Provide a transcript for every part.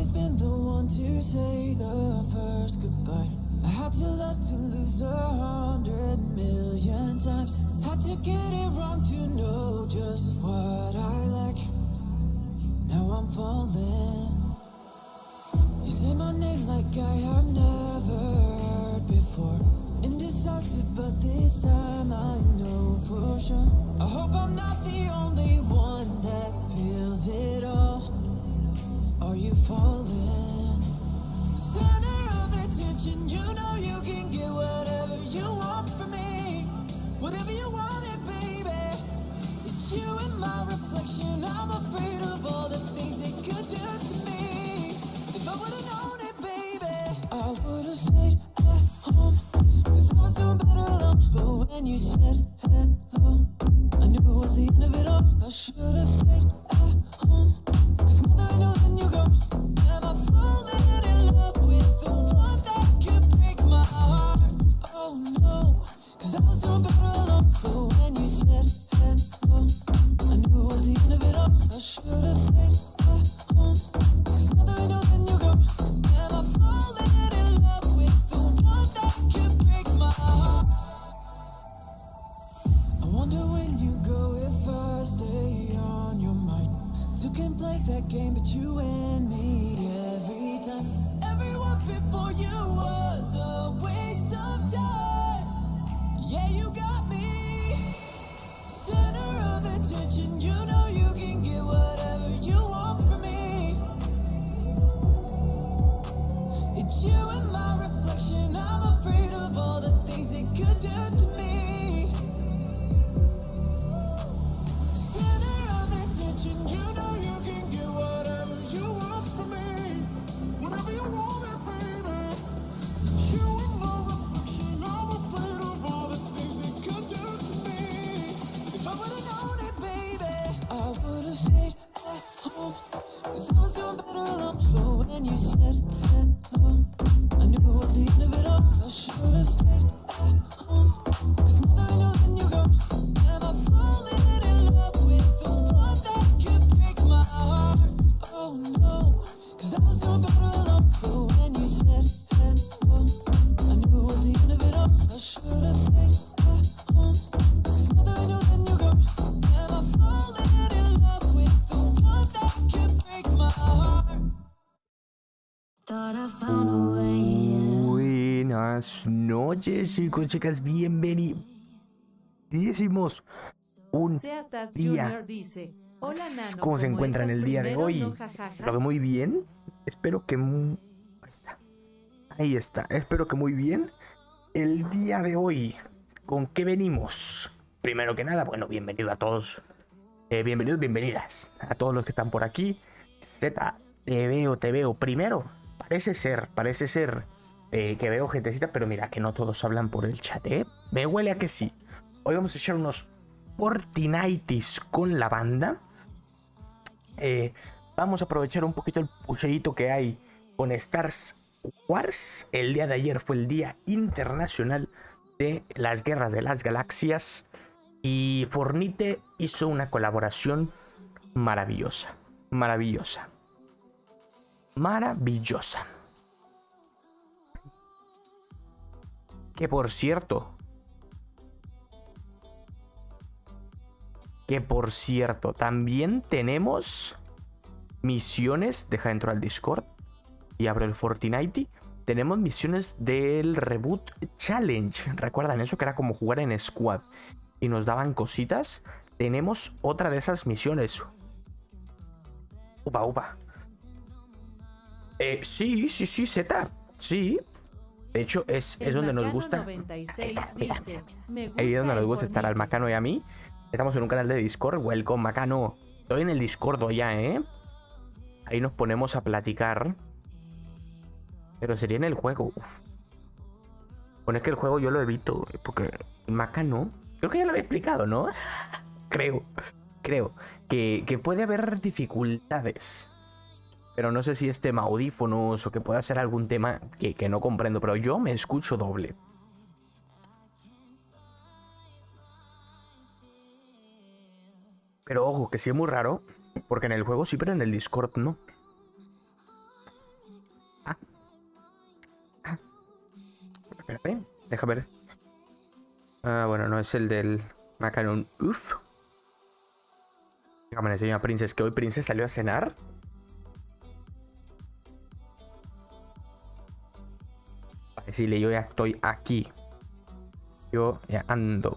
always been the one to say the first goodbye. I had to love to lose 100,000,000 times. Had to get it wrong to know just what I like. Now I'm falling. You say my name like I have never heard before. Indecisive, but this time I know for sure. I hope I'm not the only one that feels it all. Are you falling? Center of attention, you know you can get whatever you want from me. Whatever you want it, baby. It's you and my reflection. I'm afraid of all the things it could do to me. If I would've known it, baby, I would've stayed at home. Cause I was doing better alone. But when you said hello, I knew it was the end of it all. I should've stayed at home. Cause now that I know, then you go. Am I falling in love with the one that could break my heart? Oh no, cause I was doing better alone. But when you said hello, I knew it was the end of it all. I should've stayed at home. Cause now that I know, then you go. Am I falling in love with the one that could break my heart? I wonder when you go if I stay on your mind. Two can play that game, but you and me every time. Everyone before you was a waste of time. Yeah, you got me. Center of attention, you know you can get whatever you want from me. It's you and my reflection. I'm afraid of all the things it could do to me. Center of attention, you know you can get whatever you want from me. Whatever you want it, baby. It's you and my reflection. I'm afraid of all the things it could do to me. If I would've known it, baby, I would've stayed at home. Cause I was doing better alone. But when you said hello, I knew it was the end of it all. I should've stayed at home. Cause now that I know, then you go. Am I falling in love with the one that could break my heart? Oh no, cause I was doing better alone. But when you said hello, I knew it was the end of it all. I should've stayed at home. Cause now that I know, then you go. Am I falling in love with the one that could break my heart? Thought I found a way. Buenas noches, chicos, chicas, bienvenidísimos un Seatas día. Junior dice: Hola Nano, ¿Cómo se encuentran estás el día de primero? hoy? No, jajaja. Espero que muy bien. Espero que ahí está. Espero que muy bien. El día de hoy, ¿con qué venimos? Primero que nada, bueno, bienvenido a todos. Bienvenidos, bienvenidas a todos los que están por aquí. Z, te veo. Primero, parece ser que veo gentecita, pero mira que no todos hablan por el chat, ¿eh? Me huele a que sí. Hoy vamos a echar unos Fortnite con la banda. Vamos a aprovechar un poquito el pusheíto que hay con Stars Wars. El día de ayer fue el Día Internacional de las Guerras de las Galaxias. Y Fortnite hizo una colaboración maravillosa. Que por cierto, también tenemos misiones. Deja dentro al Discord y abro el Fortnite. Tenemos misiones del Reboot Challenge. ¿Recuerdan eso? Que era como jugar en squad y nos daban cositas. Tenemos otra de esas misiones. Upa. Sí, Z. Sí. De hecho, es donde nos gusta. 96 Mira. dice: Me gusta Ahí es donde nos el gusta estar al Fortnite. Macano y a mí. Estamos en un canal de Discord. Welcome, Macano. Estoy en el Discord ya, ¿eh? Ahí nos ponemos a platicar. Pero sería en el juego. Uf. Bueno, es que el juego yo lo evito. Porque el Macano, creo que ya lo había explicado, ¿no? creo que puede haber dificultades. Pero no sé si es tema audífonos o que pueda ser algún tema que no comprendo. Pero yo me escucho doble. Pero ojo, que sí es muy raro. Porque en el juego sí, pero en el Discord no. Deja ver. Ah, bueno, no es el del Macaron. Uf. Déjame enseñar a Princess, que hoy Princess salió a cenar. Para decirle, yo ya estoy aquí. Yo ya ando.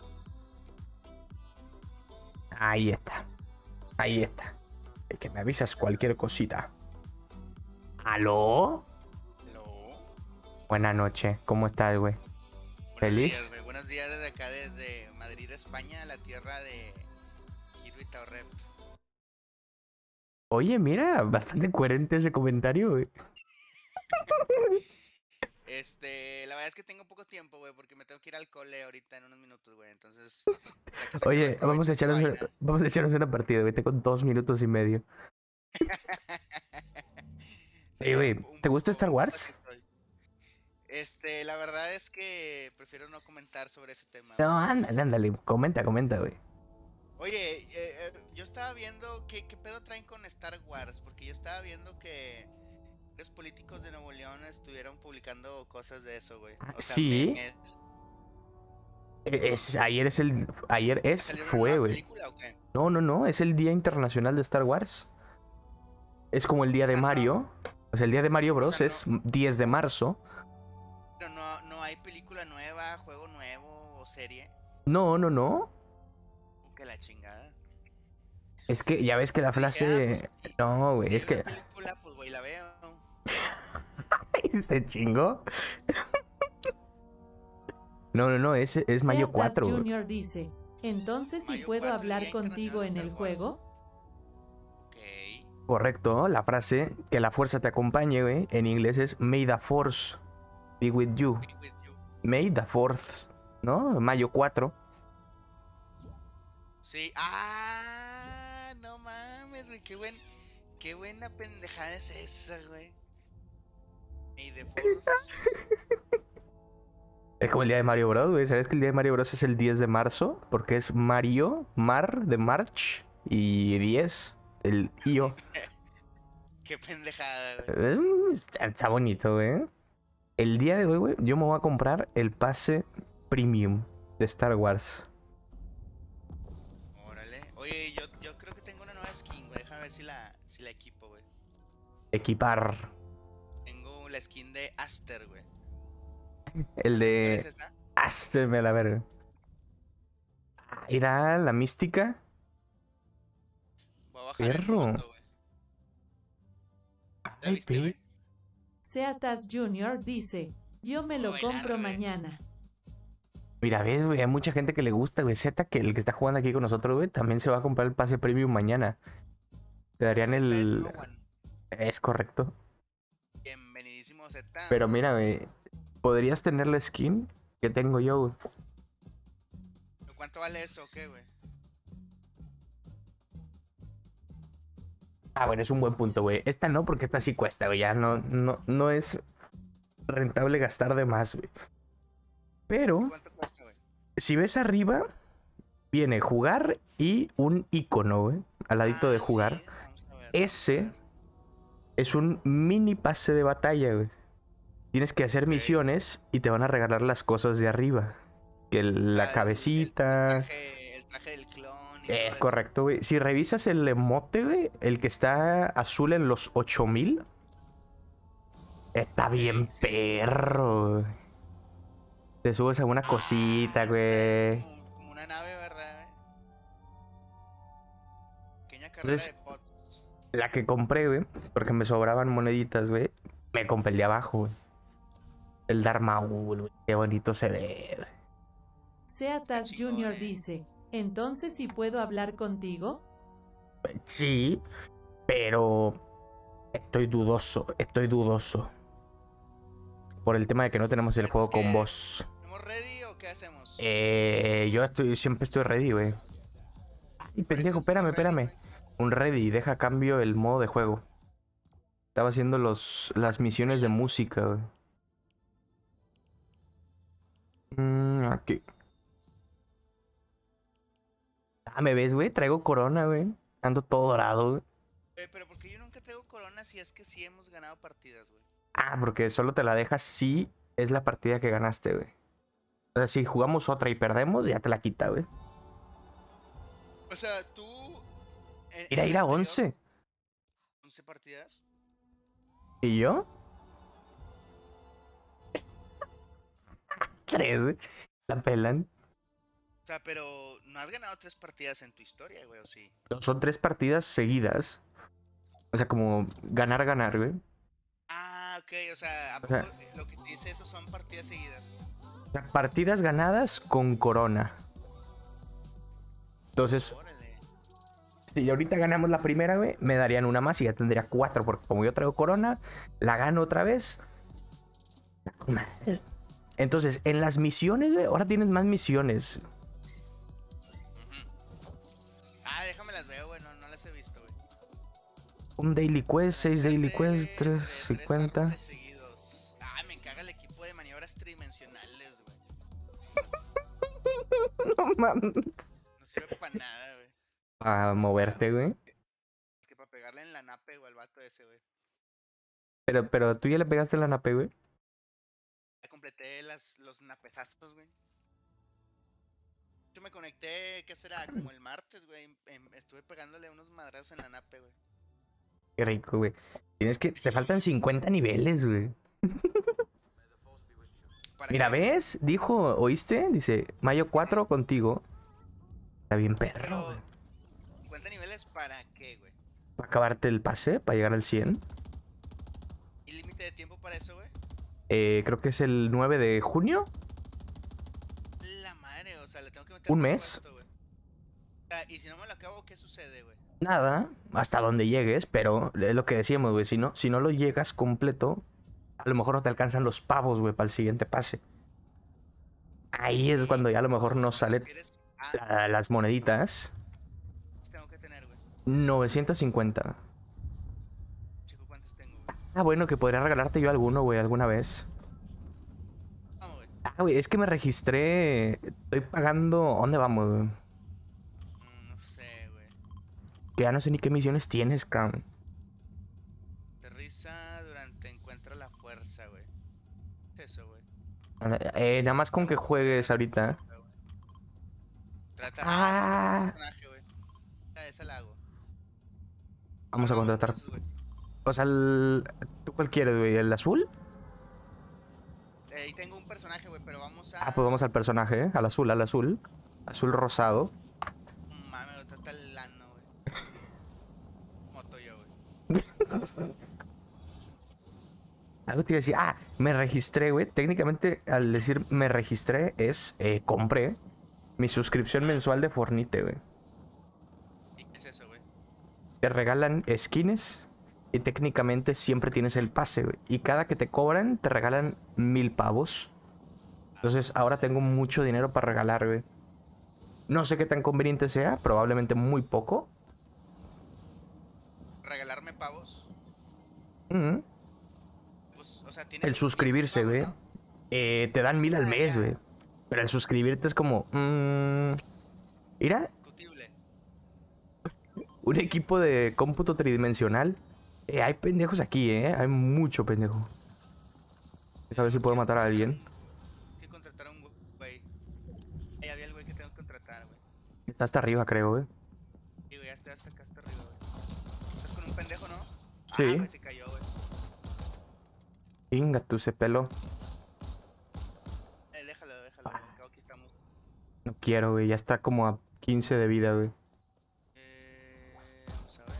Ahí está. Ahí está. Es que me avisas cualquier cosita. ¿Aló? Hello. Buenas noches. ¿Cómo estás, güey? ¿Feliz? Buenos días, güey. Buenos días desde acá, desde Madrid, España, la tierra de Kiro y Taurep. Oye, mira, bastante coherente ese comentario, güey. La verdad es que tengo poco tiempo, güey, porque me tengo que ir al cole ahorita en unos minutos, güey. Entonces, hay que sacar Oye, el provecho esta vaina. vamos a echarnos una partida, güey. Tengo 2 minutos y medio. Sí, Güey, ¿te gusta Star un poco Wars? así estoy. La verdad es que prefiero no comentar sobre ese tema. No, ándale, comenta, güey. Oye, yo estaba viendo qué pedo traen con Star Wars, porque yo estaba viendo que los políticos de Nuevo León estuvieron publicando cosas de eso, güey. O sea, Sí. memes. Ayer ¿Salió una fue, nueva güey. película o qué? No, es el Día Internacional de Star Wars. Es como el día O de sea, Mario. O sea, el día de Mario Bros. sea, Es 10 de marzo. Pero no hay película nueva, juego nuevo o serie. No. Que la chingada. Es que ya ves que la Dije, frase. pues, No, güey, si es hay que. una película, pues voy y la veo. Se chingó. No, es mayo Seatas 4. güey. Junior dice, entonces si Mayo puedo 4, hablar Día contigo en Internacional de el Star Wars. juego. Ok. Correcto, la frase que la fuerza te acompañe, güey, en inglés es May the Force be with you. Be with you. May the Force, ¿no? Mayo 4. Sí. No mames, güey. Qué buena pendejada es esa, güey. May the Force. Es como el día de Mario Bros, güey. ¿Sabes que el día de Mario Bros es el 10 de marzo? Porque es Mario, Mar de March y 10, el IO. Qué pendejada, güey. Está bonito, güey. El día de hoy, güey, yo me voy a comprar el pase premium de Star Wars. Órale. Oye, yo creo que tengo una nueva skin, güey. Déjame ver si la equipo, güey. Equipar. Tengo la skin de Aster, güey. El ¿Cuál de... es esa? Hazme la verga. Irá la mística. Voy a bajar el Perro. foto, güey. ¿La Ay, viste, güey? Seatas Junior dice, yo me lo Uy, compro arre. mañana. Mira, ves, güey, hay mucha gente que le gusta, güey. Z, que el que está jugando aquí con nosotros, güey, también se va a comprar el pase premium mañana. Te darían Z es el... no one. Es correcto. Bienvenidísimo, Z. Pero mira, güey, podrías tener la skin que tengo yo, güey. ¿Cuánto vale eso o qué, güey? Ah, bueno, es un buen punto, güey. Esta no, porque esta sí cuesta, güey. Ya no es rentable gastar de más, güey. Pero, ¿Cuánto cuesta, güey? si ves arriba, viene jugar y un icono, güey. Al ladito de jugar. Sí, vamos a ver, Ese vamos a ver. es un mini pase de batalla, güey. Tienes que hacer Ok. misiones y te van a regalar las cosas de arriba. Que O sea, la cabecita. el traje del clon y todo eso. Correcto, güey. Si revisas el emote, güey, el que está azul en los 8000, está bien sí. perro, güey. Te subes a una cosita, Es güey. como una nave, ¿verdad, güey? Pequeña carrera Entonces, de bots. La que compré, güey, porque me sobraban moneditas, güey, me compré el de abajo, güey. El Darth Maul, güey. Qué bonito se ve, güey. Seatas chingón, Junior eh. dice, entonces si puedo hablar contigo. Sí, pero estoy dudoso. Por el tema de que no tenemos el Pero, juego pues, con ¿qué? voz. ¿Estamos ready o qué hacemos? Siempre estoy ready, güey. Ay, pendejo, Pues, ¿estamos espérame. ready, Un ready, deja cambio el modo de juego. Estaba haciendo las misiones de música, güey. Aquí. Ah, ¿me ves, güey? Traigo corona, güey. Ando todo dorado, güey. Pero porque yo nunca traigo corona si es que sí hemos ganado partidas, güey. Ah, porque solo te la dejas si es la partida que ganaste, güey. O sea, si jugamos otra y perdemos, ya te la quita, güey. O sea, tú. Ir a la anterior, 11. 11 partidas. ¿Y yo? 3, güey. La pelan. O sea, pero no has ganado 3 partidas en tu historia, güey, ¿o sí? Son 3 partidas seguidas. O sea, como ganar, ganar, güey. Ah, ok, o sea, ¿a O poco sea, lo que te dice eso son partidas seguidas? partidas ganadas con corona. Entonces, Órale. si ahorita ganamos la primera, güey, me darían una más y ya tendría 4. Porque como yo traigo corona, la gano otra vez. Entonces, en las misiones, güey, ahora tienes más misiones. Ah, déjame las veo, güey, no las he visto, güey. Un daily quest, 6 daily quest, Fíjate, 350. árboles seguidos. Ah, me caga el equipo de maniobras tridimensionales, güey. No mames. No sirve para nada, güey. Para moverte, güey. Es que para pegarle en la nape, güey, al vato ese, güey. Pero tú ya le pegaste la nape, güey. Ya completé los napezazos, güey. Yo me conecté, ¿qué será? Como el martes, güey. Estuve pegándole unos madrazos en la nape, güey. Qué rico, güey. Te faltan 50 niveles, güey. ¿Para Mira, qué, güey? ¿ves? Dijo, ¿oíste? Dice, mayo 4 contigo. Está bien perro, Pero, güey. 50 niveles, ¿para qué, güey? Para acabarte el pase, para llegar al 100. ¿Y límite de tiempo para eso, güey? Creo que es el 9 de junio. La madre, o sea, le tengo que meter ¿Un tiempo a mes? esto, güey. O sea, y si no me lo acabo, ¿qué sucede, güey? Nada, hasta donde llegues, pero es lo que decíamos, güey. Si no lo llegas completo, a lo mejor no te alcanzan los pavos, güey, para el siguiente pase. Ahí es cuando ya a lo mejor ¿O nos te sale refieres a las moneditas. tengo que tener, güey? 950. Chico, ¿cuántos tengo, güey? Ah, bueno, que podría regalarte yo alguno, güey, alguna vez. Vamos, güey. Ah, güey, es que me registré. Estoy pagando. ¿Dónde vamos, güey? No sé, güey. Que ya no sé ni qué misiones tienes, cabrón. Aterriza durante encuentra la fuerza, güey. ¿Qué es eso, güey? Nada más con que juegues ahorita. Trata. Ah. Contrata un personaje, güey. Esa la hago. Vamos a Vamos, contratar. entonces, güey. O sea, ¿tú cuál quieres, güey? ¿El azul? Ahí tengo un personaje, güey, pero vamos a. Ah, pues vamos al personaje, ¿eh? Al azul, al azul. Azul rosado. Mames, está hasta el lano, güey. Moto yo, güey. Algo te iba a decir. Ah, me registré, güey. Técnicamente, al decir me registré, es compré mi suscripción mensual de Fornite, güey. ¿Y qué es eso, güey? Te regalan skins y técnicamente siempre tienes el pase, güey. Y cada que te cobran, te regalan 1000 pavos. Entonces, ahora tengo mucho dinero para regalar, güey. No sé qué tan conveniente sea, probablemente muy poco. Regalarme pavos. Mm. Pues, o sea, tienes El 500 suscribirse, pavos, güey. ¿no? Te dan 1000 al Ah, mes, ya. güey. Pero el suscribirte es como... mira, Discutible. un equipo de cómputo tridimensional. Hay pendejos aquí, ¿eh? Hay mucho pendejo. A ver si puedo matar a alguien. Que contratar a un güey. Ahí había el güey que tengo que contratar, güey. Está hasta arriba, creo, güey. Y güey, ya estoy hasta acá, hasta arriba, güey. ¿Estás con un pendejo, no? Sí. Ah, güey, se cayó, güey. Venga, tú se peló. Déjalo, güey. Acabo aquí estamos. No quiero, güey. Ya está como a 15 de vida, güey. Vamos a ver.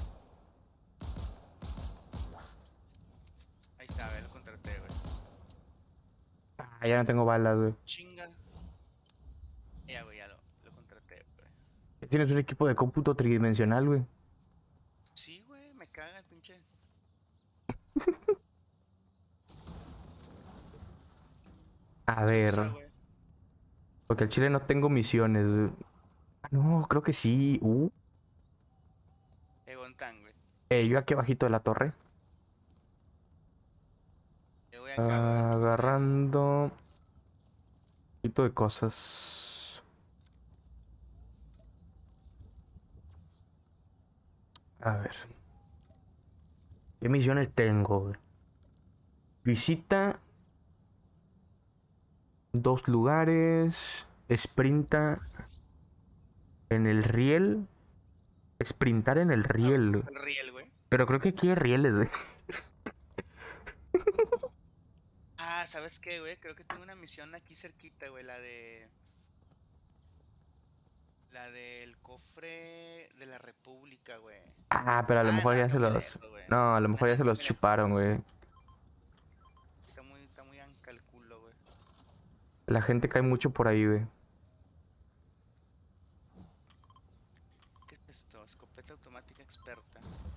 Ahí está, güey, lo contraté, güey. Ah, ya no tengo balas, güey. Chinga. Ya, güey, ya lo contraté, güey. Tienes un equipo de cómputo tridimensional, güey. Sí, güey, me caga el pinche. A Se ver. usa, güey. Porque al chile no tengo misiones, güey. Ah, no, creo que sí. Egontán, güey. Yo aquí abajito de la torre. Yo voy acá, güey. Agarrando. Un poquito de cosas. A ver. ¿Qué misiones tengo, güey? Visita 2 lugares. Sprinta en el riel. Sprintar en el riel. El riel, güey. Pero creo que aquí hay rieles, güey. Ah, ¿sabes qué, güey? Creo que tengo una misión aquí cerquita, güey. La del cofre de la República, güey. Ah, pero a lo Ah, mejor no, ya está se muy los... lejos, güey. No, a lo mejor ya Nah, se está los muy lejos. chuparon, güey. Está muy al cálculo, güey. La gente cae mucho por ahí, güey. ¿Qué es esto? Escopeta automática experta.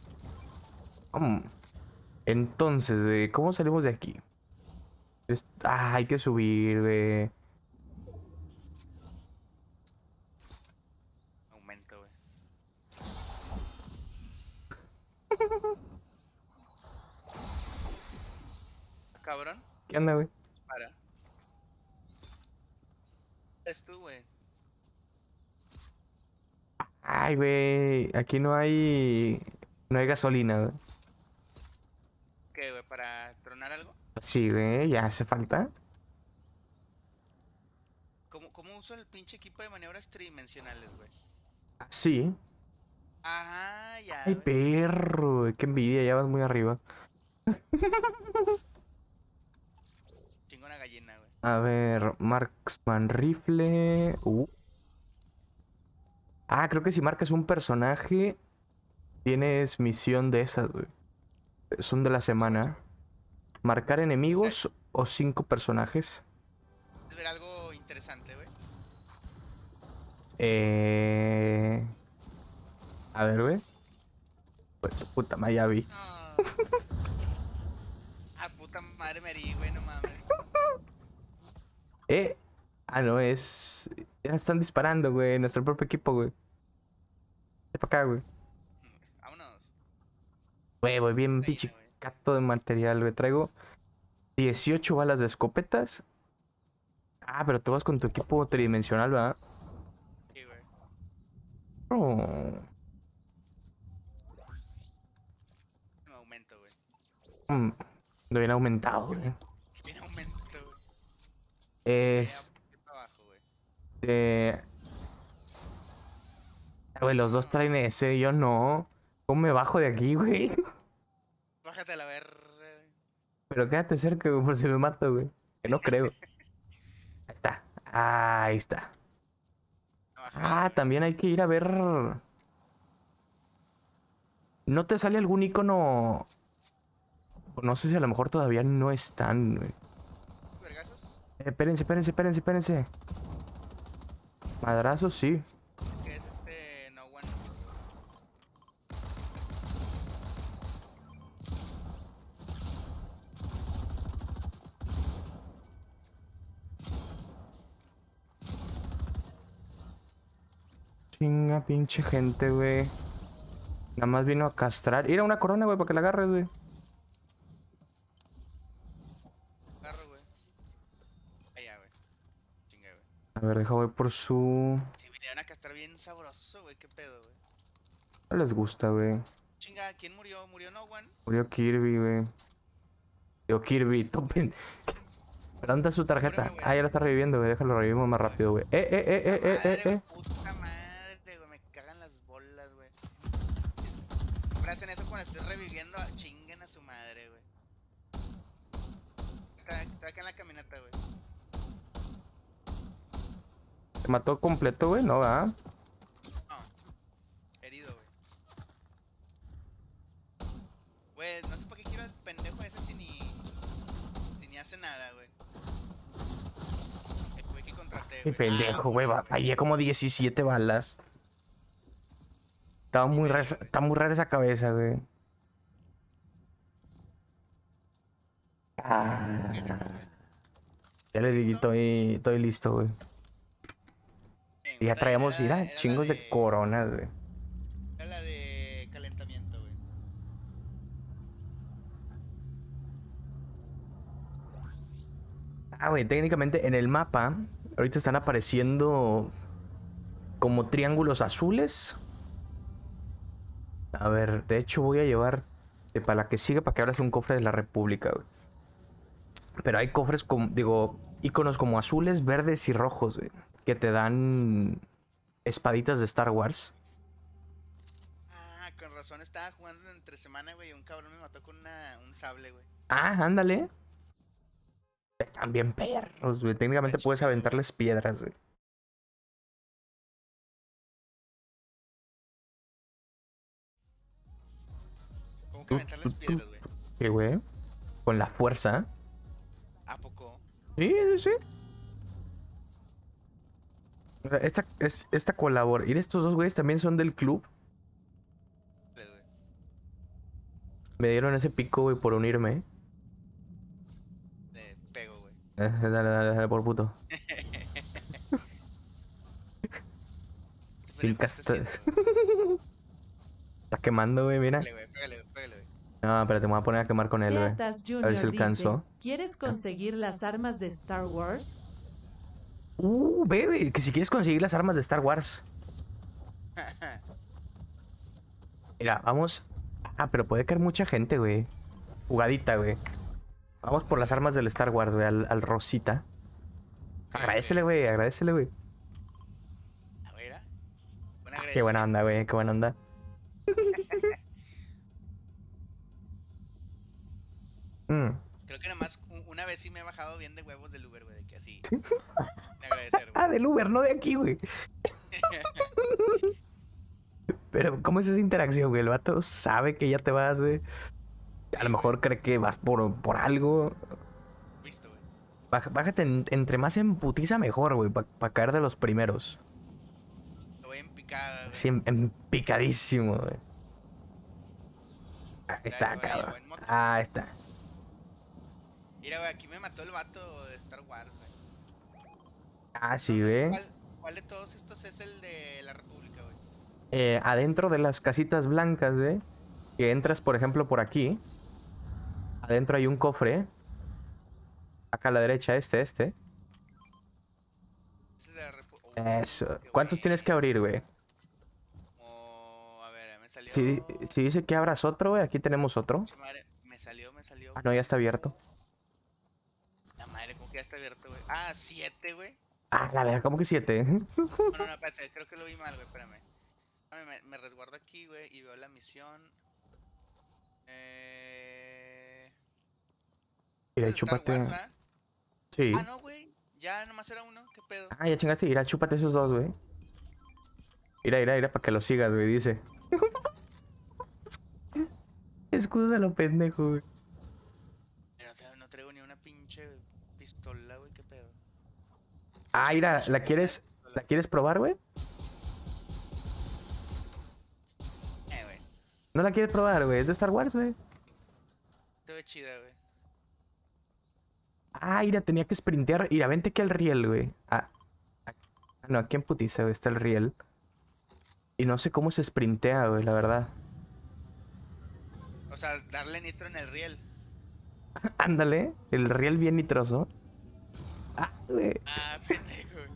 Entonces, güey, ¿cómo salimos de aquí? Hay que subir, güey. Aumento, güey. Cabrón, ¿Qué onda, güey? para. Es tú, güey. Ay, güey, aquí no hay... No hay gasolina, güey. ¿Qué, güey? ¿Para tronar algo? Sí, güey, ya hace falta. ¿Cómo uso el pinche equipo de maniobras tridimensionales, güey? Sí. Ajá, ya, Ay, güey. perro, güey, qué envidia, ya vas muy arriba. Chingo una gallina, güey. A ver, Marksman Rifle. Creo que si marcas un personaje, tienes misión de esas, güey. Son de la semana. Marcar enemigos o 5 personajes. ¿Quieres ver algo interesante, güey? A ver, güey. Pues tu puta madre, ya vi. No. Ah, puta madre me herí, güey, no mames. No, es... Ya están disparando, güey. Nuestro propio equipo, güey. Ven para acá, güey. Vámonos. Güey, voy bien Gallina, pinche güey. cato de material, güey. Traigo 18 balas de escopetas. Pero tú vas con tu equipo tridimensional, ¿verdad? Sí, güey. Oh. Me aumento, güey. Lo bien aumentado, güey. Bien aumento, güey. Es... Para abajo, güey. Güey, los dos traen ese, yo no. ¿Cómo me bajo de aquí, güey? Bájate a la verga, güey. Pero quédate cerca, güey, por si me mato, güey. Que no creo. Ahí está. Ahí está. Baja, También hay que ir a ver... ¿No te sale algún icono? No sé si a lo mejor todavía no están, güey. ¿vergazos? Espérense. Madrazos, sí. ¿Qué es no one? Chinga, pinche gente, güey. Nada más vino a castrar. Ir a una corona, güey, para que la agarres, güey. Agarro, güey. Allá, güey. Chinga, güey. A ver, deja voy por su... Sí, vinieron a castrar bien sabroso, güey. ¿Qué pedo, güey? No les gusta, güey. Chinga, ¿quién murió? ¿Murió no one? Murió Kirby, güey. Digo, Kirby, topen. ¿Pero dónde está su tarjeta? Cúrame, güey. Ya lo está reviviendo, güey. Déjalo revivimos más rápido, güey. Madre, güey, puta madre, güey. Me cagan las bolas, güey. Siempre hacen eso cuando estoy reviviendo. Chinguen a su madre, güey. Está acá en la camioneta, güey. ¿Se mató completo, güey? No, ¿verdad? No. Herido, güey. Güey, no sé por qué quiero al pendejo ese si ni hace nada, güey. El güey que contraté, Qué güey. pendejo, güey. Fallé como 17 balas. Está muy rara esa cabeza, güey. Ya le di, estoy listo, güey. Y ya traíamos, mira, chingos de coronas, güey. Era la de calentamiento, güey. Güey, técnicamente en el mapa ahorita están apareciendo como triángulos azules. A ver, de hecho voy a llevar para la que siga para que abras un cofre de la República, güey. Pero hay cofres como, digo, iconos como azules, verdes y rojos, güey, que te dan espaditas de Star Wars. Ah, con razón estaba jugando entre semana, güey, y un cabrón me mató con un sable, güey. Ah, ándale. Están bien perros, güey. Está Técnicamente puedes chido, güey. aventarles piedras, güey. ¿Cómo que aventarles piedras, güey? ¿Qué, güey? Con la fuerza. ¿A poco? Sí, sí, sí. O sea, esta colabora. Y estos dos güeyes también son del club. Dale, güey. Me dieron ese pico, güey, por unirme. Le pego, güey. Dale, dale, dale, por puto. ¿Qué Pinta está está... haciendo, güey? Está quemando, güey, mira. Pégale, güey, pégale, güey, pégale, güey. No, pero te voy a poner a quemar con él, güey. Seatas A ver si Junior dice, alcanzo. ¿quieres conseguir las armas de Star Wars? Bebe, que si quieres conseguir las armas de Star Wars. Mira, vamos. Ah, pero puede caer mucha gente, güey. Jugadita, güey. Vamos por las armas del Star Wars, güey, al Rosita. Agradecele, güey, agradecele, güey. A ver, ¿ah? Buena Qué buena onda, güey, qué buena onda. Creo que nomás una vez sí me he bajado bien de huevos del Uber, güey, de que así. Me agradecer, güey. Ah, del Uber, no de aquí, güey. Pero, ¿cómo es esa interacción, güey? El vato sabe que ya te vas, güey. A lo mejor cree que vas por algo. Visto, güey. Bájate entre más en putiza, mejor, güey. Para caer de los primeros. Te voy en picada, güey. Sí, en picadísimo, güey. Ahí está, güey, cabrón. buen moto. Ahí está. Mira, güey, aquí me mató el vato de Star Wars, güey. Ah, sí, No sé güey. ¿Cuál de todos estos es el de la República, güey? Adentro de las casitas blancas, güey. Que entras, por ejemplo, por aquí. Adentro hay un cofre. Acá a la derecha, este. Ese es de la República. Eso. ¿Cuántos tienes que abrir, güey? A ver, me salió. Si dice que abras otro, güey, aquí tenemos otro. Madre, me salió. Ah, no, ya está abierto. La madre, como que ya está abierto, güey. Ah, 7, güey. Ah, la verdad, ¿cómo que 7? No, espérate, creo que lo vi mal, güey, espérame. Me resguardo aquí, güey, y veo la misión. Mira, ¿Es de Star chúpate. Wars, ¿verdad? Sí. Ah, no, güey. Ya nomás era uno, ¿qué pedo? Ah, ya chingaste. Mira, chúpate esos dos, güey. Mira, para que los sigas, güey, dice. Escudos a lo pendejo, güey. Pero no traigo ni una pinche pistola, güey, ¿qué pedo? Ah, mira, ¿la quieres probar, güey? Güey. No la quieres probar, güey. Es de Star Wars, güey. Se ve chida, güey. Ah, mira, tenía que sprintear. Mira, vente aquí al riel, güey. No, aquí en putiza, güey, está el riel. Y no sé cómo se sprintea, güey, la verdad. O sea, darle nitro en el riel. Ándale, el riel bien nitroso. Ah, güey. Ah, pendejo, güey.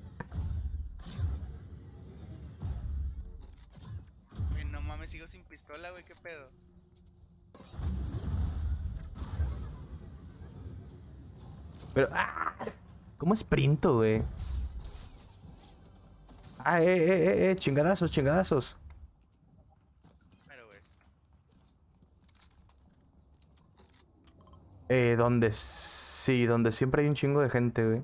Güey, no mames, sigo sin pistola, güey, ¿qué pedo? Pero, ¿cómo sprinto, güey? Chingadazos. Pero, güey. Donde siempre hay un chingo de gente, güey.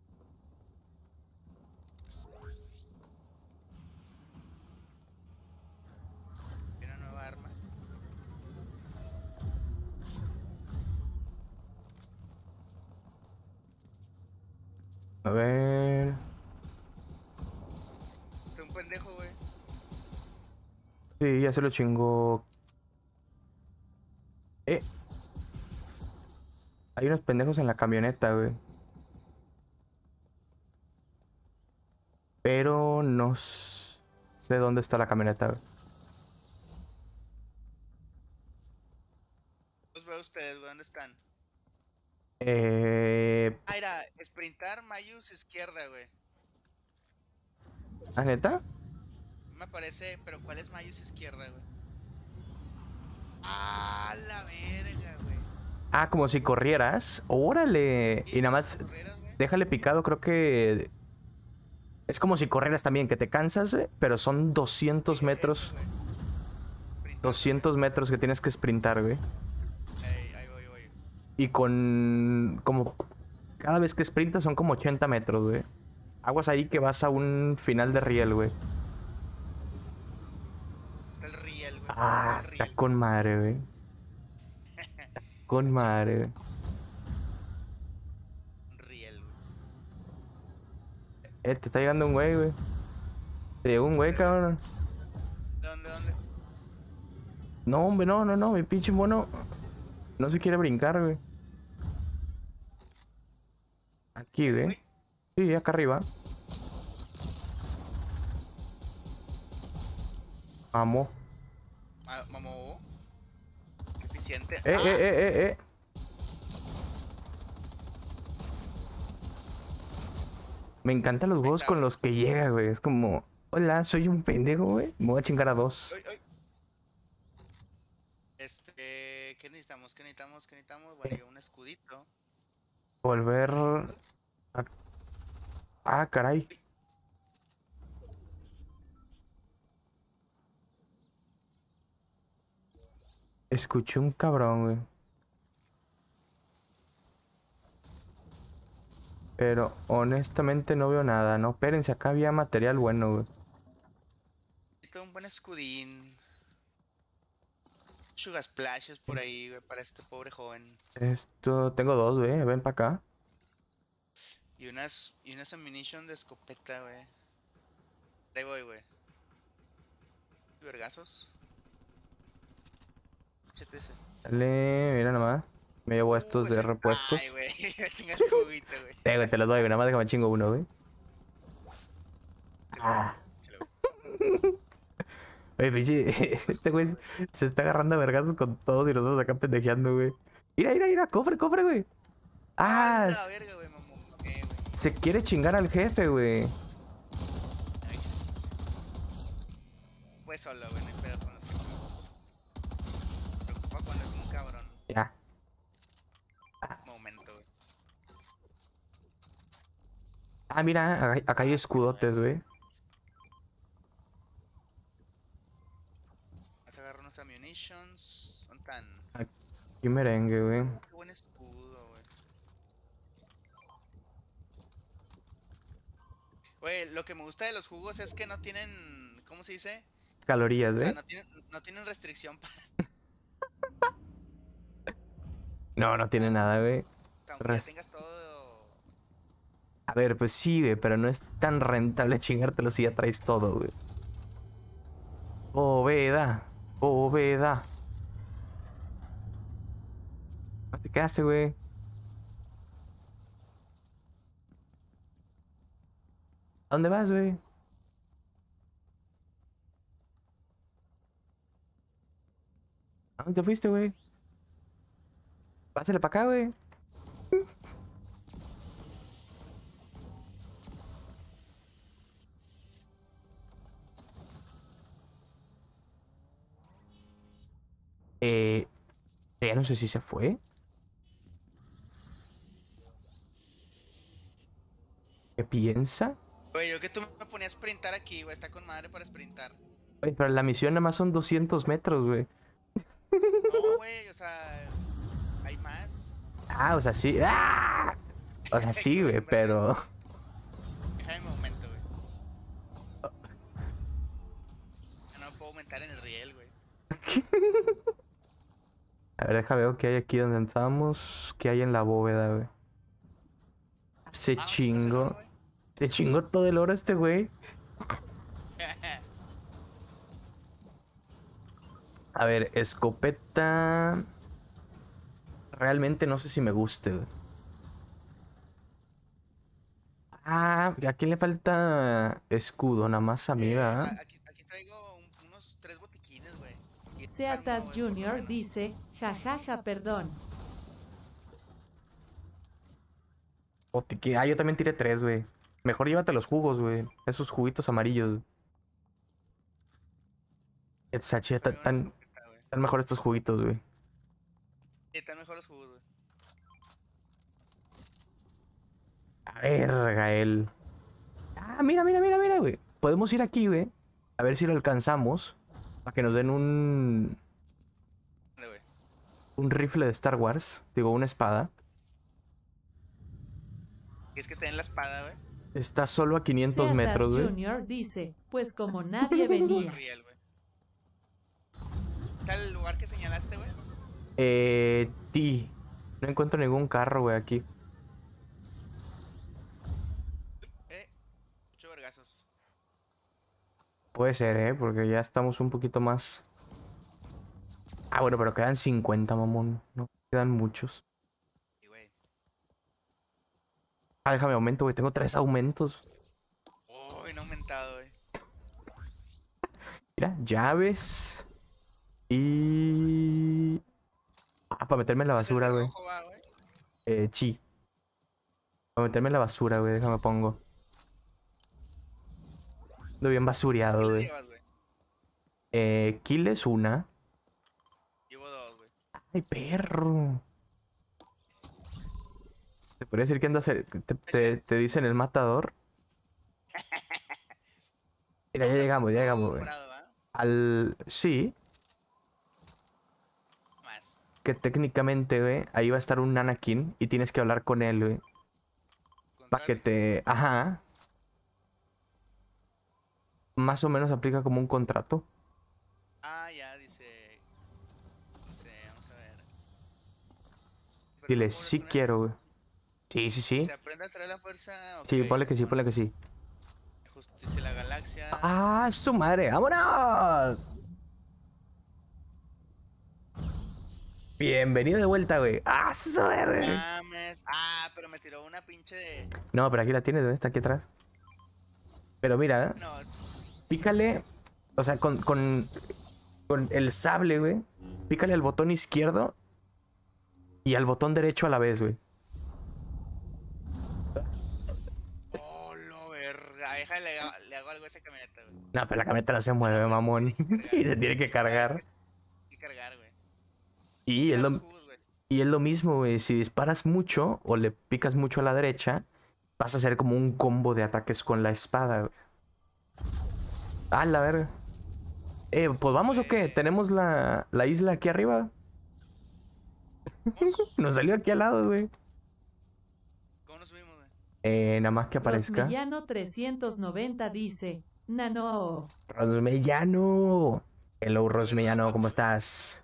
Tiene una nueva arma. A ver. Soy un pendejo, güey. Sí, ya se lo chingó. Hay unos pendejos en la camioneta, güey. Pero no sé dónde está la camioneta, güey. Los veo a ustedes, güey, ¿dónde están? Ah, Era sprintar Mayus izquierda, güey. ¿neta? Me parece, pero ¿cuál es Mayus izquierda, güey? Ah, la verga, güey. Ah, como si corrieras. ¡Órale! Y nada más ¿Corrieras, güey? déjale picado, creo que... Es como si corrieras también, que te cansas, güey, pero son 200 Sí, eso, metros. güey. Sprintando, 200 metros que tienes que sprintar, güey. güey. Ahí voy. Y con... como... Cada vez que sprintas son como 80 metros, güey. Aguas ahí que vas a un final de riel, güey. Está el riel, güey. Ah, El está riel. con madre, güey. Con madre, güey. Riel, güey. Te está llegando un güey, güey. Te llegó un güey, cabrón. ¿De dónde? No, hombre, no. Mi pinche mono no se quiere brincar, güey. Aquí, güey. Güey, Sí, acá arriba. Vamos. mamó. Qué eficiente. Eh. Me encantan los juegos está, con güey. los que llega, güey. Es como, hola, soy un pendejo, güey. Me voy a chingar a dos. Ay. ¿Qué necesitamos? Bueno, yo un escudito. Volver a... Ah, caray. Escuché un cabrón, güey. Pero honestamente no veo nada, ¿no? Espérense, acá había material bueno, güey. Necesito un buen escudín. Sugar splashes por ahí, güey, para este pobre joven. Esto... Tengo dos, güey. Ven para acá. Y unas ammunition de escopeta, güey. Ahí voy, güey. Vergazos. Échate ese. Dale, mira nomás. Me llevo estos de ese- repuestos. Ay, güey. Chinga el juguito, güey. Güey, te los doy, güey. Nada más déjame chingo uno, güey. Ah. Échale, Oye, pinche, este güey se está agarrando a vergazos con todos y los dos acá pendejeando, güey. Mira, cofre, güey. Ah, la verga, güey, mamón. Ok, güey. se quiere chingar al jefe, güey. Ay, pues solo, güey, no hay pedo con los que me preocupa cuando es un cabrón. Ya. Momento, güey. Ah, mira, acá hay escudotes, güey. Vas a agarrar unos ammunitions. Son tan. Aquí merengue, güey. Qué buen escudo, güey. Güey, lo que me gusta de los jugos es que no tienen. ¿Cómo se dice? Calorías, O sea, güey. no tienen restricción para. No tiene nada, güey. Aunque ya Res- tengas todo. A ver, pues sí, güey, pero no es tan rentable chingártelo si ya traes todo, güey. Bóveda. ¿Dónde te quedaste, güey? ¿A dónde vas, güey? ¿A dónde te fuiste, güey? Pásale para acá, güey. Eh, ya no sé si se fue. ¿Qué piensa? Güey, yo que tú me ponías a sprintar aquí, güey. Está con madre para sprintar. Oye, pero la misión nada más son 200 metros, güey. No, güey, o sea. Hay más. Ah, o sea, sí. ¡Ah! O sea, sí, Qué güey, buen pero... vergazo. Déjame un momento, güey. Ya no puedo aumentar en el riel, güey. A ver, deja ver qué hay aquí donde estamos. ¿Qué hay en la bóveda, güey? Se Ah, chingas el oro, chingó. güey. Se chingó todo el oro este güey. A ver, escopeta. Realmente no sé si me guste, güey. Ah, ¿a quién le falta escudo? Nada más a mí, ¿verdad? Aquí traigo unos 3 botiquines, güey. Y Seatas buscando, güey, por lo Jr. menos. dice, jajaja, perdón. Ah, yo también tiré 3, güey. Mejor llévate los jugos, güey. Esos juguitos amarillos. O sea, chida, Traigo una escopeta, güey. tan mejor estos juguitos, güey. Están mejor los jugos, güey. A ver, Gael. Ah, mira, mira, mira, mira, güey. Podemos ir aquí, güey. A ver si lo alcanzamos. Para que nos den ¿Dónde, güey? un rifle de Star Wars. Digo, una espada. ¿Quieres que te den la espada, güey? Está solo a 500 Seatas metros, güey. Junior dice, pues como nadie venía. Real, güey. ¿Está el lugar que señalaste, güey? Ti. No encuentro ningún carro, güey, aquí. Muchos vergazos. Puede ser, porque ya estamos un poquito más. Ah, bueno, pero quedan 50, mamón. No quedan muchos. Sí, güey. Ah, déjame aumento, güey. Tengo 3 aumentos. Uy, no ha aumentado, güey. Mira, llaves. Y... Ah, para meterme en la basura, ¿Es el de güey. rojo, va, güey? Sí. Para meterme en la basura, güey. Déjame pongo. Ando bien basureado, ¿Qué les güey. llevas, güey? Killes una. Llevo 2, güey. Ay, perro. ¿Te podría decir que andas... te dicen el matador? Mira, ya llegamos, güey. Morado, ¿va? Sí, Más. que técnicamente, güey, ahí va a estar un Anakin y tienes que hablar con él, güey. Para que Contrario. te... Ajá. Más o menos aplica como un contrato. Ah, ya, dice. Vamos a ver. Pero Dile, ¿cómo le sí ponen? quiero, güey. Sí, sí, sí. ¿Se aprende a traer la fuerza? Sí, Ok, ponle que sí, Simón. ponle que sí. Justicia de la galaxia. ¡Ah, su madre! ¡Vámonos! Bienvenido de vuelta, güey. ¡Ah, su madre! Mames. Ah, pero me tiró una pinche de. No, pero aquí la tienes, ¿dónde está? Aquí atrás. Pero mira, No, pícale. O sea, con el sable, güey. Pícale al botón izquierdo y al botón derecho a la vez, güey. oh, lo verga. Déjale, le hago algo a esa camioneta, güey. No, pero la camioneta no se mueve, mamón. Y se tiene que cargar. Hay que cargar, güey. Y es Mira los lo, jugos, güey. y es lo mismo, güey. Si disparas mucho o le picas mucho a la derecha, vas a hacer como un combo de ataques con la espada, güey. Ah, la verga. Pues vamos o qué? Tenemos la isla aquí arriba. Vamos. Nos salió aquí al lado, güey. ¿Cómo nos subimos, güey? Nada más que aparezca. Rosmillano 390 dice, Nano. Rosmellano. Hello, Rosmellano, ¿cómo estás?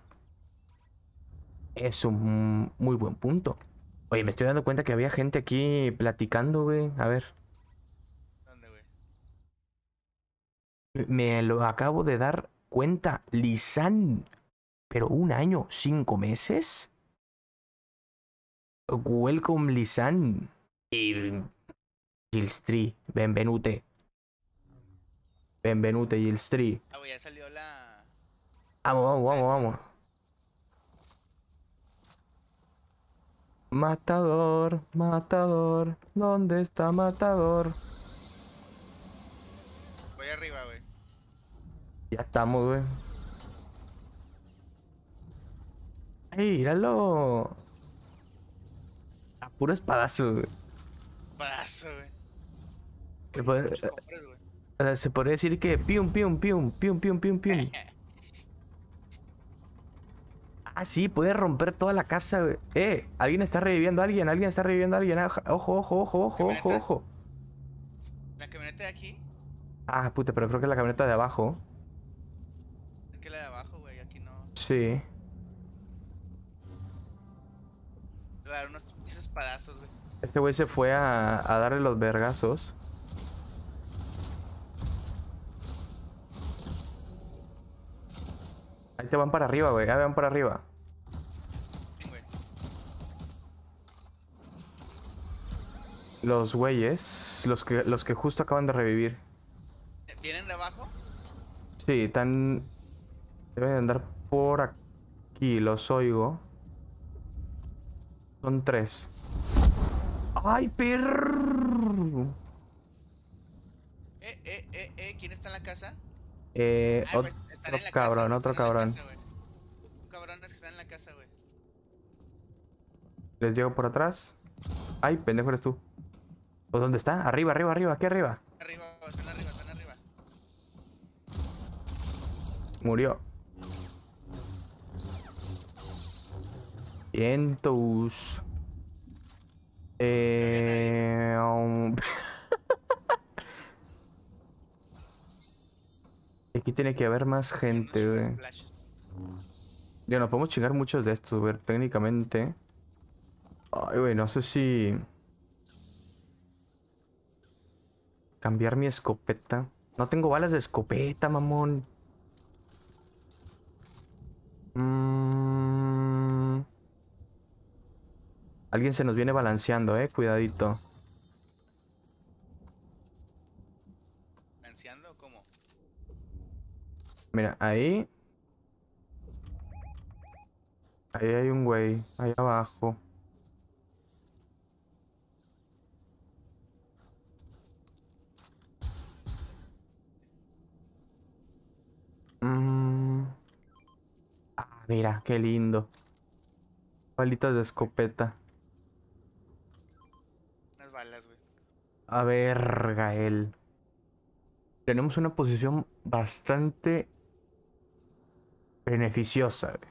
Es un muy buen punto. Oye, me estoy dando cuenta que había gente aquí platicando, güey. A ver, ¿Dónde, güey? me lo acabo de dar cuenta. Lisan. ¿Pero 1 año, 5 meses? Welcome, Lisan. Y Gilstree, benvenute. Benvenute, Gilstree. Ah, güey, ya salió la. Vamos, vamos, ¿Sabes? vamos, vamos. Matador, matador, ¿dónde está Matador? Voy arriba, güey. Ya estamos, güey. ¡Ey, míralo! A puro espadazo, güey. Paso, güey. Se Uy, puede- pinches cofres, güey. Se podría decir que pium, pium, pium, pium, pium, pium, pium. Ah, sí, puede romper toda la casa, güey. Alguien está reviviendo a alguien, alguien está reviviendo a alguien. Ojo, ojo, ojo, ojo, ojo, ¿Camioneta? ojo. La camioneta de aquí Ah, puta, pero creo que es la camioneta de abajo. es que la de abajo, güey. Aquí no. Sí. Le voy a dar unos pinches espadazos, güey. Este güey se fue a darle los vergazos. Ahí te van para arriba, güey. Ahí van para arriba. Sí, güey. Los güeyes, los que justo acaban de revivir. ¿Vienen de abajo? Sí, están... Deben de andar por aquí, los oigo. Son 3. ¡Ay, perro! ¿Quién está en la casa? Otro Están en la cabrón, casa, güey, otro están en la cabrón. casa, güey. Cabrones que están en la casa, güey. Les llego por atrás. Ay, pendejo eres tú. ¿O dónde está? Arriba, arriba, arriba, aquí arriba. Arriba, están arriba, están arriba. Murió. Vientos. Aquí tiene que haber más gente, Unos güey. splashes. Ya no podemos chingar muchos de estos, güey, técnicamente. Ay, güey, no sé si... cambiar mi escopeta. No tengo balas de escopeta, mamón. Alguien se nos viene balanceando, cuidadito. ¿Ansiando o cómo? Mira, ahí. Ahí hay un güey, ahí abajo. Ah, mira, qué lindo. Balitas de escopeta. Unas balas, güey. A ver, Gael. Tenemos una posición bastante beneficiosa, güey.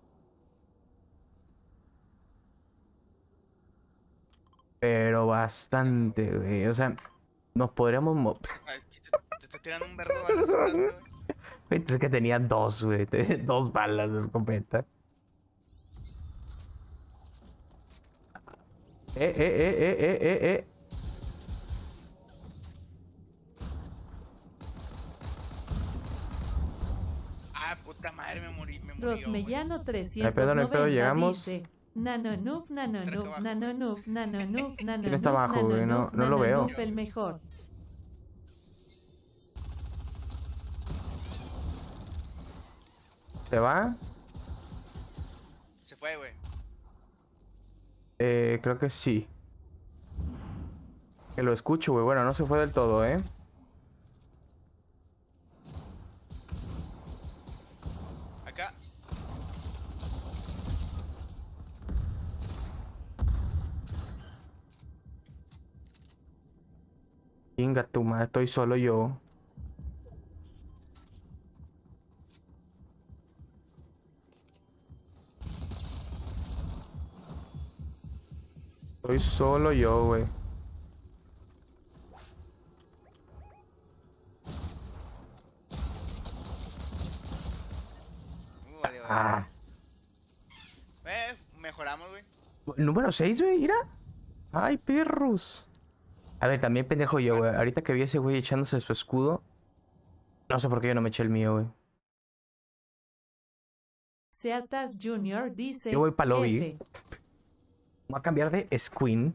Pero bastante, güey. O sea, nos podríamos... Ay, te está tirando un verbo de balas atrás, güey. Güey, es que tenía dos, güey. Dos balas de escopeta. Eh. Ah, puta madre, me murió, güey. Rosmellano No hay pedo, 390 llegamos. dice: Nanonuf, nanonuf, nanonuf, nanonuf, ¿Quién está nanonuf, abajo, güey? No lo veo. nanonuf, el mejor. ¿Se va? Se fue, güey. Creo que sí. Que lo escucho, güey. Bueno, no se fue del todo, ¿eh? Acá. Venga, tu madre, estoy solo yo. Estoy solo yo, güey. Vale, vale. Ah. Mejoramos, güey. Número 6, güey, mira. Ay, perros. A ver, también pendejo yo, güey. Ahorita que vi a ese güey echándose su escudo. No sé por qué yo no me eché el mío, güey. Seatas Junior dice: Yo voy pa' lobby. F. Voy a cambiar de Squin.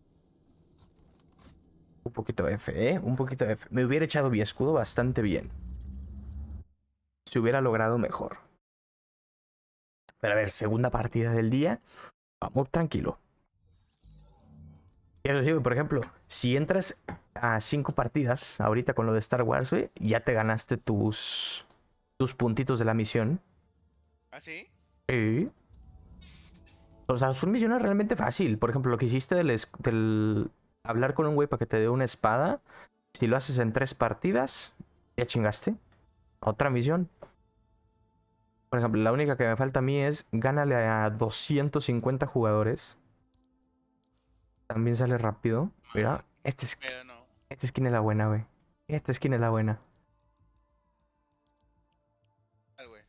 Un poquito F, ¿eh? Un poquito F. Me hubiera echado mi escudo bastante bien. Se hubiera logrado mejor. Pero a ver, segunda partida del día. Vamos tranquilo. Y eso sí, güey, por ejemplo, si entras a 5 partidas ahorita con lo de Star Wars, güey, ya te ganaste tus puntitos de la misión. ¿Ah, sí? Sí. O sea, son misiones realmente fácil. Por ejemplo, lo que hiciste del hablar con un güey para que te dé una espada. Si lo haces en 3 partidas, ya chingaste. Otra misión. Por ejemplo, la única que me falta a mí es gánale a 250 jugadores. También sale rápido. Mira, Pero no. esta skin es la buena, güey. Esta skin es la buena. Al güey.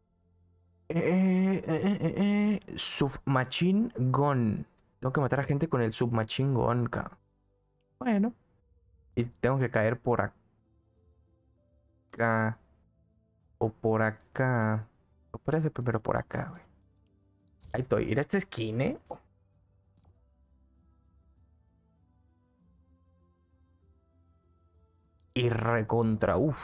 Submachine Gun. Tengo que matar a gente con el Submachine Gun, cabrón. Bueno. Y tengo que caer por acá. O por acá. O puede ser primero por acá, güey. Ahí estoy. Mira esta skin, ¿eh? Y recontra, uff.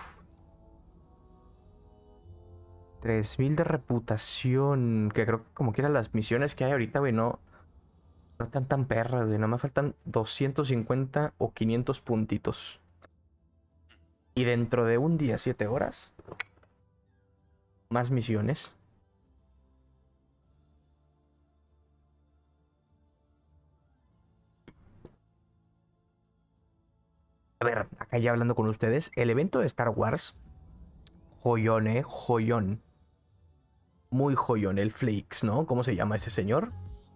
3000 de reputación. Que creo que como quiera las misiones que hay ahorita, güey, no están tan perras, güey. No me faltan 250 o 500 puntitos. Y dentro de un día, 7 horas. Más misiones. A ver, acá ya hablando con ustedes, el evento de Star Wars, joyón, joyón. Muy joyón, el Flakes, ¿no? ¿Cómo se llama ese señor?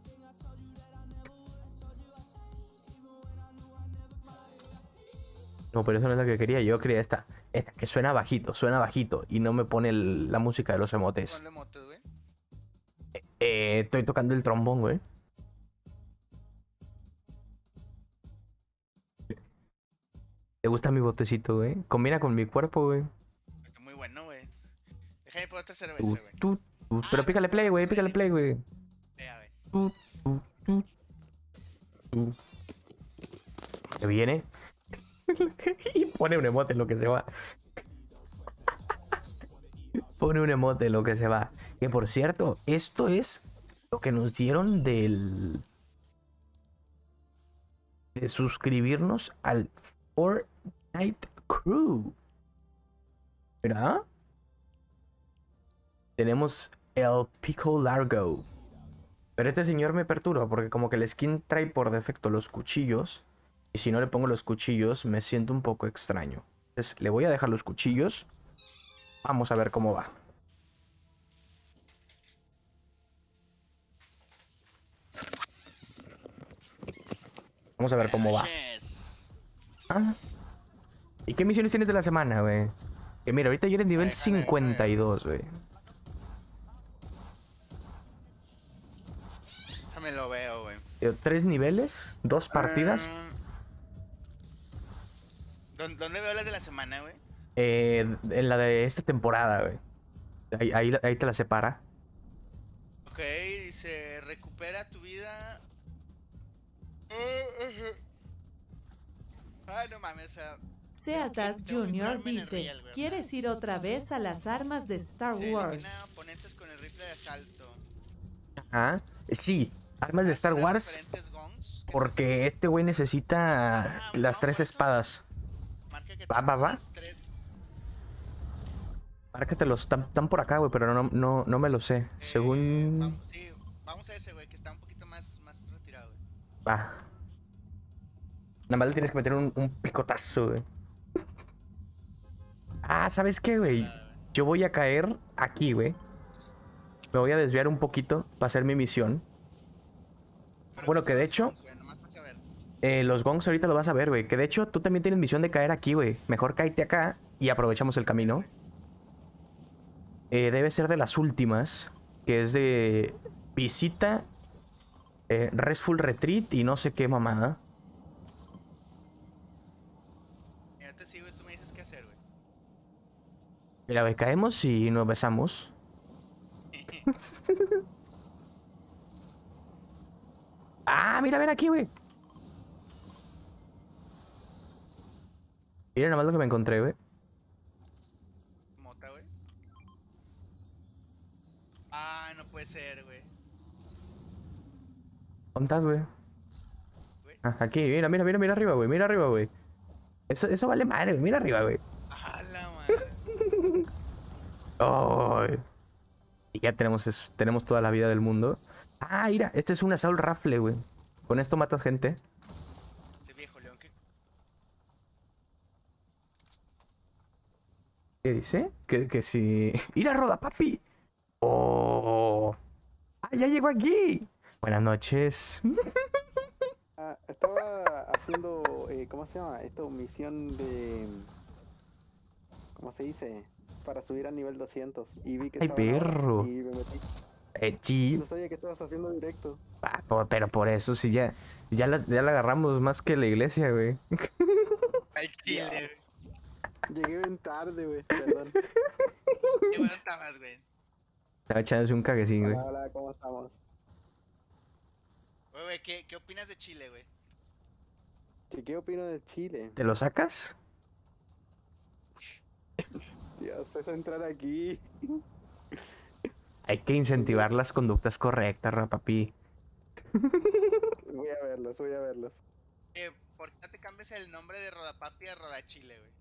No, pero esa no es la que quería. Yo quería esta. Esta, que suena bajito. Y no me pone la música de los emotes. ¿Cuál de motos, güey? Estoy tocando el trombón, güey. ¿Te gusta mi botecito, güey? Combina con mi cuerpo, güey. Está muy bueno, güey. Déjame por otra Tú, cerveza, güey. Pero pícale play, güey. Pícale play, güey. Vea, güey. Tú, tú. ¿Se viene? Y pone un emote en lo que se va. Pone un emote en lo que se va. Que por cierto, esto es lo que nos dieron de suscribirnos al Fortnite Crew. ¿Verdad? Tenemos el Pico Largo. Pero este señor me perturba porque como que el skin trae por defecto los cuchillos. Y si no le pongo los cuchillos me siento un poco extraño. Entonces le voy a dejar los cuchillos. Vamos a ver cómo va. Vamos a ver cómo va. Ah. ¿Y qué misiones tienes de la semana, güey? Que mira, ahorita yo eres nivel 52, güey. Déjame lo veo, güey. 3 niveles, 2 partidas. ¿Dónde veo las de la semana, güey? En la de esta temporada, güey. Ahí te la separa. Ok, dice, recupera tu vida. Ay, no mames, o sea... Seatas tengo que Junior curarme en el dice, real, güey. ¿quieres ir otra vez a las armas de Star Se Wars? elimina oponentes con el rifle de asalto. Ajá. Sí, armas de Star ¿Puedes tener Wars. diferentes gongs? ¿Qué es Porque este güey necesita las 3 por eso. espadas. Marca que Va. tenemos tres. Márcatelos, están por acá, güey, pero no me lo sé. Según... Vamos a ese, güey, que está un poquito más retirado, güey. Va. Nada más le tienes que meter un picotazo, güey. Ah, ¿sabes qué, güey? Yo voy a caer aquí, güey. Me voy a desviar un poquito para hacer mi misión. Pero Bueno, ¿qué que de son hecho... los gongs, güey? Nomás para saber. los gongs ahorita lo vas a ver, güey. Que de hecho tú también tienes misión de caer aquí, güey. Mejor cáete acá y aprovechamos el camino. Debe ser de las últimas. Que es de visita, Restful Retreat y no sé qué mamada. Yo te sigo y tú me dices qué hacer, güey. Mira, güey, caemos y nos besamos. Ah, mira, ven aquí, güey. Mira nada más lo que me encontré, güey. Mota, güey. Ah, no puede ser, güey. ¿Dónde estás, güey? Ah, aquí, mira arriba, güey. Mira arriba, güey. Eso vale madre, güey. Mira arriba, güey. Ah, la madre. Ay. Y ya tenemos toda la vida del mundo. Ah, mira, este es un assault rifle, güey. Con esto matas gente. Ese viejo león que... ¿Qué dice? Que si... ¡Ir a Roda, papi! ¡Oh! ¡Ah, ya llegó aquí! Buenas noches. Estaba haciendo, ¿cómo se llama? Esto, misión de... ¿Cómo se dice? Para subir al nivel 200. Y vi que ¡Ay, estaba ahora perro! y me metí. Sí. No sabía que estabas haciendo directo. Ah, pero por eso sí, ya la agarramos más que la iglesia, güey. Al chile, güey. Llegué bien tarde, güey. Perdón. Qué bueno estabas, güey. Estaba echándose un caguecín, güey. Hola, ¿cómo estamos? Güey, ¿qué opinas de Chile, güey? ¿Qué opino de Chile? ¿Te lo sacas? Dios, es entrar aquí. Hay que incentivar las conductas correctas, papi. Voy a verlos, voy a verlos. ¿Por qué no te cambias el nombre de Rodapapi a Rodachile, güey?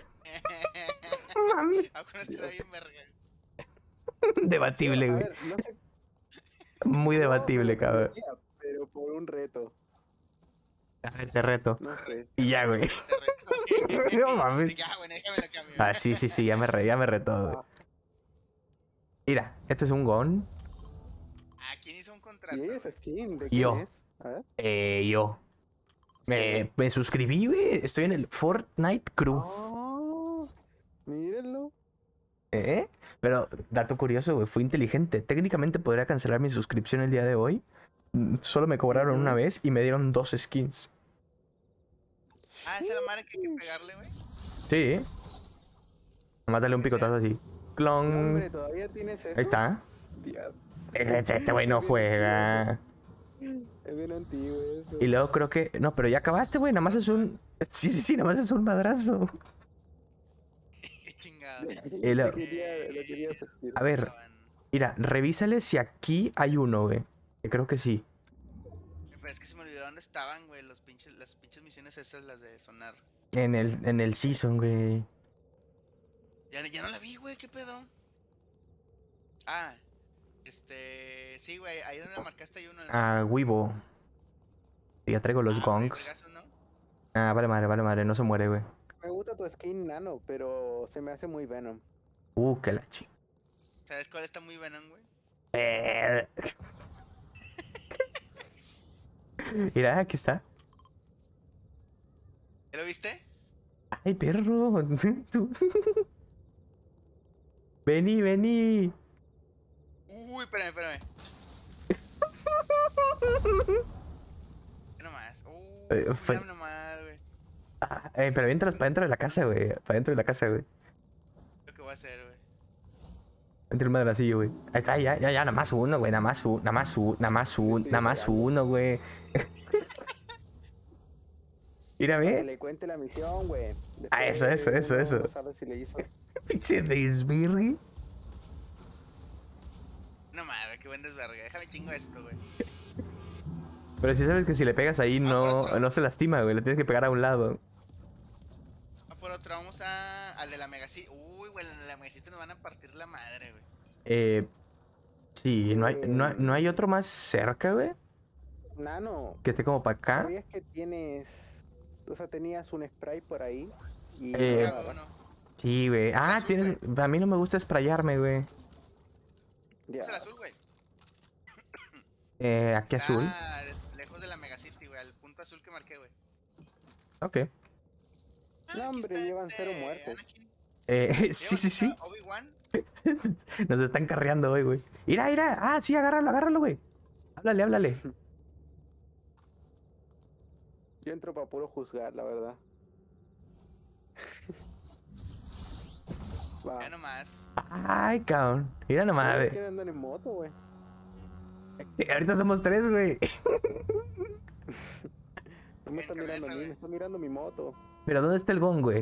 Mami. Aún no está bien verga. Debatible, A güey. ver, no sé Muy cómo debatible, me cabrón. metería, pero por un reto. A ver, te reto. No sé. Y ya, güey. Te reto, No mames. Dije, ah, bueno, déjame lo cambio. Ah, sí, ya me retó, güey. Ah, Mira, este es un gon. ¿A quién hizo un contrato? ¿y esa skin? ¿De Yo. quién es? A ver. Yo. Me suscribí, güey. Estoy en el Fortnite Crew. Oh, mírenlo. Pero, dato curioso, güey, fui inteligente. Técnicamente podría cancelar mi suscripción el día de hoy. Solo me cobraron una vez y me dieron 2 skins. Ah, esa es la madre que hay que pegarle, güey. Sí. Nomás dale un picotazo así. No, Clon. hombre, ¿todavía tienes eso? Ahí está. Dios, Este güey no juega. es bien antiguo eso. Y luego creo que... No, pero ya acabaste, güey. Nada más es un... Sí, nada más es un madrazo. Qué chingado. Y lo- Lo quería sentir. A ver, mira, revísale si aquí hay uno, güey. Que creo que sí. Pero es que se me olvidó dónde estaban, güey, las pinches misiones esas, las de sonar. En el season, güey. Ya no la vi, güey, ¿qué pedo? Ah, sí, güey, ahí donde la marcaste hay uno. Ah, Weibo. Ya traigo los gongs. Pegaso, ¿no? Ah, vale madre, no se muere, güey. Me gusta tu skin nano, pero se me hace muy Venom. Que la chi. ¿Sabes cuál está muy Venom, güey? Mira, aquí está. ¿Ya lo viste? Ay, perro. Tú. Vení. Uy, espérame. Ve nomás. Fue- Mira nomás, güey. Pero entras para dentro de la casa, güey. Para dentro de la casa, güey. Lo que voy a hacer, güey. Entre el madracillo, güey. Ahí está, ya, nada más uno, güey. Nada más uno, güey. Mira, Que ve. le cuente la misión, güey. Ah, eso. Después uno no sabe si le hizo. Pinche desvirgue. No mames, qué buen desverga. Déjame chingo esto, güey. Pero si sabes que si le pegas ahí no se lastima, güey. Le tienes que pegar a un lado. Va por otro, vamos al de la Megacity. Uy, güey, al de la Megacity nos van a partir la madre, güey. Sí, no hay otro más cerca, güey. Nano, Que esté como para acá. ¿sabías que tenías un spray por ahí? Y Ah, bueno. Sí, güey. Ah, azul, tienes. A mí no me gusta sprayarme, güey. ya. Es el azul, güey. Aquí azul. Lejos de la Megacity, güey. Al punto azul que marqué, güey. Ok. No, Aquí hombre, está llevan 0 muertes. Anakin. Sí. ¿Lleva Obi-Wan? Nos están carreando hoy, güey. Mira. Ah, sí, agárralo, güey. Háblale. Yo entro para puro juzgar, la verdad. Va. Ya nomás. Ay, cabrón. Mira nomás, ¿Por qué güey. andan en moto, güey? Ahorita somos 3, güey. No me está En mirando a camioneta, mí, güey. me está mirando mi moto. Pero ¿dónde está el gong, güey?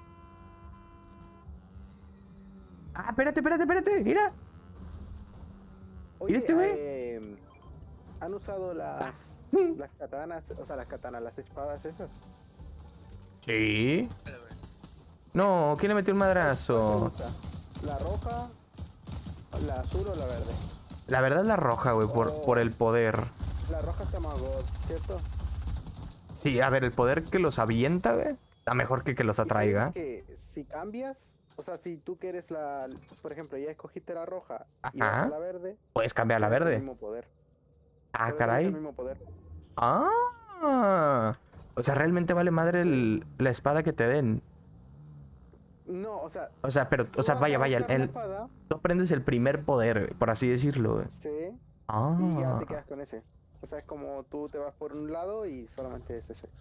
Ah, espérate. Mira. Oye, Mírate, güey. ¿han usado las katanas, o sea, las espadas esas? Sí. Espera, güey. No, ¿quién le metió un ¿Cuál te madrazo? gusta? ¿La roja, la azul o la verde? La verdad es la roja, güey, por el poder. La roja se llama God, ¿cierto? Sí, a ver, el poder que los avienta, güey, está mejor que los ¿Y atraiga. sabes que si cambias, o sea, si tú quieres por ejemplo, ya escogiste la roja y vas Ajá. a la verde, Puedes cambiar a la tienes el verde. mismo poder. Ah, Pero tienes el caray. mismo poder. Ah. O sea, realmente vale madre la espada que te den. No, o sea, Pero, tú vaya, vas a buscar la el, espada, tú aprendes el primer poder, por así decirlo, güey. sí, y ya te Ah. quedas con ese. O sea, es como tú te vas por un lado y solamente es ese.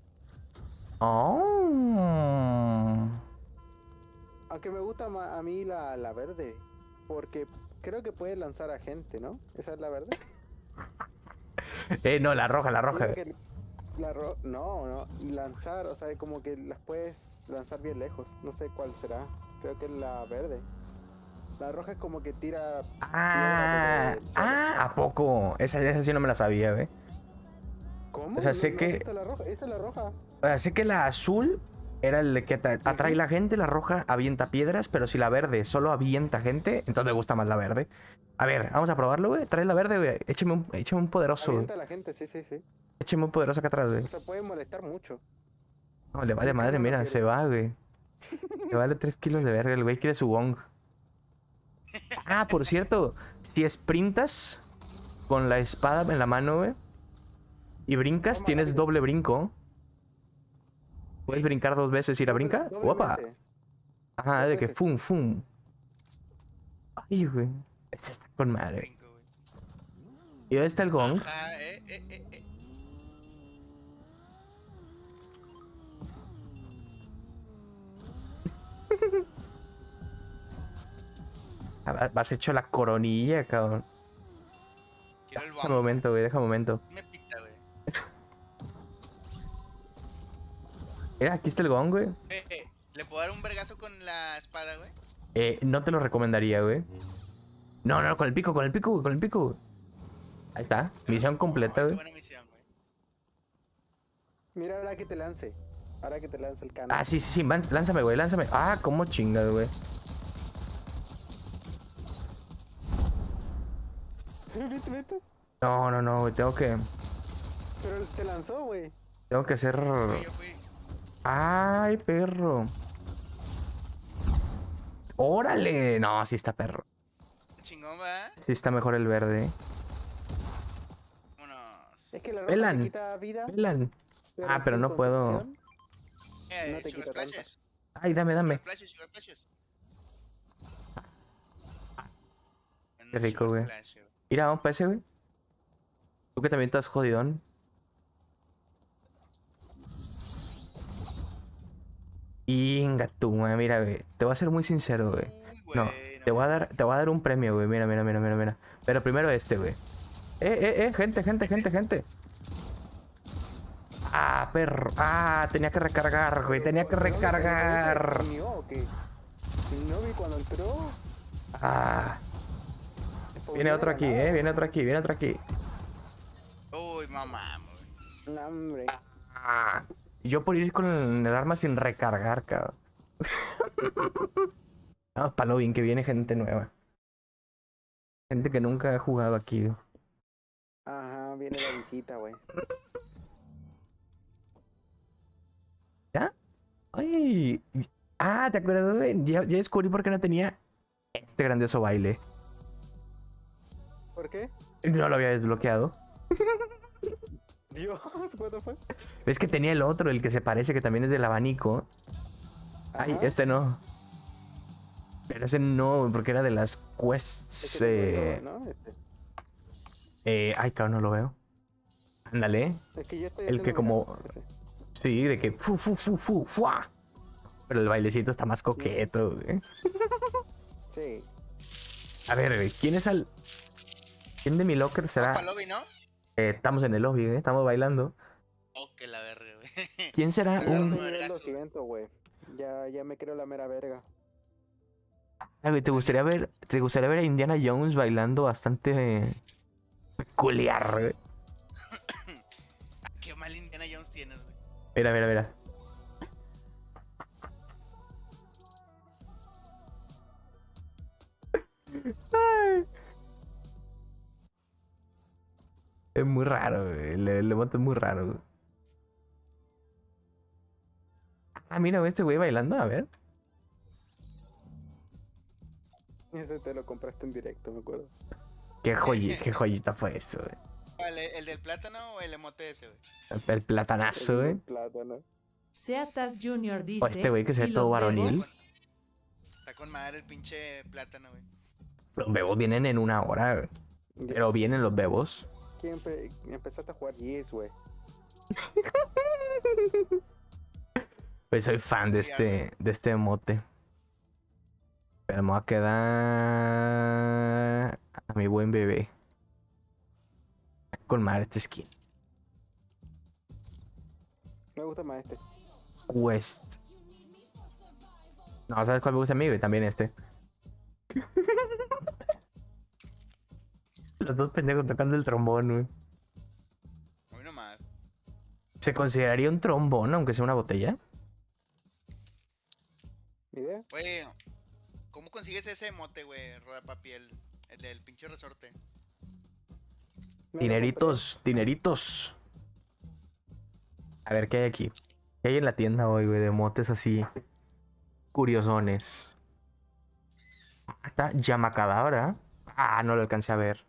Oh. Aunque me gusta más a mí la verde, porque creo que puedes lanzar a gente, ¿no? ¿Esa es la verde? No, la roja. Creo que no, lanzar, o sea, como que las puedes lanzar bien lejos. No sé cuál será. Creo que es la verde. La roja es como que tira. ¿A poco? Esa sí no me la sabía, güey. ¿Cómo? O sea, ¿No- sé no que- has visto la roja? Esa es la roja. O sea, sé que la azul era el que atrae la gente, la roja avienta piedras, pero si la verde solo avienta gente, entonces me gusta más la verde. A ver, vamos a probarlo, güey. Trae la verde, güey. Échame un poderoso, güey. Avienta a la gente, sí. Eche muy poderoso acá atrás, güey. O sea, puede molestar mucho. No, le vale Creo que madre, no lo mira, quiere. se va, güey. Le vale 3 kilos de verga, el güey quiere su gong. Ah, por cierto, si sprintas con la espada en la mano, güey, y brincas, Toma, tienes rápido. doble brinco. Puedes brincar 2 veces y la brinca. Opa. Doblemente. Ajá, Dos de que veces. fum, fum. Ay, güey. Este está con madre. Brinco, güey. ¿Y dónde está el gong? Ajá, Ah, vas hecho la coronilla, cabrón. Quiero el Deja un bombo. momento, güey, deja un momento. Me pita, güey. Mira, aquí está el gong, güey. ¿Le puedo dar un vergazo con la espada, güey? No te lo recomendaría, güey. No, no, con el pico, con el pico, güey, con el pico, güey. Ahí está, misión completa, Qué güey. buena misión, güey. Mira, ahora que te lance. Ahora que te lance el cano. Ah, sí, sí, sí, lánzame, güey, lánzame. Ah, cómo chingas, güey. ¿Viste, viste? No, no, no, güey, tengo que Pero te lanzó, güey. hacer... Yo fui. Ay, perro. ¡Órale! No, sí está perro. Chingón, va. Sí está mejor el verde. Vámonos. Es que la ropa Pelan. te quita vida. Pelan. Ah, pero sin no puedo. construcción, no te Sugar quita tanta. splashes. Ay, dame, dame. Sugar splashes, sugar splashes. Qué rico, Sugar güey. splash, güey. Mira, vamos para ese, güey. Tú que también estás jodidón. Inga tú, güey, mira, güey. Te voy a ser muy sincero, güey. Uy, No, güey, te voy a dar un premio, güey. Mira, mira, mira, mira, mira. Pero primero este, güey. Gente, gente, gente, gente. Ah, perro. Ah, tenía que recargar, güey. Tenía que ¿No viste? recargar. ¿Se unió o qué? No vi cuando entró. Ah. Viene otro aquí, viene otro aquí, viene otro aquí. Uy, mamá, güey. No, hombre. Ah. Y yo por ir con el arma sin recargar, cabrón. No, palo bien que viene gente nueva. Gente que nunca ha jugado aquí. Ajá, viene la visita, güey. ¿Ya? Ay. Ah, ¿te acuerdas, güey? Ya descubrí por qué no tenía este grandioso baile. ¿Por qué? No lo había desbloqueado. Dios, what the fuck? ¿Ves que tenía el otro, el que se parece, que también es del abanico? Ay, Ajá. este no. Pero ese no, porque era de las quests. Es que tengo yo, ¿no? Ay, cabrón, no lo veo. Ándale. Es que yo estoy El que haciendo, como... mira, ese. Sí, de que... ¡Fua! Pero el bailecito está más coqueto, güey. Sí. A ver, güey, ¿quién es al... ¿Quién de mi locker será? Para lobby, ¿no? Estamos en el lobby, estamos bailando. Oh, que la verga, güey. ¿Quién será Pero Yo un... no. estoy nivel vergazo. 200, güey. Ya me creo la mera verga. Ah, güey, ¿te gustaría ver a Indiana Jones bailando bastante peculiar, güey? Qué mal Indiana Jones tienes, güey. Mira, mira, mira. Ay. Es muy raro, güey. El emote es muy raro, güey. Ah, mira, güey, este güey bailando, a ver. Ese te lo compraste en directo, me acuerdo. Qué joyita fue eso, güey. Vale, ¿el del plátano o el emote ese, güey? El platanazo, güey. Plátano. Seatas Jr. dice. O este güey que se ve "¿Y todo los varonil. bebos?". Está con madre el pinche plátano, güey. Los bebos vienen en 1 hora, güey. Pero vienen los bebos. ¿Quién empezaste a jugar Gears, güey? Pues soy fan de este emote. Pero me voy a quedar a mi buen bebé. Con madre este skin. Me gusta más este. Quest. No, ¿sabes cuál me gusta a mí, güey? También este. Los dos pendejos tocando el trombón, güey. A mí nomás. ¿Se consideraría un trombón, aunque sea una botella? ¿Ni idea? Güey, ¿cómo consigues ese emote, güey? Rodapapi, el del pinche resorte. Me lo Dineritos, dineritos. A ver, ¿qué hay aquí? ¿Qué hay en la tienda hoy, güey? De motes así curiosones. Ah, está Yamacadabra. Ah, no lo alcancé a ver.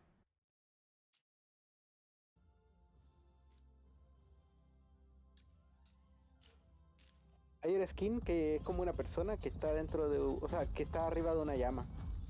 Hay una skin que es como una persona que está dentro de, o sea, que está arriba de una llama.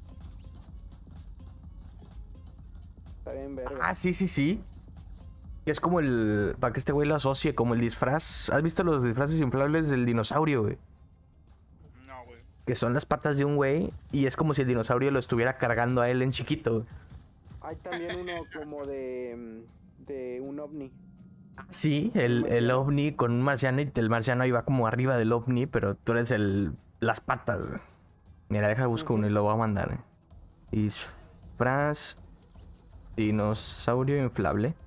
Está bien verga. Ah, sí, sí, sí. Y es como el... Para que este güey lo asocie, como el disfraz. ¿Has visto los disfraces inflables del dinosaurio, güey? No, güey. Que son las patas de un güey y es como si el dinosaurio lo estuviera cargando a él en chiquito, güey. Hay también uno como de un ovni. Sí, el marciano. ovni con un marciano y el marciano ahí va como arriba del ovni, pero tú eres las patas, güey. Mira, deja busco uno y lo voy a mandar, Disfraz dinosaurio inflable.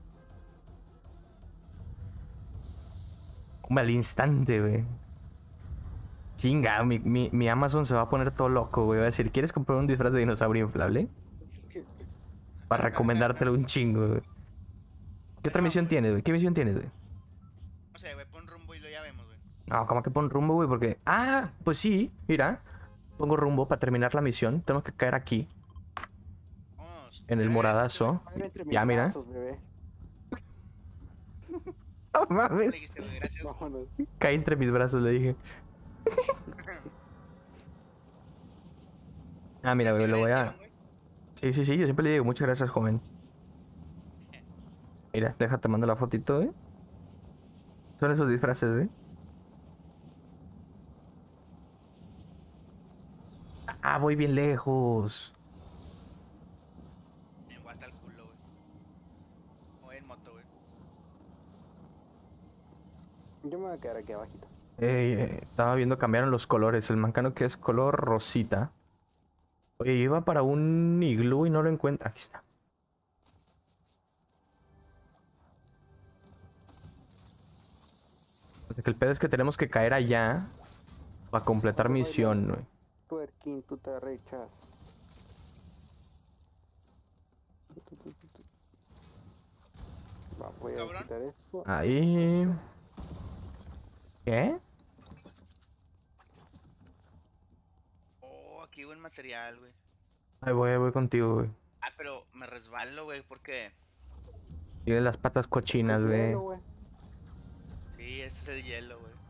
Como al instante, güey. Chinga, mi Amazon se va a poner todo loco, güey. Va a decir, ¿quieres comprar un disfraz de dinosaurio inflable? Para recomendártelo un chingo, güey. ¿Qué otra No, misión güey. tienes, güey? ¿Qué misión tienes, güey? No sé, güey, pon rumbo y lo ya vemos, güey. No, ¿cómo que pon rumbo, güey? Porque... Ah, pues sí, mira. Pongo rumbo para terminar la misión. Tenemos que caer aquí, Vamos. en el Ya me agradeciste, güey. moradazo. Caer entre mis Ya, mira. brazos, bebé. No ¿Cómo le mames. dijiste, güey? Gracias. Vámonos. Cae entre mis brazos, le dije. Ah, mira, ¿Sí güey, lo voy a... agradecieron, güey? Sí, sí, sí, yo siempre le digo muchas gracias, joven. Mira, déjate, mando la fotito, güey. Son esos disfraces, güey. Ah, voy bien lejos. Me voy hasta el culo, güey. Voy en moto, güey. Yo me voy a quedar aquí abajito. Estaba viendo, cambiaron los colores. El mancano que es color rosita. Oye, yo iba para un iglú y no lo encuentro. Aquí está. O sea, que el pedo es que tenemos que caer allá para completar Baila, misión, güey. Twerking, tú te rechas. Va, voy a Cabrón. quitar esto. Ahí. ¿Qué? Oh, aquí buen material, güey. Ahí voy contigo, güey. Ah, pero me resbalo, güey, porque... Tiene las patas cochinas, Es güey. hielo, güey. Sí, ese es el hielo, güey.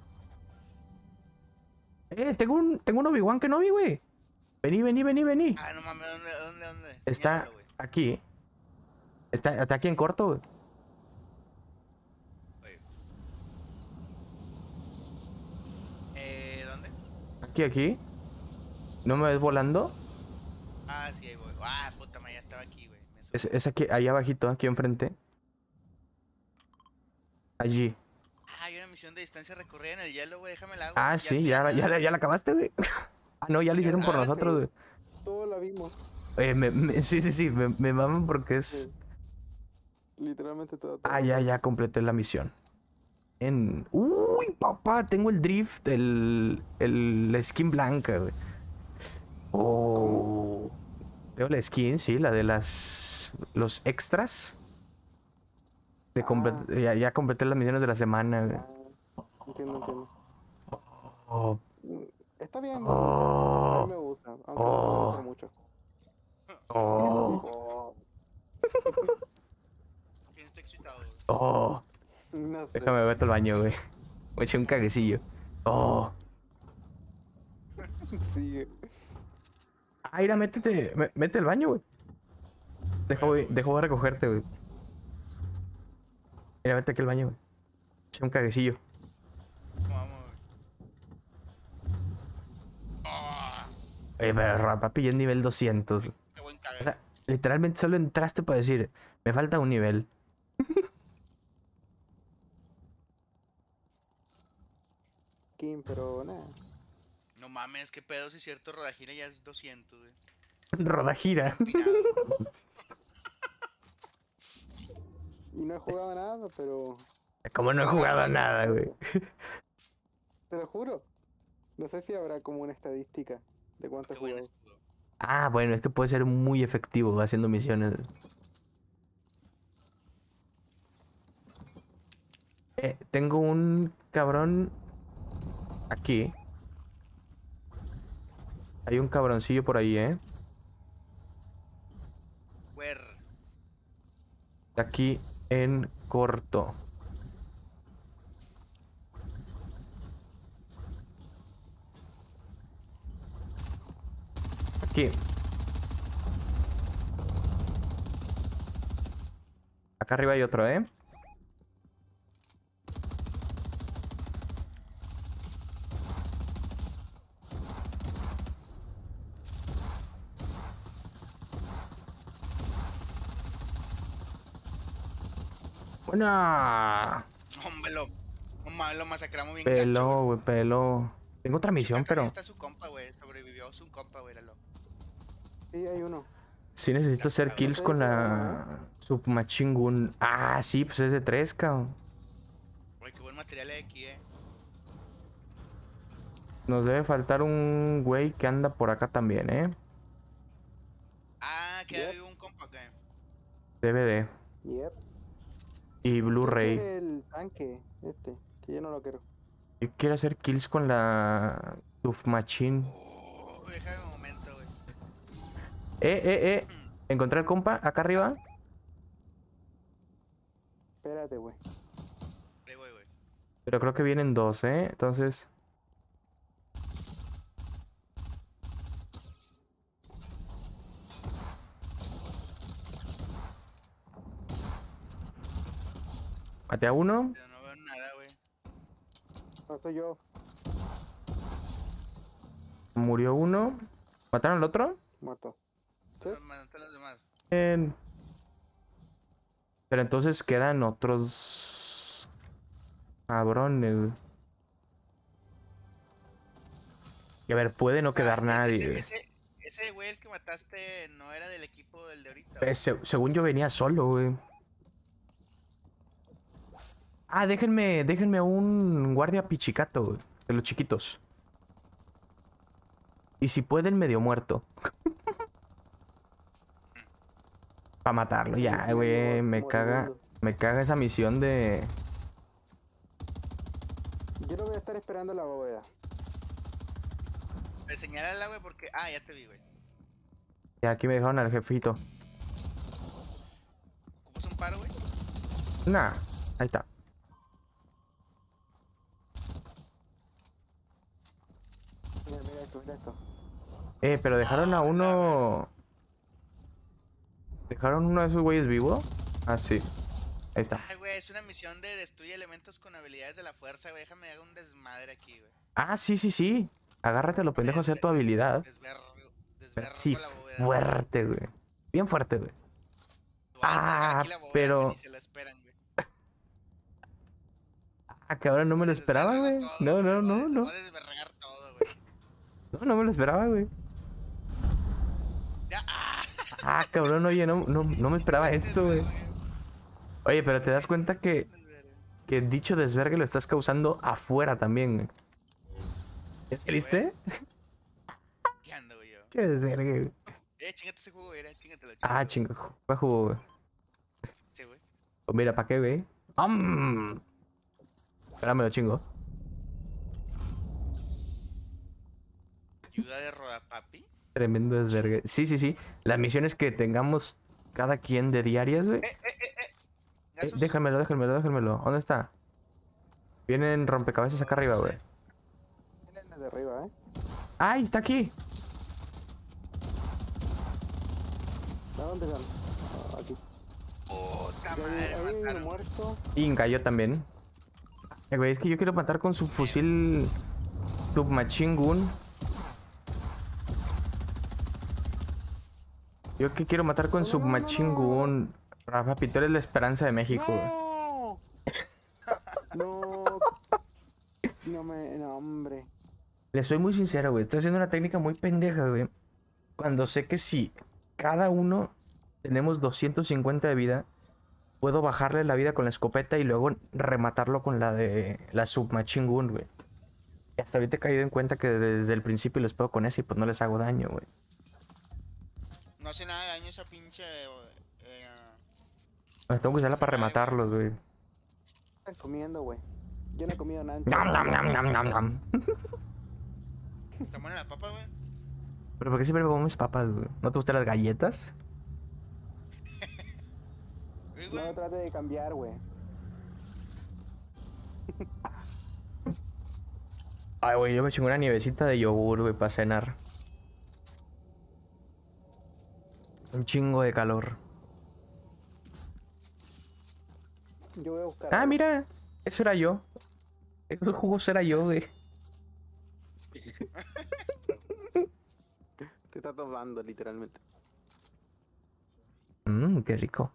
Tengo un Obi-Wan que no vi, güey. Vení, vení, vení, vení. Ah, no mames, ¿dónde? Está Señálalo, güey. aquí. Está aquí en corto, güey. Güey. ¿Dónde? Aquí. ¿No me ves volando? Ah, sí, ahí voy. Ah, puta madre, ya estaba aquí, güey. Me Es aquí, ahí abajito, aquí enfrente. Allí. Ah, hay una misión de distancia recorrida en el hielo, güey. Déjame la hago. Ah, sí, ya, ya la acabaste, güey. Ah, no, ya lo hicieron por Ah, nosotros, güey. Todos la vimos. Sí, sí, sí, me maman porque es... Sí. Literalmente todo. Ah, ya completé la misión. Uy, papá, tengo el drift, la skin blanca, güey. Oh. Tengo la skin, sí, la de los extras. Ya completé las misiones de la semana, güey. Entiendo. Oh, Está bien, ¿no? A oh, mí me gusta, aunque no puedo hacer oh, mucho. oh, Que no estoy excitado, güey. oh. No sé. Déjame vete al baño, güey. Me eché un caguecillo. Oh. Sigue. Ah, mira, mete al baño, güey. Voy a recogerte, güey. Mira, vete aquí al baño, güey. Eché un caguecillo. Vamos, güey. Ah, Oye, pero papi, ya es nivel 200. qué buen O cague. sea, literalmente solo entraste para decir, me falta un nivel. Kim, pero nada. No mames, qué pedo, si es cierto, Rodajira ya es 200, güey. Rodagira. Empinado. Y no he jugado nada, pero Como no he jugado a nada, güey. te lo juro. No sé si habrá como una estadística de cuánto he Qué buen jugado. escudo. Ah, bueno, es que puede ser muy efectivo haciendo misiones. Tengo un cabrón aquí. Hay un cabroncillo por ahí, ¿eh? Where? Aquí en corto. Aquí. Acá arriba hay otro, ¿eh? Buena. Hombre, lo masacramos bien Pelo, gacho, güey, pelo. Tengo otra güey. misión, Acá también pero está su compa, güey. Sobrevivió su compa, güey. Míralo. Sí, hay uno. sí necesito hacer kills Sí, con pero la Submachine Gun. Ah, sí, pues es de 3, cabrón. Güey, qué buen material hay aquí, Nos debe faltar un güey que anda por acá también, ¿eh? Ah, que Yep. hay un compa, ¿qué? DVD Yep. y ¿Quién Blu-ray. quiere el tanque? Que yo no lo quiero. Yo quiero hacer kills con la Submachine. Oh, déjame un momento, güey. Encontré al compa acá arriba. Espérate, güey. Ahí voy, güey. Pero creo que vienen dos, ¿eh? Entonces... Maté a uno. Pero no veo nada, güey. No soy yo. Murió uno. ¿Mataron al otro? Muerto. ¿Sí? Mataron los demás. Bien. Pero entonces quedan otros... cabrones. Y a ver, puede no quedar nadie. Ese güey, el que mataste, no era del equipo del de ahorita. Según yo venía solo, güey. Ah, déjenme un guardia pichicato, güey, de los chiquitos. Y si pueden, medio muerto. Para matarlo, ya, Sí, güey. Me moribundo. caga esa misión de... Yo lo voy a estar esperando en la bóveda. Señálala, güey, porque. Ah, ya te vi, güey. Ya, aquí me dejaron al jefito. ¿Ocupas un paro, güey? Nah, ahí está. Mira esto, mira esto. Pero dejaron a uno... ¿Dejaron uno de esos güeyes vivo? Ah, sí. Ahí está. Ay, güey, es una misión de destruye elementos con habilidades de la fuerza, güey. Déjame hacer un desmadre aquí, güey. Ah, sí. Agárrate a lo pendejo a hacer tu habilidad. Desvergo Sí, la bóveda. fuerte, güey. Bien fuerte, güey. Voy a desvergar aquí la bóveda, pero- güey, ni se lo esperan, güey. Ah, que ahora no me lo esperaba, güey. No. Voy a desvergar todo, güey. No me lo esperaba, güey. Ya, Ah, cabrón, oye, no me esperaba esto, güey. Oye, pero te das cuenta que dicho desvergue lo estás causando afuera también, güey. ¿Ya saliste? ¿Qué ando, güey, yo? Che, desvergue, güey. Chingate ese juego, güey, chingatelo. Ah, chingo, ¿cuál juego, güey? Sí, güey. Pues mira, ¿para qué, güey? Espérame, lo chingo. Ayuda de rodapapi. Tremendo desvergue. Sí. Las misiones que tengamos cada quien de diarias, güey. Gasos. Déjamelo. ¿Dónde está? Vienen rompecabezas acá arriba, güey. Vienen desde arriba, ¡Ay, está aquí! ¿A dónde van? Ah, aquí. Puta Y madre, ahí hay uno mataron. muerto. Y cayó también. Güey, es que yo quiero matar con su fusil Submachine Gun. Yo que quiero matar con No. Submachine Gun. Rafa, tú eres la esperanza de México, güey. ¡No! No, hombre. Le soy muy sincero, güey. Estoy haciendo una técnica muy pendeja, güey. Cuando sé que si cada uno tenemos 250 de vida, puedo bajarle la vida con la escopeta y luego rematarlo con la de la Submachine Gun, güey. Y hasta ahorita he caído en cuenta que desde el principio les pego con ese y pues no les hago daño, güey. No hace nada de daño esa pinche. Tengo que usarla para rematarlos, güey. están comiendo, güey? Yo no he comido nada. Ñam, ñam, ñam, ñam, ñam, ñam. ¿Está buena la papa, güey? Pero ¿por qué siempre comes papas, güey? ¿No te gustan las galletas? Uy, No güey. trate de cambiar, güey. Ay, güey, yo me chingo una nievecita de yogur, güey, para cenar. Un chingo de calor. Yo voy a buscar. Ah, algo. mira, eso era yo. Esos jugos era yo, güey. Te está tomando, literalmente. Qué rico.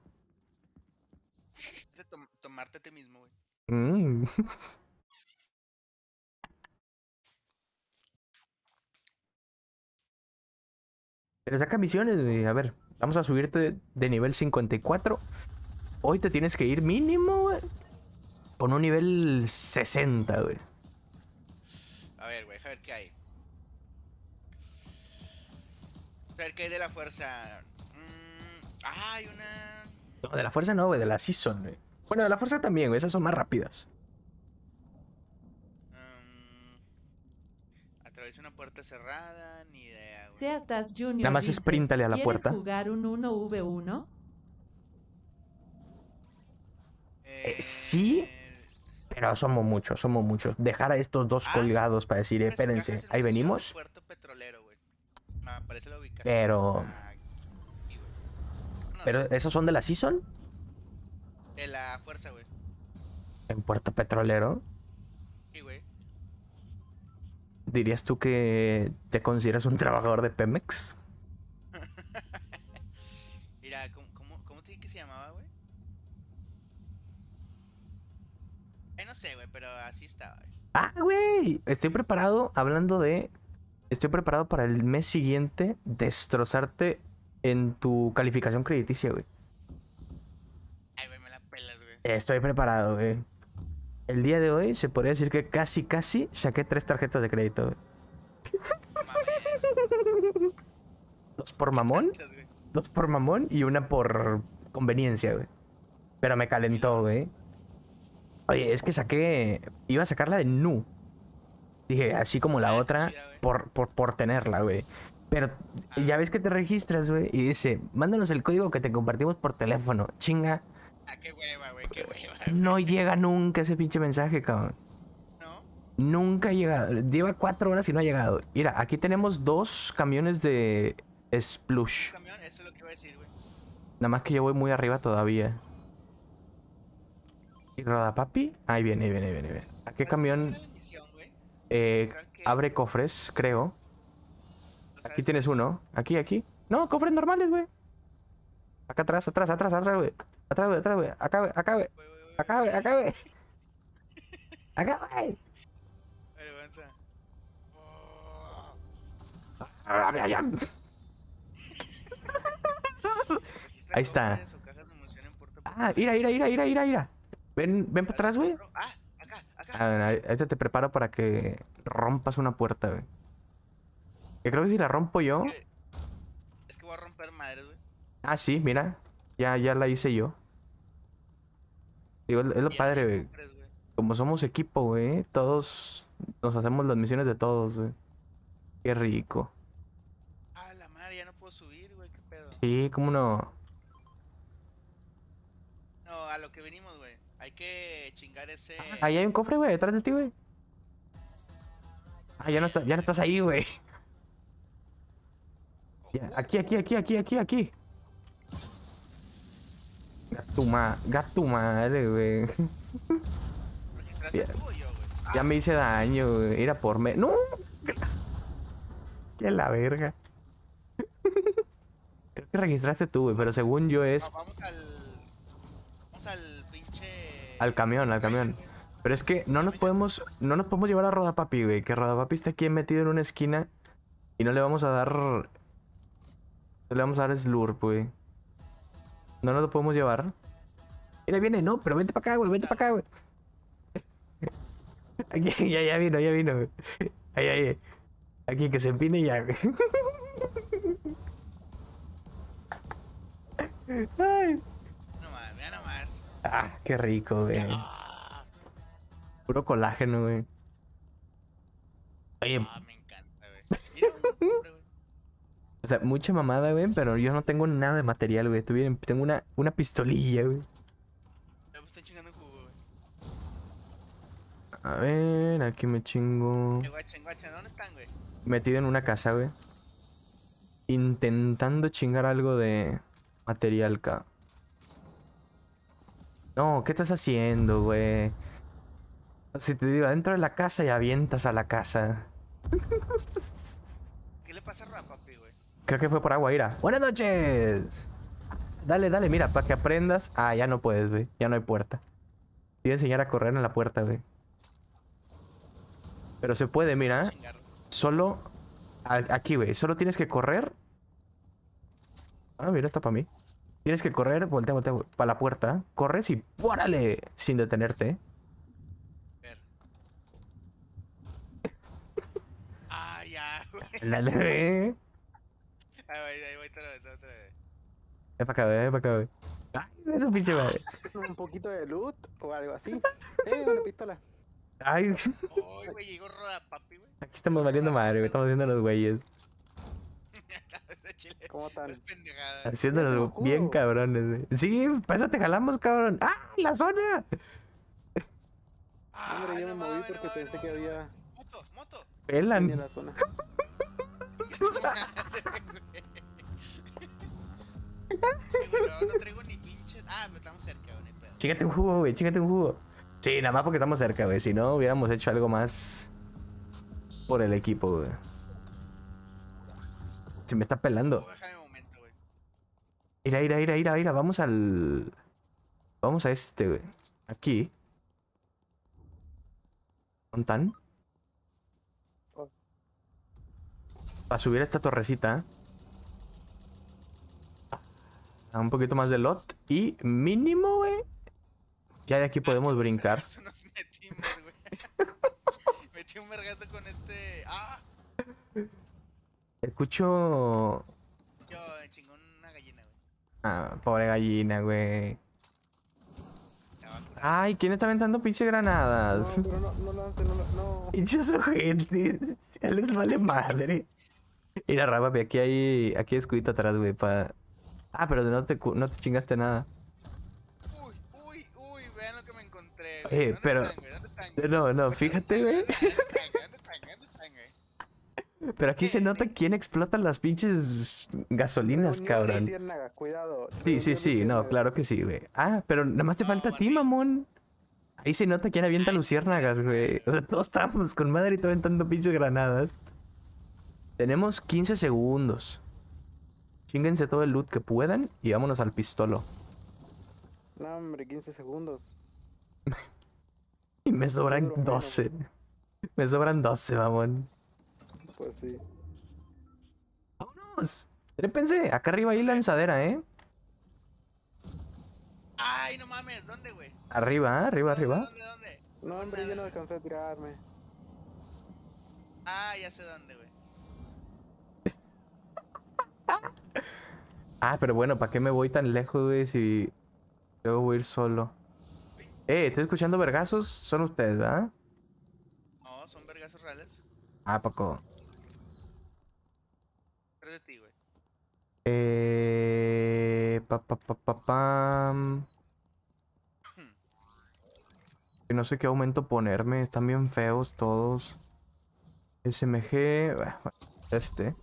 De tomarte a ti mismo, güey. Mm. Pero saca misiones, güey. A ver, vamos a subirte de nivel 54. Hoy te tienes que ir mínimo, güey, con un nivel 60, güey. A ver qué hay. A ver qué hay de la fuerza. Hay una. No, de la fuerza no, güey, de la season, güey. Bueno, de la fuerza también, güey. Esas son más rápidas. Atraviesa una puerta cerrada, ni idea, güey. Seatas Junior Nada más dice, spríntale a la ¿quieres puerta? jugar un 1v1? Sí. Pero somos muchos, somos muchos. Dejar a estos dos colgados para decir, Ofrece espérense, cajas de ahí munición venimos. de Puerto Petrolero, güey. Me aparece la ubicación. Pero- Aquí, güey. No, Pero esos son de la season. de la fuerza, güey. En Puerto Petrolero. Sí, güey. ¿Dirías tú que te consideras un trabajador de Pemex? Mira, ¿cómo te dije que se llamaba, güey? No sé, güey, pero así estaba, güey. Ah, güey. Estoy preparado, hablando de... Estoy preparado para el mes siguiente destrozarte en tu calificación crediticia, güey. Ay, güey, me la pelas, güey. Estoy preparado, güey. El día de hoy se podría decir que casi saqué 3 tarjetas de crédito, güey. No mames. 2 por mamón, Tantas, güey. 2 por mamón y una por conveniencia, güey. Pero me calentó, güey. Oye, es que iba a sacarla de Nu. Dije, así como la Ah, está otra, chida, güey. por tenerla, güey. Pero ya ves que te registras, güey, y dice, mándanos el código que te compartimos por teléfono. Chinga, Ah, qué hueva, güey, qué hueva. no llega nunca ese pinche mensaje, cabrón. ¿No? Nunca ha llegado. Lleva 4 horas y no ha llegado. Mira, aquí tenemos 2 camiones de Splush. Camión, eso es lo que iba a decir, güey. Nada más que yo voy muy arriba todavía. ¿Y Rodapapi? Ahí viene, ahí viene, ahí viene, ahí viene. ¿A qué camión? ¿Cuál es la misión, güey? Buscar que- Abre cofres, creo. o sea, Aquí es- tienes uno. Aquí. No, cofres normales, güey. Acá atrás, güey. Atrás, güey, atrás, güey. Acá, güey. güey. Acá, güey. Acá, güey. A ver, aguanta. Oh. Registra Ahí está. cofres o cajas de munición en Puerto Ah, Petrolero. mira. Ven para atrás, güey. Ah, acá. A ver, ahorita te preparo para que rompas una puerta, güey. Que creo que si la rompo yo... Es que voy a romper madres, güey. Ah, sí, mira. Ya la hice yo. Digo, es lo Y padre, hay güey. cofres, güey. Como somos equipo, güey. Todos nos hacemos las misiones de todos, güey. Qué rico. Ah, la madre, ya no puedo subir, güey, qué pedo. Sí, cómo no. No, a lo que venimos, güey. Hay que chingar ese. Ahí hay un cofre, güey, detrás de ti, güey. Ah, ya no estás ahí, güey. Ya, aquí. Gato madre, güey. ¿Registraste Ya. tú o yo, güey? Ya me hice daño, güey. Era por me. ¡No! ¡Qué la verga! Creo que registraste tú, güey, pero según yo es No, vamos al pinche. al camión. güey. Pero es que no nos podemos llevar a Rodapapi, güey. Que Rodapapi está aquí metido en una esquina y no le vamos a dar. No le vamos a dar slurp, güey. No nos lo podemos llevar. Mira, viene, no, pero vente para acá, güey, vente para acá, güey. Aquí, ya vino, güey. Ahí. Aquí, que se empine ya, güey. Ay. No mames, mira nomás. Ah, qué rico, güey. Ah, Puro colágeno, güey. Oye, Ah, me encanta, güey. Mira, un hombre, güey. o sea, mucha mamada, güey, pero yo no tengo nada de material, güey. Tengo una pistolilla, güey. Ya me están chingando un jugo, güey. A ver, aquí me chingo. Guacha, ¿dónde están, güey? Metido en una casa, güey. Intentando chingar algo de material, ca. No, ¿qué estás haciendo, güey? Si te digo, dentro de la casa y avientas a la casa. ¿Qué le pasa a Rapapi, güey? Creo que fue por agua, ira. ¡Buenas noches! Dale, dale, mira, para que aprendas. Ah, ya no puedes, güey. Ya no hay puerta. Te voy a enseñar a correr en la puerta, güey. Pero se puede, mira. Chingar. Solo... Aquí, güey. Solo tienes que correr. Ah, mira, está para mí. Tienes que correr, voltea, para la puerta. Corres y ¡pórale! Sin detenerte. Ver. Ah, ya, güey. Dale, güey. Ahí voy otra vez. Ven para acá, güey, ven para acá, güey. Ay, es un pinche madre. Un poquito de loot o algo así. Una pistola. Ay, Uy, güey, llegó Rodapapi, güey. aquí estamos valiendo madre, güey. Estamos viendo los güeyes. De Chile. ¿Cómo tan? Pendejada. Haciéndolos jugo. bien cabrones, güey. Sí, para eso te jalamos, cabrón. ¡Ah! ¡La zona! Ah, Hombre, yo me no moví mames, porque no pensé mames, que no había mames. Moto. tenía Pelan. la zona. No traigo ni pinches. Ah, pero estamos cerca, güey, no hay pedo. Chígate un jugo, güey. Chígate un jugo. Sí, nada más porque estamos cerca, güey. Si no, hubiéramos hecho algo más por el equipo, güey. Se me está pelando. Déjame un momento, güey. Mira. Vamos al... Vamos a este, güey. Aquí. ¿Montan? Oh. Para subir a esta torrecita. A un poquito más de lot. Y mínimo, güey. Ya de aquí podemos brincar. Vergazo nos metimos, güey. Metí un vergazo con este. Ah, Escucho... yo chingó una gallina, güey. Ah, pobre gallina, güey. Ya va a curar. Ay, ¿quién está aventando pinche granadas? No, pero no lance, no. Pinches gente. Ya les vale madre. Mira, Rafa, aquí hay escudito atrás, güey, pa... Ah, pero no te chingaste nada. Uy, vean lo que me encontré, Oye, güey. pero- ¿Dónde están, güey? No, fíjate, güey. ¿Dónde están, güey? Pero aquí se nota quién explota las pinches gasolinas, Reunión cabrón. luciérnaga, cuidado. Sí, Reunión no, luciérnaga. claro que sí, güey. Ah, pero nada más te No, falta a ti, Barbie. mamón. Ahí se nota quién avienta luciérnagas, güey. O sea, todos estábamos con madre y todo aventando pinches granadas. Tenemos 15 segundos. Chinguense todo el loot que puedan y vámonos al pistolo. No, hombre, 15 segundos. Y me sobran duró menos. 12. Me sobran 12, mamón. Pues sí. ¡Vámonos! Trépense, acá arriba hay lanzadera, ¿eh? Ay, no mames, ¿dónde, güey? Arriba. ¿Dónde? No, hombre, yo no alcancé a tirarme. Ah, ya sé dónde, güey. Ah, pero bueno, ¿para qué me voy tan lejos, güey? Si luego voy a ir solo. Estoy escuchando vergazos. Son ustedes, ¿verdad? No, son vergazos reales. Ah, Paco. Tres de ti, güey. Pam. Que no sé qué aumento ponerme. Están bien feos todos. SMG. Bueno, este.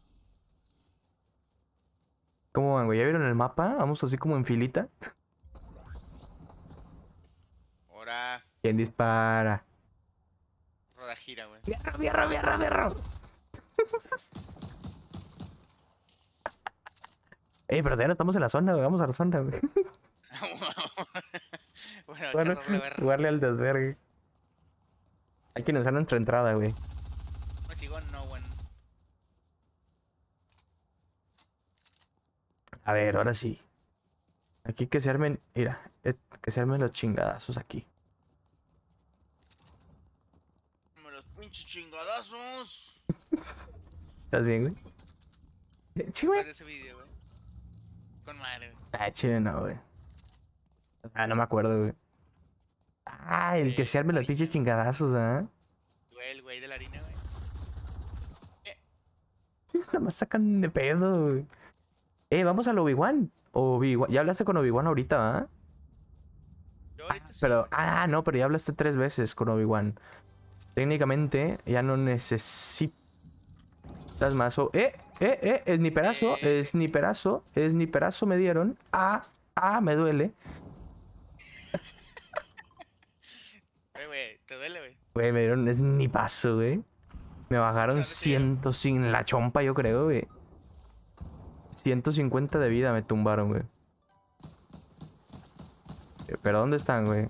¿Cómo van, güey? ¿Ya vieron el mapa? Vamos así como en filita. Ahora, ¿Quién dispara? roda gira, güey. ¡Fierro! Pero todavía no estamos en la zona, güey. Vamos a la zona, güey. Bueno, hay que Bueno, darle ver. jugarle al desvergue. Hay que usar nuestra entrada, güey. Me sigo no, güey. A ver, ahora sí. Aquí que se armen. Mira, que se armen los chingadazos aquí. Me los pinches chingadazos. ¿Estás bien, güey? Sí, güey. Después de ese video, güey. Con madre, güey. Ah, chile, no, güey. Ah, no me acuerdo, güey. Ah, el que se arme los pinches chingadazos, ¿ah? Güey, el güey de la harina, güey. Nada más sacan de pedo, güey. Vamos al Obi-Wan. Obi-Wan. Ya hablaste con Obi-Wan ahorita, ¿ah? Yo ahorita sí, Pero, güey. no, pero ya hablaste 3 veces con Obi-Wan. Técnicamente, ya no necesitas más. Sniperazo, sniperazo me dieron. Me duele. Güey, te duele, güey. Güey, me dieron un snipazo, güey. Me bajaron ¿Sabes qué dieron? 100 sin la chompa, yo creo, güey. 150 de vida me tumbaron, güey. ¿Pero dónde están, güey?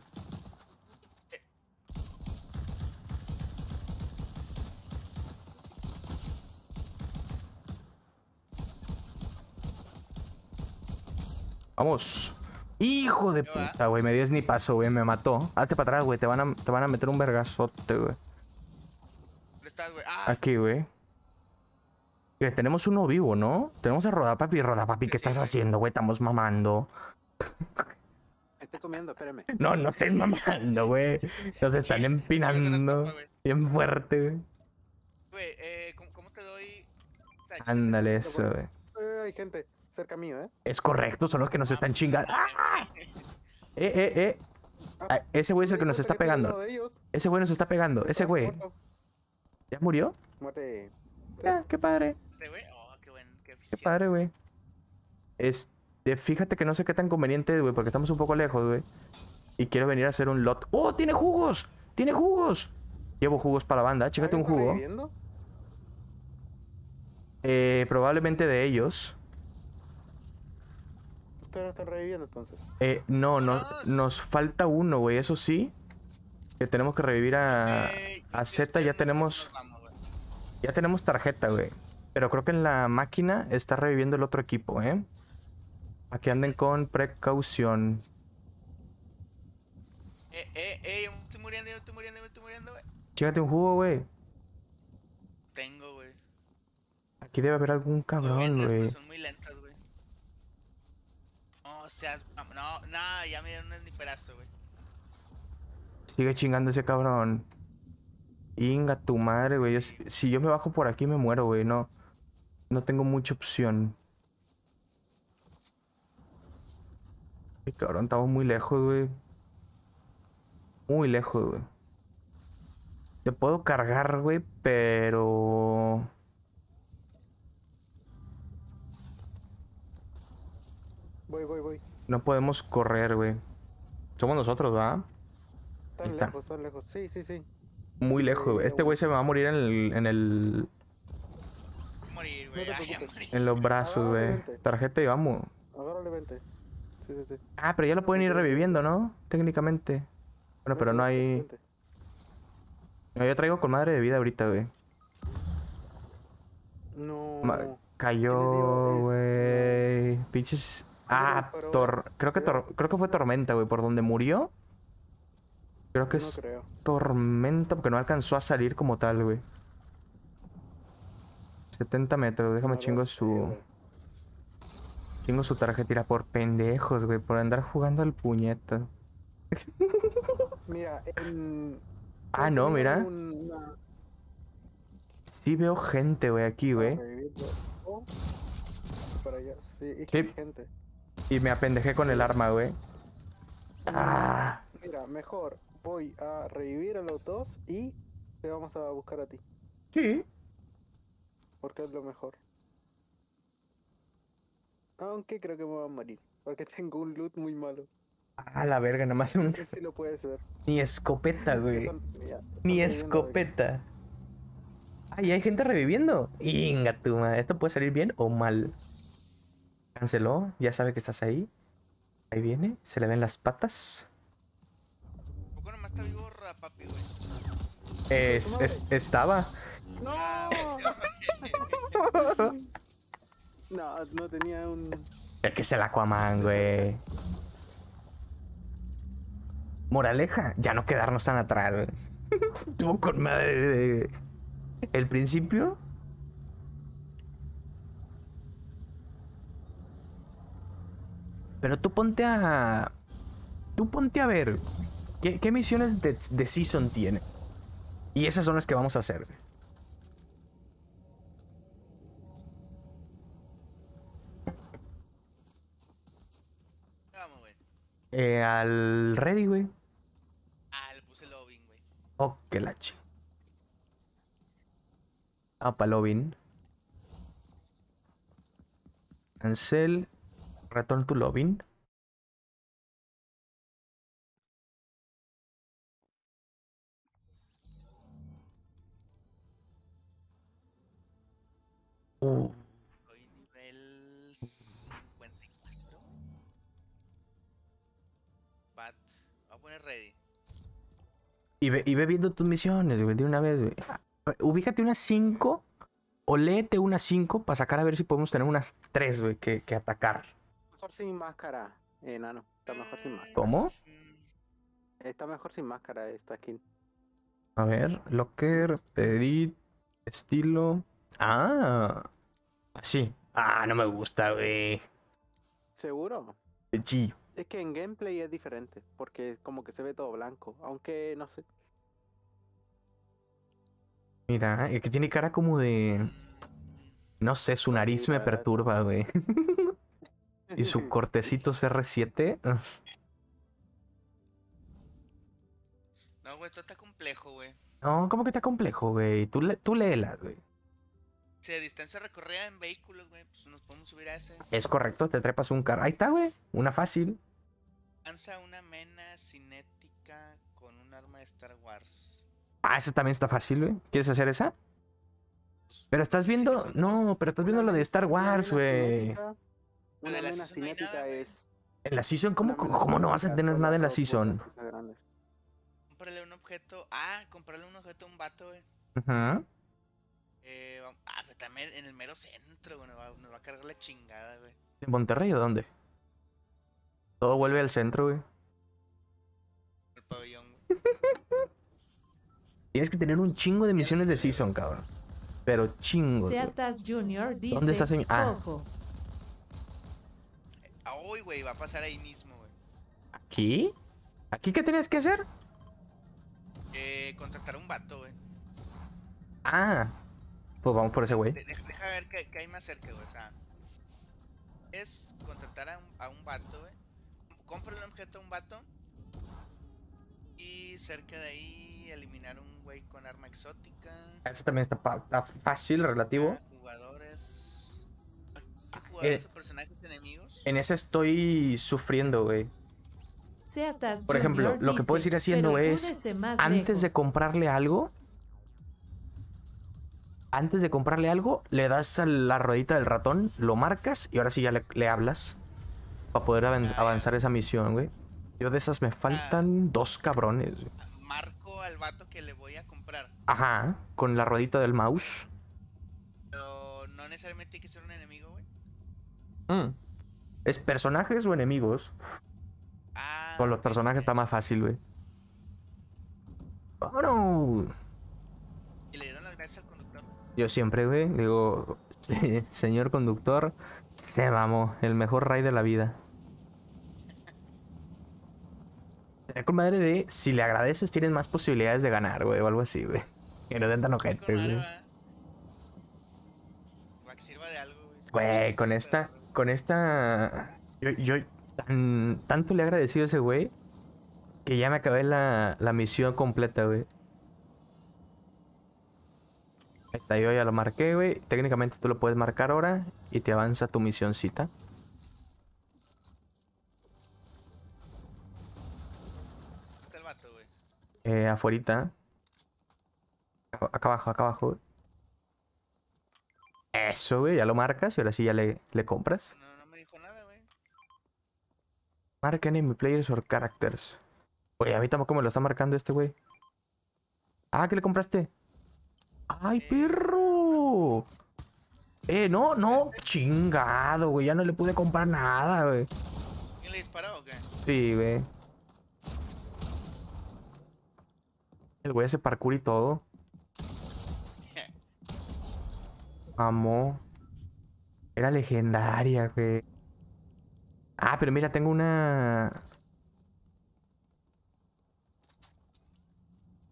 Vamos. Hijo de ¿Qué va? puta, güey. Me dio snipazo, güey. Me mató. Hazte para atrás, güey. Te van a meter un vergazote, güey. ¿Dónde estás, güey? Ah, Aquí, güey. Que tenemos uno vivo, ¿no? Tenemos a Rodapapi. Rodapapi, ¿qué Sí, estás güey. haciendo, güey? Estamos mamando. Estoy comiendo, espérame. No, no estés mamando, güey. Nos están Échame una empinando. estopa, güey. Bien fuerte, güey. Güey, ¿cómo te doy? O sea, Ándale, chingas, eso, güey. Hay gente cerca mío, ¿eh? Es correcto, son los que nos están chingando. ¡Ah! Ese güey es el que nos está Uno pegando. de ellos. Ese güey nos está pegando. Ese güey. Muerto. ¿Ya murió? Muerte. Ya, qué padre. Este, güey. Oh, qué bueno, qué Qué eficiente. padre, güey. Fíjate que no sé qué tan conveniente es, güey, porque estamos un poco lejos, güey. Y quiero venir a hacer un lot. ¡Oh, tiene jugos! ¡Tiene jugos! Llevo jugos para la banda. Chécate un ¿Alguien está jugo. reviviendo? Probablemente de ellos. Ustedes no están reviviendo entonces. No, Vámonos. nos falta uno, güey. Eso sí. Que tenemos que revivir a Yo Z. estoy Ya en tenemos. nos vamos, güey. Ya tenemos tarjeta, güey. Pero creo que en la máquina está reviviendo el otro equipo, ¿eh? Aquí anden con precaución. Yo me estoy muriendo, güey. Chécate un jugo, güey. Tengo, güey. Aquí debe haber algún Lo cabrón, vendes, güey. pero son muy lentas, güey. No seas. No, ya me dieron un sniperazo, güey. Sigue chingando ese cabrón. Inga tu madre, güey. Sí. Si yo me bajo por aquí me muero, güey. No tengo mucha opción. Ay, cabrón, estamos muy lejos, güey. Muy lejos, güey. Te puedo cargar, güey, pero... Voy. No podemos correr, güey. Somos nosotros, ¿va? Están está. lejos, están lejos. Sí. Muy lejos, güey. Este güey se me va a morir Morir, No güey. te Ya preocupes. morí. en los brazos, güey. Vente. Tarjeta y vamos. Agárrale 20. Sí. Ah, pero ya lo pueden ir reviviendo, ¿no? Técnicamente. Bueno, pero no hay... Vente. No, yo traigo con madre de vida ahorita, güey. No. Cayó, güey. Pinches... Ah, disparó? creo que fue Tormenta, güey. Por donde murió. Creo que No es creo. Tormenta porque no alcanzó a salir como tal, güey. 70 metros. Déjame No chingo lo sé, su... güey. Chingo su tarjetita por pendejos, güey. Por andar jugando al puñeta. Mira, en... Ah, no, tenía mira. una- Sí veo gente, güey, aquí, para güey. revivirlo. Oh, para allá. Sí, Sí. hay gente. Y me apendejé con el arma, güey. Ah, Mira, mejor voy a revivir a los dos y te vamos a buscar a ti. sí. Porque es lo mejor. Aunque creo que me voy a morir. Porque tengo un loot muy malo. Ah, la verga, nada más No un... sé si lo puedes ver. Ni escopeta, güey. Ya, Ni reviviendo de aquí. escopeta. Ay, hay gente reviviendo. Inga tu madre. ¿Esto puede salir bien o mal? Canceló. Ya sabe que estás ahí. Ahí viene. Se le ven las patas. Poco nomás está vivo Rodapapi, güey. Estaba. ¡No! No tenía un... Es que es el Aquaman, güey. Moraleja, ya no quedarnos tan atrás, güey. Tuvo con madre. El principio. Pero tú ponte a ver. ¿Qué misiones de Season tiene? Y esas son las que vamos a hacer, güey. Vamos, güey. Al Ready, güey. Ah, le puse lobbying, güey. Oh, qué lache. Ah, Palovin. Cancel. Return to login. Soy nivel 54. Bat. Voy a poner ready. Y ve viendo tus misiones, güey, de una vez, güey. Ubícate unas 5 o léete unas 5 para sacar a ver si podemos tener unas 3, güey, que atacar. Mejor sin máscara, enano. Está mejor sin máscara. ¿Cómo? Está mejor sin máscara esta skin. A ver, locker, edit, estilo. Ah, así. Ah, no me gusta, güey. ¿Seguro? Sí. Es que en gameplay es diferente, porque como que se ve todo blanco, aunque no sé. Mira, es que tiene cara como de... No sé, su nariz Sí, me la verdad. perturba, güey. Y su cortecito CR7. No, güey, esto está complejo, güey. No, ¿cómo que está complejo, güey? Tú léelas, güey. Si de distancia recorrida en vehículos, güey, pues nos podemos subir a ese. Es correcto, te trepas un carro. Ahí está, güey. Una fácil. Lanza una mena cinética con un arma de Star Wars. Ah, esa también está fácil, güey. ¿Quieres hacer esa? Pero estás Sí, sí, viendo... son- No, pero estás viendo lo de Star Wars, güey. Una De la mena season no hay cinética nada, güey. es... En la season, ¿cómo, una mena cómo no vas a cinética tener solo nada en la dos season? botas esas grandes. Comprarle un objeto. Ah, comprarle un objeto a un vato, güey. Ajá. Pero también en el mero centro, güey. Nos va a cargar la chingada, güey. ¿En Monterrey o dónde? Todo vuelve al centro, güey. El pabellón, güey. Tienes que tener un chingo de misiones de season, cabrón. Pero chingos, güey. Seatas Junior dice, ¿Dónde está, señor? Ah. ojo. Hoy, güey, va a pasar ahí mismo, güey. ¿Aquí? ¿Aquí qué tenías que hacer? Contratar a un vato, güey. Ah. Pues vamos por ese güey. Deja ver qué hay más cerca, güey. O sea, es contratar a un vato, güey. Cómprale un objeto a un vato. Y cerca de ahí eliminar un güey con arma exótica. Ese también está fácil, relativo. Jugadores. ¿Qué jugadores o personajes enemigos? En ese estoy sufriendo, güey. Seatas Por ejemplo, Junior lo que dice, puedes ir haciendo "Pero es, apúrese más antes de lejos". comprarle algo, le das a la ruedita del ratón, lo marcas y ahora sí ya le hablas para poder avanzar esa misión, güey. Yo de esas me faltan 2 cabrones, güey. Marco al vato que le voy a comprar. Ajá, con la ruedita del mouse. Pero no necesariamente hay que ser un enemigo, güey. ¿Es personajes o enemigos? Con los personajes está más fácil, güey. ¡Vámonos! Y le dieron las gracias al conductor. Yo siempre, güey, digo, señor conductor, se mamó, el mejor ride de la vida. Tenía con madre de, si le agradeces, tienes más posibilidades de ganar, güey, o algo así, güey. Que no den tan ojetes, güey. Para que sirva de algo, güey. Güey, con esta... Yo tanto le he agradecido a ese güey que ya me acabé la misión completa, güey. Ahí está, yo ya lo marqué, güey. Técnicamente tú lo puedes marcar ahora y te avanza tu misioncita. Está el vato, güey. Afuerita. Acá abajo, güey. Eso, güey, ya lo marcas y ahora sí ya le compras. No me dijo nada, güey. Marca enemy players or characters. Oye, a mí tampoco me lo está marcando este güey. Ah, ¿qué le compraste? ¡Ay, perro! No, chingado, güey. Ya no le pude comprar nada, güey. ¿Quién le disparó o qué? Sí, güey. El güey hace parkour y todo. Amo. Era legendaria, güey. Ah, pero mira, tengo una...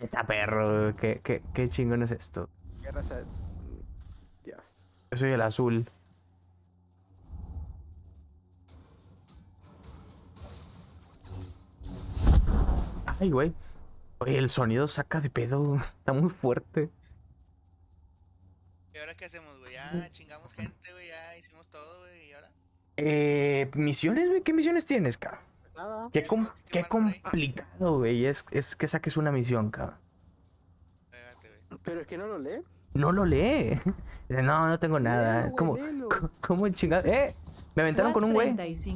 Está perro, qué chingón es esto. ¿Qué raza? Dios. Yo soy el azul. Ay, güey. Oye, el sonido saca de pedo. Está muy fuerte. ¿Y ahora qué hacemos, güey? Ya chingamos gente, güey, ya hicimos todo, güey, ¿y ahora? ¿Misiones, güey? ¿Qué misiones tienes, cabrón? Nada. Qué, Algo que qué quemar por ahí. complicado, güey. Es que saques una misión, cabrón. Espérate, güey. Pero es que no lo lee. No lo lee. Dice, no, no tengo nada. Léelo, ¿Cómo, güey, léelo. cómo chingado? Me aventaron con un güey.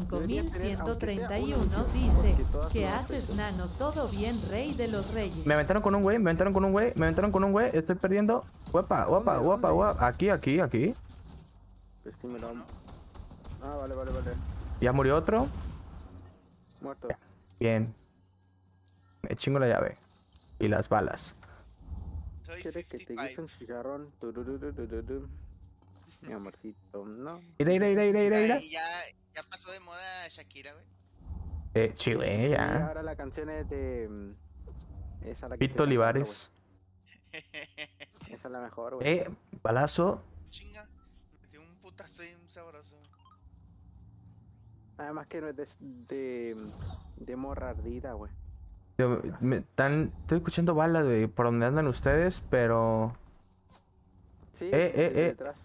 35.131 dice, ¿qué haces, Nano? ¿Todo bien, rey de los reyes? Me aventaron con un güey, me aventaron con un güey, me aventaron con un güey. Estoy perdiendo. Guapa, guapa, ¿Dónde, guapa, dónde? guapa. Aquí, aquí, aquí. Pues sí, me lo... Ah, vale, vale, vale. Ya murió otro. Muerto. Bien. Me chingo la llave. Y las balas. Soy ¿Quieres que te guise 55. un chicharrón? Turururururu. Mi amorcito, no. Ira, ira, ira, ira, ira, ira. Ay, ya pasó de moda Shakira, güey. Sí, güey, Sí, ya. ahora la canción es de... Esa la que Pito estoy cantando, Olivares. güey. Esa es la mejor, güey. Balazo. Chinga, me metí un putazo y un sabroso. Además que no es de morra ardida, güey. Estoy escuchando balas, güey, por donde andan ustedes, pero... Sí, eh. detrás.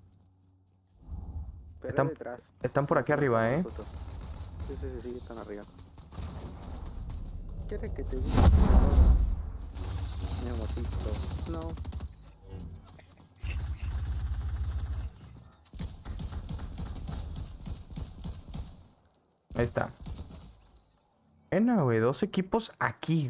Pero Están- detrás. están por aquí No arriba, están nosotros. Sí, están arriba. ¿Quieres que te guise? Mi amorcito, no. Ahí está. Bueno, güey, 2 equipos aquí.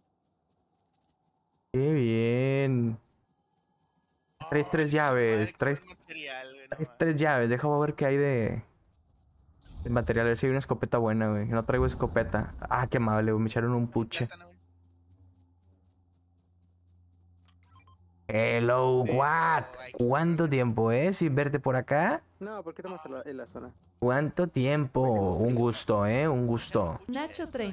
Qué bien. Traes 3 Ay, su madre, llaves, qué traes buen material, güey, no Traes mames. 3 llaves, déjame ver qué hay de material, a ver si hay una escopeta buena, güey. No traigo escopeta. Ah, qué amable, güey, me echaron un puche. Plátano, güey. Hello, Pero what? hay que ¿Cuánto ponerle- tiempo, sin verte por acá? No, ¿por qué estamos en la zona? ¿Cuánto tiempo? Un gusto, un gusto. Nacho Nacho.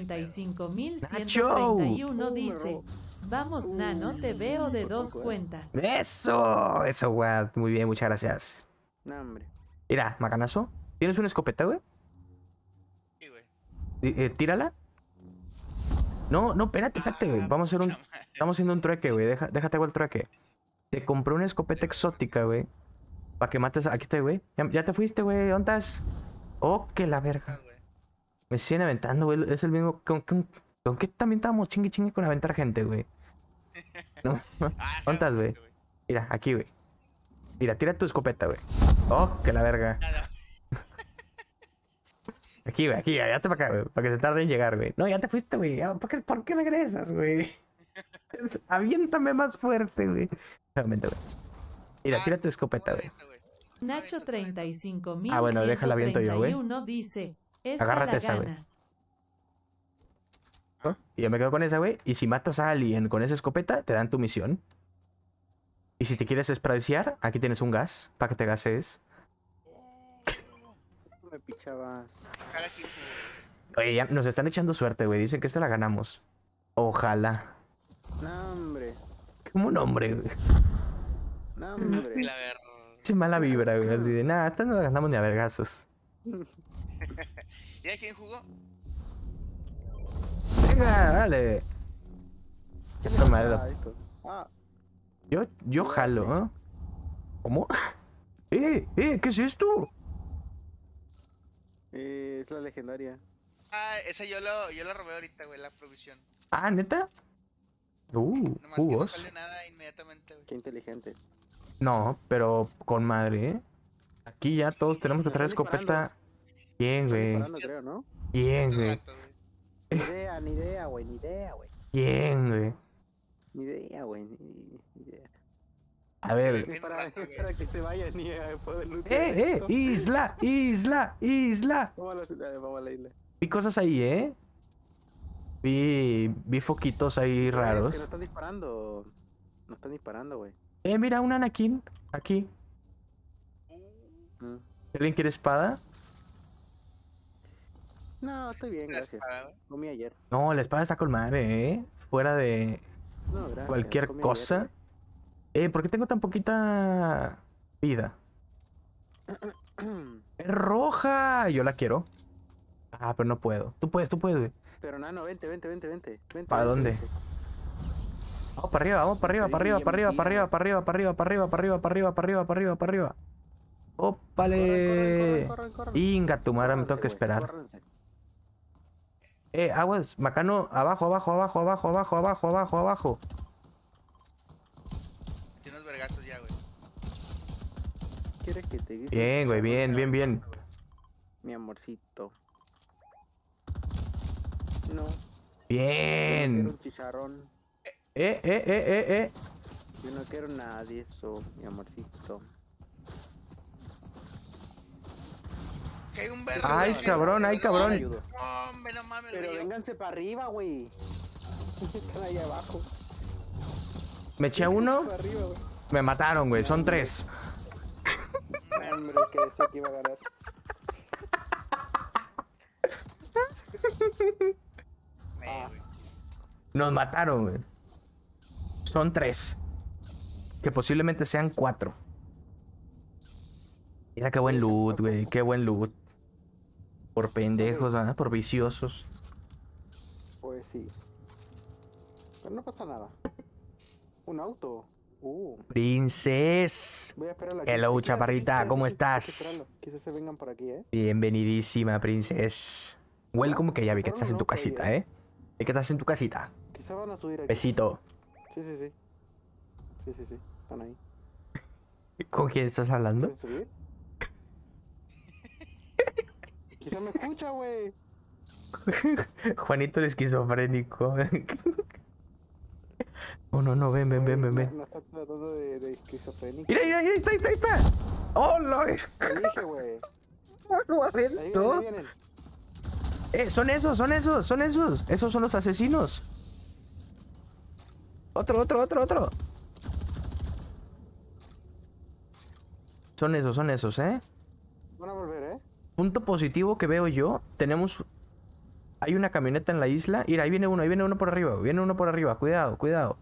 35.131 dice, vamos, Nano, te veo de 2 cuentas. Eso, güey. Muy bien, muchas gracias. No, hombre. Mira, macanazo. ¿Tienes una escopeta, güey? Sí, güey. Tírala. No, espérate, güey. Vamos a hacer un... puta madre. Estamos haciendo un trueque, güey. Déjate hago el trueque. Te compré una escopeta exótica, güey. Para que mates... Aquí estoy, güey. Ya te fuiste, güey. ¿Dónde estás? Oh, que la verga. Güey. Me siguen aventando, güey. Es el mismo... ¿Con qué también estábamos chingue con aventar gente, güey? No. Ah, ¿Dónde estás, güey? güey. Mira, aquí, güey. Mira, tira tu escopeta, güey. Oh, que la verga. Nada. Aquí, güey, ya te para acá, güey. Para que se tarde en llegar, güey. No, ya te fuiste, güey. ¿Por qué regresas, güey? Aviéntame más fuerte, güey. Realmente, güey. Mira, Ah, tira tu escopeta, ¿cómo güey. lo aviento, güey? Nacho ¿Cómo lo aviento? 35.131 Ah, bueno, déjala aviento yo, güey. dice, esta Agárrate la esa, güey. ganas. ¿No? Y yo me quedo con esa, güey. Y si matas a alguien con esa escopeta, te dan tu misión. Y si te quieres espradiciar, aquí tienes un gas para que te gases. Me pichabas. Jala aquí, güey. Oye, ya nos están echando suerte, güey. Dicen que esta la ganamos. Ojalá. No, hombre. Como un hombre, güey. No, hombre. Y la ver. Ese mala vibra, güey. Así de, nada, esta no la ganamos ni a vergazos. ¿Y a quién jugó? Venga, dale. Qué tomado. Esto. Ah, Yo jalo, ¿eh? ¿Cómo? ¿Qué es esto? es la legendaria. Ah, esa yo lo robé ahorita, güey, la provisión. Ah, ¿neta? Nomás que no Jugos. sale nada inmediatamente, güey. Qué inteligente. No, pero con madre, ¿eh? Aquí ya todos tenemos que Me traer están escopeta. Bien, Estoy güey. disparando, creo, ¿no? Bien, Hace güey. rato, güey. Ni idea, güey. Ni idea, güey. Bien, güey. Ni idea, güey. Ni idea. A ver. Bien Para, rato, güey. para que se vaya ni a poder lootear esto. Isla! Vamos a la isla. Vi cosas ahí, ¿eh? Vi foquitos ahí Es que raros. nos están disparando. Nos están disparando, güey. Mira, un Anakin. Aquí. Mm. ¿Alguien quiere espada? No, estoy bien, La gracias. espada, güey. Comí ayer. No, la espada está con madre, ¿eh? Fuera de No, gracias. Cualquier comí cosa. ¿Por qué tengo tan poquita vida? ayer. ¡Es roja! Yo la quiero. Ah, pero no puedo. Tú puedes, güey. Pero nano, vente. ¿Para dónde? vente. Vamos para arriba, vamos para arriba, para arriba, para arriba, para arriba, para arriba, para arriba, para arriba, para arriba, para arriba, para arriba, para arriba, para arriba. ¡Ópale! Corran. Inga, tu madre, me tengo que Córranse, güey, esperar. córranse. Aguas, Macano, abajo, abajo, abajo, abajo, abajo, abajo, abajo, abajo. Tiene unos vergazos ya, güey. ¿Quieres que te guise? Bien, güey, bien. Mi amorcito. No. Bien. Quiero un chicharrón. Yo no quiero nada de eso, mi amorcito. Que hay un verga. Ay, güey. cabrón, ay, cabrón. Ayudo. No, hombre, no mames, Pero güey. vénganse para arriba, güey. Están ahí abajo. Me eché a uno, Para arriba, güey. me mataron, güey, son 3. Hombre, que decía que iba a ganar. Güey. Nos mataron, güey. Son 3. Que posiblemente sean 4. Mira qué buen loot, güey, qué buen loot. Por pendejos, ¿verdad? Por viciosos. Pues sí. Pero no pasa nada. Un auto. Princes. Voy a esperarlo Hello, aquí, chaparrita, ¿cómo hay que estás? esperarlo. Quizás se vengan por aquí, Bienvenidísima, princes. Welcome, que ya vi que estás en tu Ok, casita, ¿eh? Vi que estás en tu casita. Quizás van a subir aquí. Besito. Sí. Están ahí. ¿Con quién estás hablando? ¿Pueden subir? Quizás me escucha, güey. Juanito el esquizofrénico. Oh, no, ven. No está tratando de esquizofrénico. Mira, ahí está. ¡Oh, no! Te dije, güey. Ahí vienen. Son esos. Esos son los asesinos. Otro. Son esos, ¿eh? Van a volver, Punto positivo que veo yo. Hay una camioneta en la isla. Mira, ahí viene uno por arriba. Cuidado.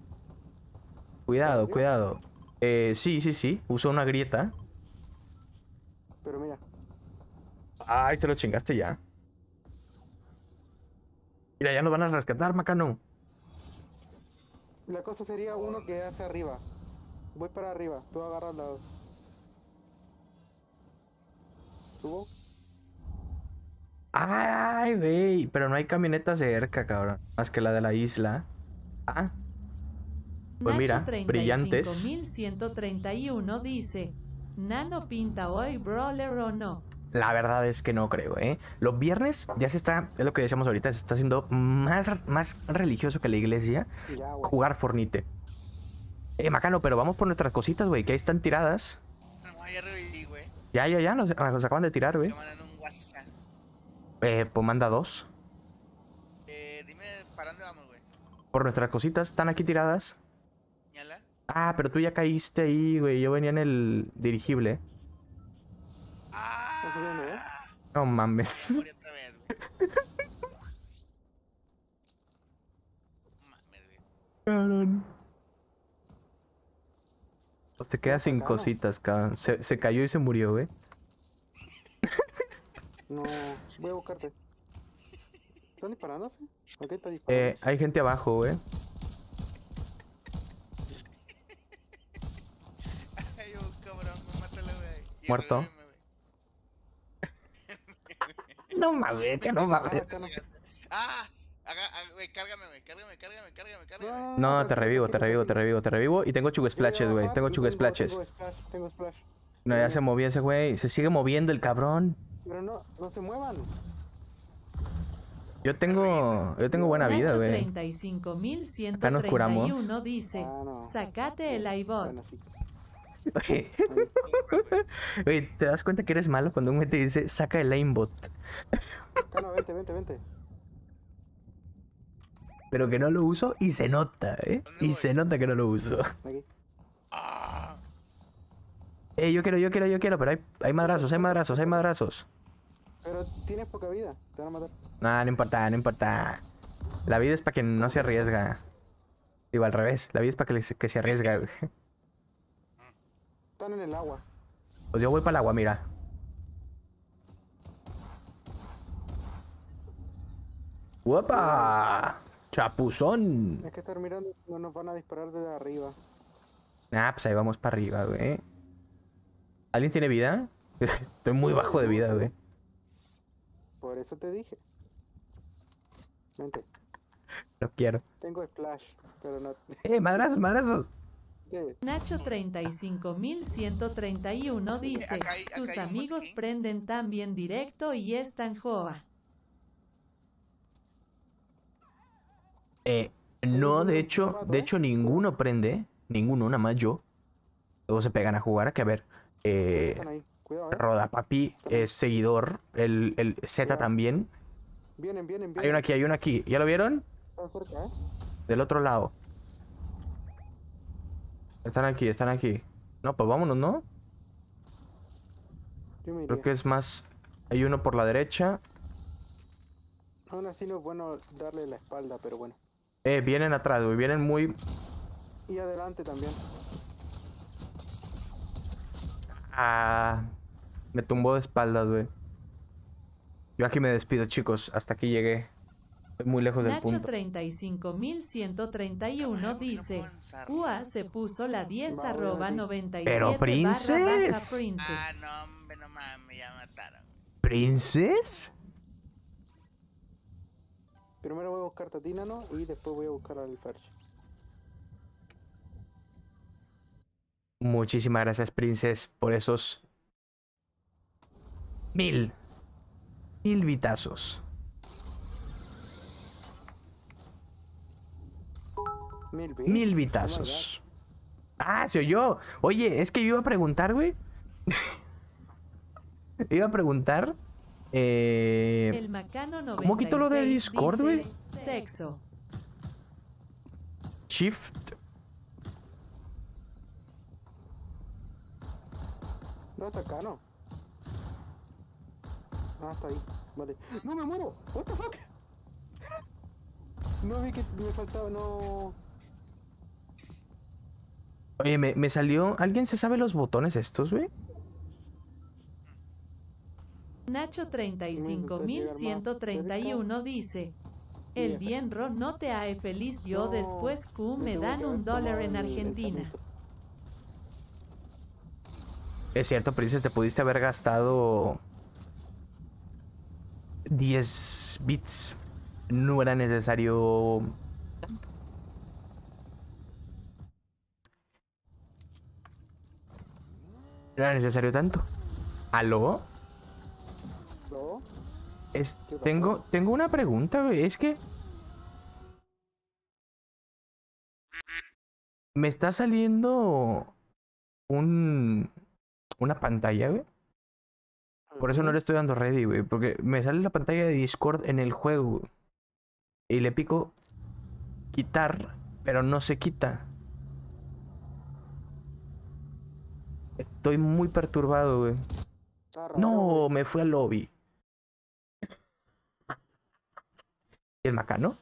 Sí. Usa una grieta. Pero mira. Ay, te lo chingaste ya. Mira, ya nos van a rescatar, Macano. La cosa sería uno que hace arriba. Voy para arriba. Tú agarras la... ¿Subo? Ay, güey. Pero no hay camioneta cerca, cabrón. Más que la de la isla. Ah. Pues mira, brillantes. 35.131 dice: Nano pinta hoy, brawler o no. La verdad es que no creo, ¿eh? Los viernes ya se está, es lo que decíamos ahorita, se está haciendo más religioso que la iglesia Ya, güey. jugar Fornite. Macano, pero vamos por nuestras cositas, güey, que ahí están tiradas. No, ya reviví, güey. Ya, nos acaban de tirar, güey. Me mandan un WhatsApp. Pues manda 2. Dime, ¿para dónde vamos, güey? Por nuestras cositas, están aquí tiradas. ¿Ñala? Ah, pero tú ya caíste ahí, güey, yo venía en el dirigible. ¿Estás subiendo, No mames. Morí otra vez, güey. Mames, güey. Cabrón. Pues te quedas sin Macano. cositas, cabrón. Se cayó y se murió, güey. No, voy a buscarte. ¿Están disparándose? ¿A qué está disparando? Hay gente abajo, güey. Ay, un cabrón, mátalo, güey. Y Muerto. revíveme, güey. No mames, que no mames. Acá no. Güey, cárgame. No, te revivo. Y tengo chug splashes, güey. Tengo chug splashes. Tengo splash. No, ya se movió ese güey. Se sigue moviendo el cabrón. Pero no se muevan. Yo tengo buena vida, güey. 35.131 Acá nos curamos. dice: Ah, no. Sacate el iBot. Bueno, sí. Güey, ¿te das cuenta que eres malo cuando un güey te dice saca el aimbot? Cano, vente. Pero que no lo uso y se nota, ¿eh? Y se nota que no lo uso. Aquí. Ah, Yo quiero, pero hay madrazos. Pero tienes poca vida. Te van a matar. Nah, no importa. La vida es para quien no se arriesga. Digo, al revés. La vida es para que se arriesga, güey. Están en el agua. Pues yo voy para el agua, mira. ¡Uepa! ¡Chapuzón! Hay que estar mirando, no nos van a disparar desde arriba. Ah, pues ahí vamos para arriba, güey. ¿Alguien tiene vida? Estoy muy bajo de vida, güey. Por eso te dije. Vente. No quiero. Tengo splash, pero no. Madrazos, madrazos. ¿Qué? Nacho 35131 dice, Acá hay tus un amigos botiquín. prenden también directo y están joa. No, de hecho ninguno prende. Ninguno, nada más yo. Luego se pegan a jugar, que a ver. Están ahí. Cuidado, Roda Papi es seguidor. El Z Cuidado. también. Vienen. Hay uno aquí, hay uno aquí. ¿Ya lo vieron? Están cerca, ¿eh? Del otro lado. Están aquí, están aquí. No, pues vámonos, ¿no? Yo me Creo iría. que es más. Hay uno por la derecha. Aún así no es bueno darle la espalda, pero bueno. Vienen atrás, güey. Vienen muy. Y adelante también. Ah, me tumbó de espaldas, güey. Yo aquí me despido, chicos. Hasta aquí llegué. Estoy muy lejos del Nacho punto. 35131 dice, UA se puso la 10 Va, arroba obviamente. 97 Pero, barra baja Princess. Princess. Ah, no, hombre, no mames, ya mataron. ¿Princess? Primero voy a buscar a Tinano y después voy a buscar al Ferch. Muchísimas gracias, Princess, por esos 1000 vitazos. 1000 bits. 1000 Oh my vitazos. Ah, se oyó. Oye, es que yo iba a preguntar, güey. Iba a preguntar. El Macano 96 ¿Cómo quito lo de Discord, güey? dice, sexo. Shift. God. No, está acá, no. Ah, está ahí. Vale. ¡No me muero! ¿What the fuck? No vi que me faltaba, no. Oye, me salió. ¿Alguien se sabe los botones estos, güey? Nacho 35131 dice, el dienro no te hae feliz yo No, después Q me tengo dan que un haber dólar tomado en el Argentina. salito. Es cierto, Princess, te pudiste haber gastado 10 bits. No era necesario. No era necesario tanto. ¿Aló? ¿No? ¿Qué pasó? Tengo una pregunta, güey. Es que me está saliendo una pantalla, güey. Por eso no le estoy dando ready, güey. Porque me sale la pantalla de Discord en el juego. Y le pico quitar, pero no se quita. Estoy muy perturbado, güey. Está raro, No, güey. me fui al lobby. ¿Y el Macano?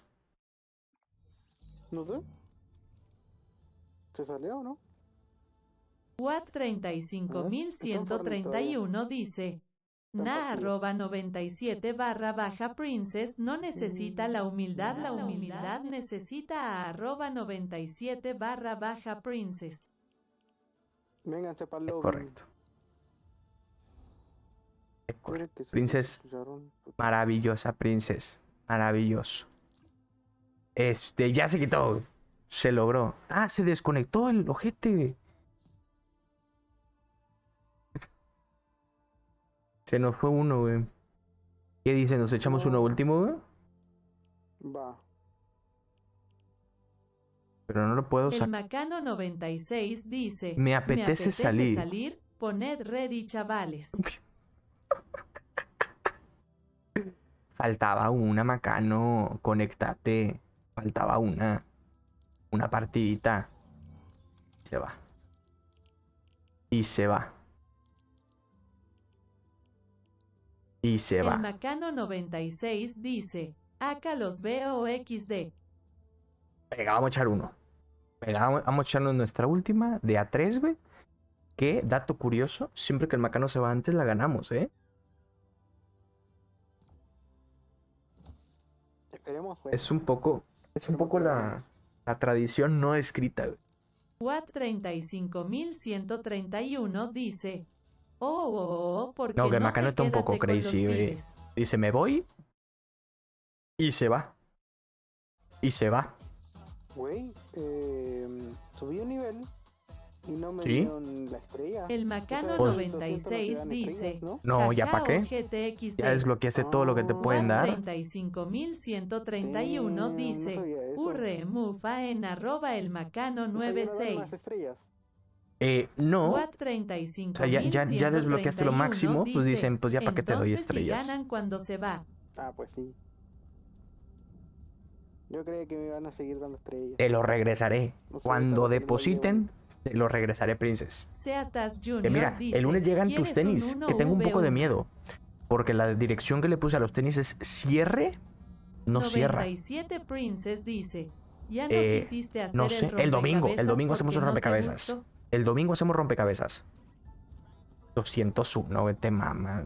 No sé. ¿Se salió o no? Watt 35131 dice, Está na partido. arroba 97 barra baja princess no necesita la humildad necesita a arroba 97 barra baja princess. Vénganse para el lobby. Correcto. Quieren que se Princess, escucharon. maravillosa, Princess. Maravilloso. Ya se quitó, güey. Se logró. Ah, se desconectó el ojete, güey. Se nos fue uno, güey. ¿Qué dice? ¿Nos echamos uno No. último, güey? Va. Pero no lo puedo El sacar. Macano 96 dice, Me apetece salir. Poned ready chavales. Faltaba una, Macano. Conéctate. Faltaba una. Una partidita. Se va. Y se va. Y se El va. Macano 96 dice, acá los veo XD. Venga, vamos a echar uno. Venga, vamos a echarnos nuestra última de A3, güey. Que, dato curioso, siempre que el Macano se va antes, la ganamos, ¿eh? Esperemos, güey. Es un poco la tradición no escrita, güey. Watt 35.131 dice: ¿por qué No, que el no Macano te está un poco quédate con los crazy, güey. pibes? Dice, me voy. Y se va. Y se va. Güey, subí un nivel y no me ¿Sí? dieron la estrella. El Macano Pues- 96 dice: ¿no? No, ¿ya pa' qué? GTXD. Ya desbloqueaste todo lo que te pueden Watt dar. 35.131 No dice: sabía eso. Urre mufa en @el Macano O sea, ya no dan más 96. estrellas. No. Watt O sea, ya desbloqueaste lo 35.131 máximo, pues dice, dicen, pues ya para qué te doy entonces estrellas. si ganan cuando se va. Ah, pues sí. Yo creía que me iban a seguir dando estrellas. Te lo regresaré. No sé, Cuando para que lo depositen, te lo regresaré, Princess. Seatas Junior Que mira, dice: el lunes llegan tus ¿quieres un tenis, que tengo un poco de 1V1? miedo. Porque la dirección que le puse a los tenis es cierre, no cierra. 97 Princess dice: ya no Eh, quisiste hacer no sé, el domingo hacemos un porque no te rompecabezas. gustó. El domingo hacemos rompecabezas. 201, vete mamá.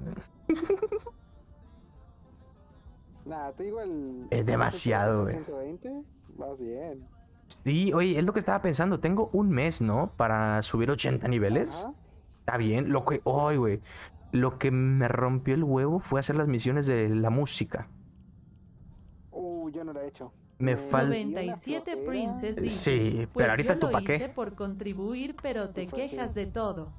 Nada, te digo el. Es demasiado, güey. 120, vas bien. Sí, oye, es lo que estaba pensando. Tengo un mes, ¿no? Para subir 80 niveles. Ajá. Está bien. Ay, güey. Lo que me rompió el huevo fue hacer las misiones de la música. Yo no lo he hecho. Me dio falta. una 97 flojera. Princess dice: Sí, pues pero ahorita yo tú lo pa' hice qué. por contribuir, pero te Pues sí. quejas de todo.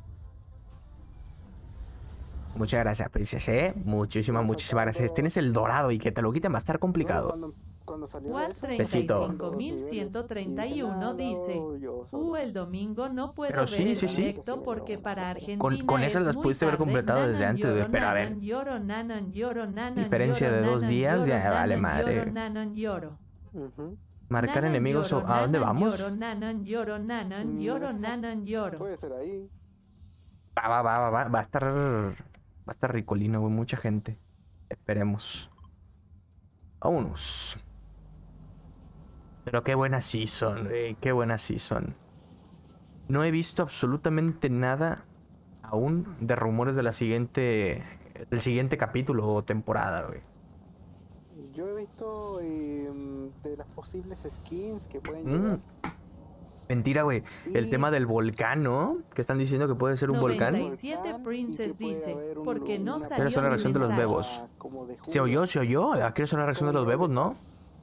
Muchas gracias, princesa, ¿eh? Muchísimas gracias. Tienes el dorado y que te lo quiten va a estar complicado. Cuando salió Watt eso, Besito. 35.131 dice: el domingo no puedo Pero ver sí, el sí, sí. directo porque para Argentina Con esas es las muy pudiste haber tarde. completado desde Nanan, antes, güey, lloro, pero a ver. nanan, lloro, nanan, lloro, nanan, Diferencia lloro, de 2 nanan, días, lloro, ya vale nanan, madre. lloro, nanan, lloro. Marcar Nanan, enemigos. lloro, ¿A dónde nanan, vamos? lloro, nanan, lloro, nanan, lloro, nanan, lloro. Puede ser ahí. Va. Va a estar. Va a estar ricolino, güey. Mucha gente. Esperemos. Vámonos. Pero qué buena season, güey. Qué buena season. No he visto absolutamente nada aún de rumores de la siguiente. Del siguiente capítulo o temporada, güey. Yo he visto de las posibles skins que pueden Mm. llegar. Mentira, güey. El Y- tema del volcán, ¿no? Que están diciendo que puede ser un volcán. 97 Princess dice: porque no una salió son la mi reacción de los mensaje. bebos. como de Se julio. oyó. Aquí es una reacción de los bebos, ¿no?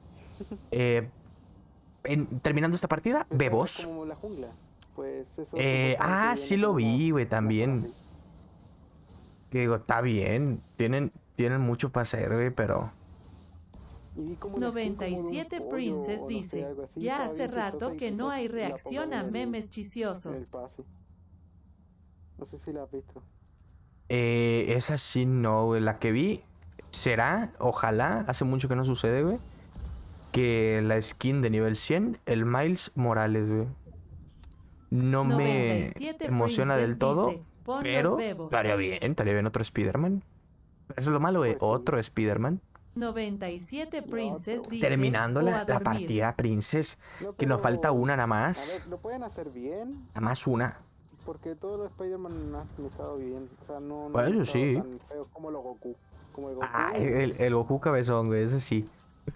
Terminando esta partida, Pues bebos. era como la jungla. Pues eso Sí lo vi, güey, también. Que digo, está bien. Tienen mucho para hacer, güey, pero. 97 Princess dice: ya hace rato que no hay reacción a memes chistosos. No sé si la has visto. Esa sí no, güey. La que vi será, ojalá, hace mucho que no sucede, güey. Que la skin de nivel 100, el Miles Morales, güey. No me 97 emociona Princess del todo, dice: pon pero los bebos. estaría bien otro Spider-Man. Eso es lo malo, güey. Pues sí. Otro Spider-Man. 97 Princess pero- dice: Terminando "O a la dormir". partida, Princess. No, Que nos pero, falta una nada A más. ver, lo pueden hacer bien, Nada más una. porque todos los Spider-Man han estado bien. O sea, no Pues han eso estado sí. tan feos como los Goku. Como el Goku. Ah, el Goku cabezón, güey. Ese sí.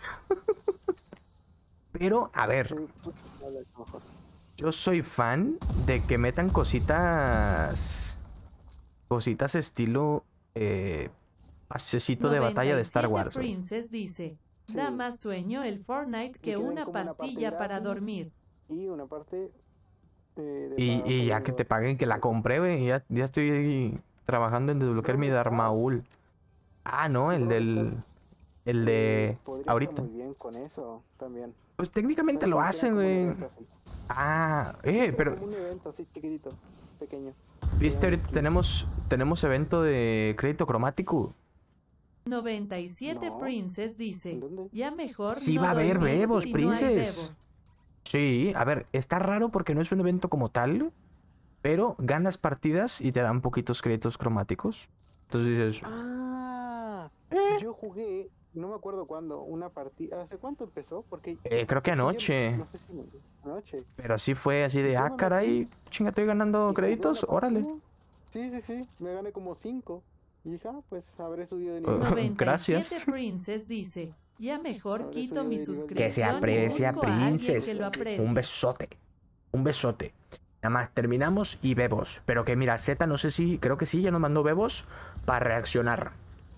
Pero, a ver. Sí, pues, vale, mejor. Yo soy fan de que metan cositas. Cositas estilo. Pasecito de batalla de Star 97 Wars, güey. Princess dice: Sí. da más sueño el Fortnite que que den una como una parte pastilla para gratis. dormir. Y una parte de Y pagar ya por que los- te paguen, que la compré, güey. Ya estoy trabajando en desbloquear mi ¿Dónde estás? Darmaul. Ah, no, el del. El de. podría estar Ahorita. muy bien con eso también. Pues O técnicamente sea, lo que hacen, hicieran como un güey. evento así. Ah, Pero pero. como un evento así chiquitito, pequeño. ¿Viste? Ahorita tenemos evento de crédito cromático. 97 No. Princess dice: ¿En dónde? ya mejor Sí no va a haber dormir bebos, si no hay Princess. bebos. Sí, a ver, está raro porque no es un evento como tal, pero ganas partidas y te dan poquitos créditos cromáticos. Entonces dices, Ah, Yo jugué, no me acuerdo cuándo, una partida. ¿Hace cuánto empezó? Porque Creo que yo anoche. no sé si anoche. Pero sí fue así de, Yo ah, me caray, metí chinga, estoy ganando y jugué créditos, una órale. partida. Sí, sí, sí, me gané como 5. Y dije, ah, pues habré subido de nivel. 97 Gracias. Princess dice, ya mejor Habré quito subido mi de nivel Que se suscripción y aprecia, busco a alguien Princess. que lo Un aprecie. besote. Un besote. Nada más terminamos y bebos. Pero que mira, Z, no sé si, creo que sí, ya nos mandó bebos para reaccionar.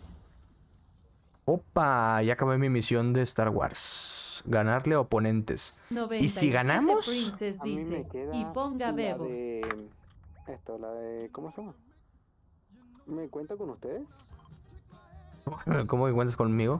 Opa, ya acabé mi misión de Star Wars. Ganarle a oponentes. Y si 97 ganamos, Princess A mí me dice, queda y ponga la bebos. de... la de... ¿Cómo se llama? ¿Me cuenta con ustedes? ¿cómo que cuentas conmigo?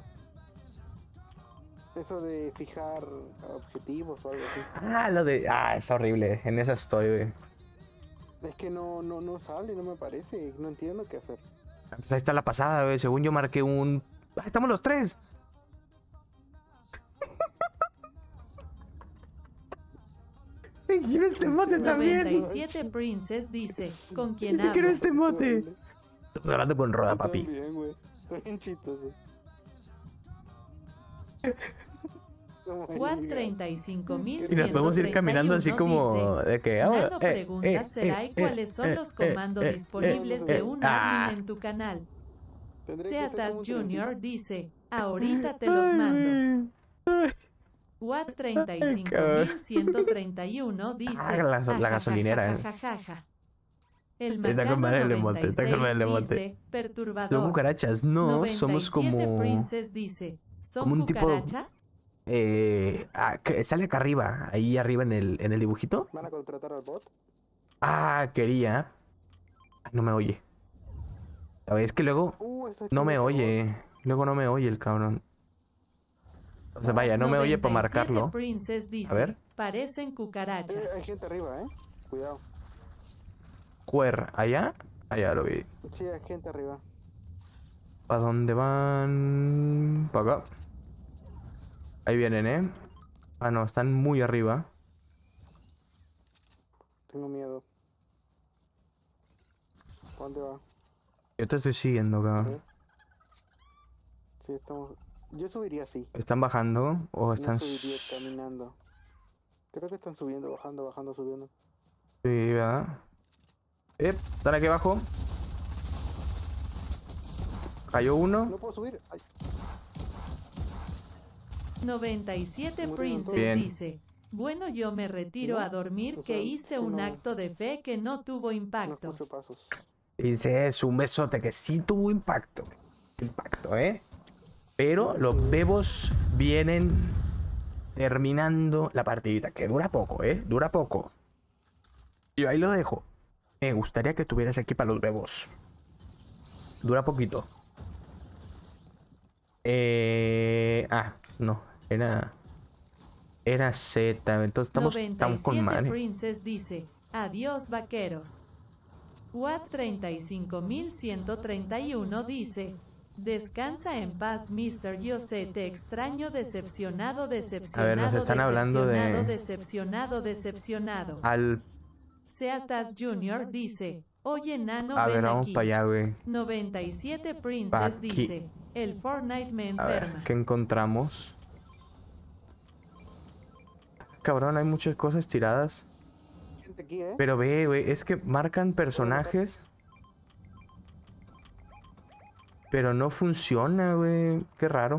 Eso de fijar objetivos o algo así. Ah, lo de. Ah, está horrible. En esa estoy, güey. Es que no sale, no me aparece. No entiendo qué hacer. Pues ahí está la pasada, güey. Según yo marqué un. ¡Ah, estamos los tres! Quiero este mote también. 97 Princess dice, ¿con quién Yo quiero hablas? este mote. Estamos hablando con Roda, papi. Bien, güey. Estoy bien chistoso. Watt 35.131 Y nos podemos ir caminando así como dice, de que. Nano pregunta será y cuáles son los comandos disponibles de un admin en tu canal. Seatas Junior dice, ahorita te los mando. Watt 35.131 dice, Ah, la gasolinera, ajajajajajaja. El Está con madre el emote, está con madre el 96 emote. dice, perturbador. Son cucarachas, no, somos 97 como. Princess dice, ¿son como un tipo- cucarachas? Que sale acá arriba, ahí arriba en el dibujito. ¿Van a contratar al bot? Ah, quería. Ay, no me oye. A ver, es que luego Está no aquí me el oye. Luego no me oye el cabrón. O sea, vaya, no me oye para 97 marcarlo. Princess dice, A ver. parecen robot. cucarachas. Hay gente arriba, Cuidado. Cuer, allá. Allá lo vi. Sí, hay gente arriba. ¿Para dónde van? Para acá. Ahí vienen, ¿eh? Ah, no, están muy arriba. Tengo miedo. ¿Para dónde va? Yo te estoy siguiendo, A cabrón. ver. Sí, estamos... Yo subiría así. ¿Están bajando o están...? No subiría caminando. Creo que están subiendo, bajando, bajando, subiendo. Sí, ¿verdad? Están aquí abajo. Cayó uno. No puedo subir. Ay, 97 Murieron Princess todos. Bien. dice, bueno, yo me retiro No, a dormir o que sea, hice que un no- acto de fe que no tuvo no impacto. escucho pasos. Dice eso, un besote que sí tuvo impacto. Impacto, ¿eh? Pero los bebos vienen terminando la partidita, que dura poco, ¿eh? Dura poco. Y ahí lo dejo. Me gustaría que estuvieras aquí para los bebos. Dura poquito. No. Era Z. Entonces estamos con 97 madre. Princess dice, adiós vaqueros. Watt 35.131 dice, descansa en paz Mr. Yo sé te extraño decepcionado, decepcionado, nos están hablando de- decepcionado, decepcionado. Al. Seatas Junior dice, oye nano A ver, ven vamos aquí. para allá, güey. 97 Pa' Princess aquí. dice, el Fortnite me A ver, enferma. ¿qué encontramos? Cabrón, hay muchas cosas tiradas. Gente aquí, Pero ve, güey, es que marcan personajes. Pero no funciona, güey. Qué raro.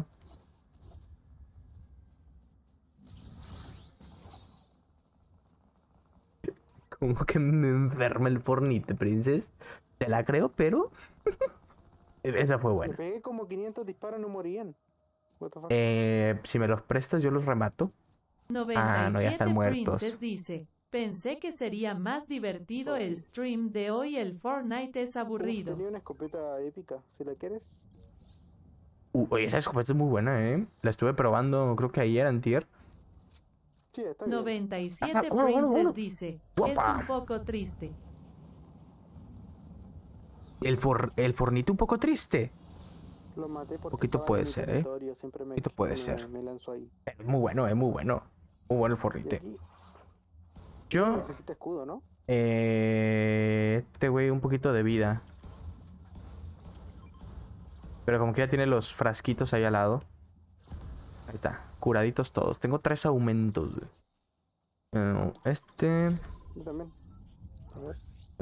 Como que me enferma el Fornite, Princess. Te la creo, pero... Esa fue Le buena. pegué como 500 disparos y no morían. What the fuck? Si me los prestas, yo los remato. 97 Ah, no, ya están muertos. Princess dice, pensé que sería más divertido el stream de hoy, el Fortnite es aburrido. Tenía una escopeta épica. Si la quieres. Oye, esa escopeta es muy buena, ¿eh? La estuve probando, creo que ayer, antier. Sí, está bien. 97 Ajá, bueno, Princess bueno. dice, es Guapa. un poco triste. El Fornite un poco triste. Lo maté porque Poquito estaba puede en mi ser, territorio, Siempre me, Poquito puede me- ser. me lanzó ahí. Es muy bueno, es muy bueno. Muy bueno el Y Fornite. aquí Yo, necesita escudo, ¿no? este güey, un poquito de vida. Pero como que ya tiene los frasquitos ahí al lado. Ahí está, curaditos todos. Tengo 3 aumentos, güey. Yo también. A ver.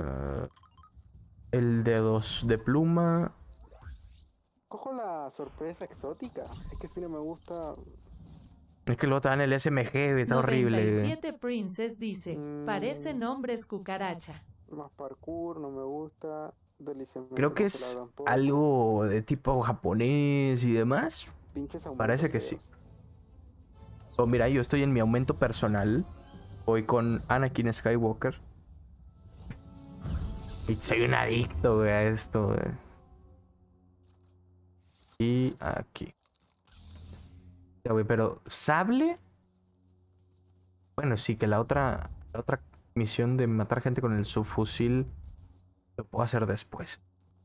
El de 2 de pluma. Cojo la sorpresa exótica. Es que si no me gusta. Es que luego te dan el SMG, güey, está horrible. 97 Princess dice, parecen hombres cucaracha. Más parkour, no me gusta. Delicioso. Creo que es algo de tipo japonés y demás. Pinches aumentos Parece que feos. sí. Oh, mira, yo estoy en mi aumento personal. Voy con Anakin Skywalker. Y soy un adicto, güey, a esto, güey. Y aquí. Ya, güey, pero ¿sable? Bueno, sí, que la otra misión de matar gente con el subfusil lo puedo hacer después.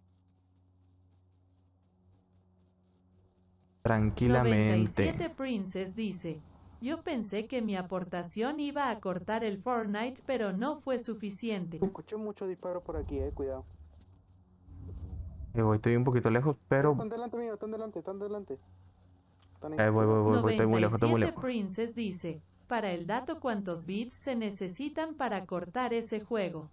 Tranquilamente. 97 Princess dice, yo pensé que mi aportación iba a cortar el Fortnite, pero no fue suficiente. Escuché mucho disparo por aquí, cuidado. Voy, estoy un poquito lejos, pero... Están delante mío, están delante, están delante. Están voy, estoy muy lejos, estoy muy 97 lejos. Princess dice, para el dato cuántos bits se necesitan para cortar ese juego.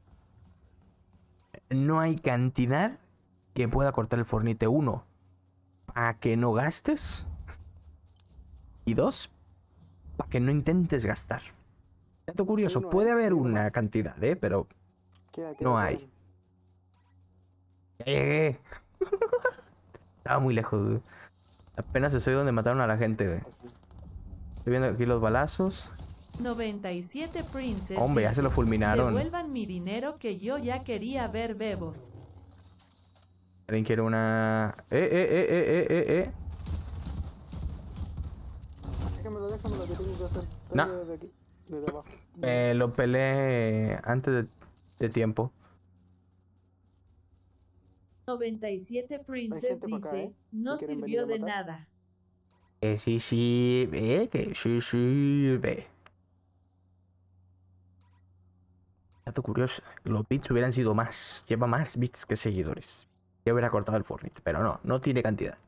No hay cantidad que pueda cortar el Fornite. 1, para que no gastes. Y 2, para que no intentes gastar. Dato curioso, uno, puede haber hay uno una más. cantidad, pero Queda, no hay. quedan. Ya llegué. Estaba muy lejos, güey. Apenas estoy donde mataron a la gente, güey. Estoy viendo aquí los balazos. 97 Princess Hombre, ya se lo fulminaron. devuelvan mi dinero que yo ya quería ver bebos. ¿Alguien quiere una...? Déjamelo, déjamelo, que tengo que hacer. No. Desde aquí, desde abajo. Lo peleé antes de tiempo. 97 Princess gente por acá, dice, Si no quieren venir sirvió a de matar. nada. Sí sirve, que sí sirve. Dato curioso, los bits hubieran sido más. Lleva más bits que seguidores. Ya hubiera cortado el Fortnite, pero no tiene cantidad.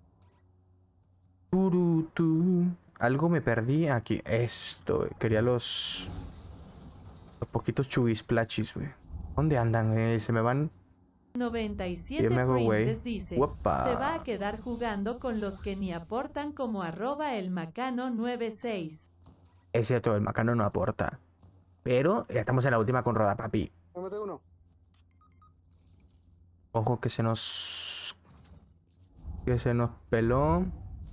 Algo me perdí aquí. Esto, quería los poquitos chubisplachis, güey. ¿Dónde andan? Se me van. 97 Yo me hago güey. Princess dice, Uepa. se va a quedar jugando con los que ni aportan como @elmacano96. Es cierto, el macano no aporta. Pero ya estamos en la última con Roda, papi. Me maté uno. Ojo que se nos... Que se nos peló.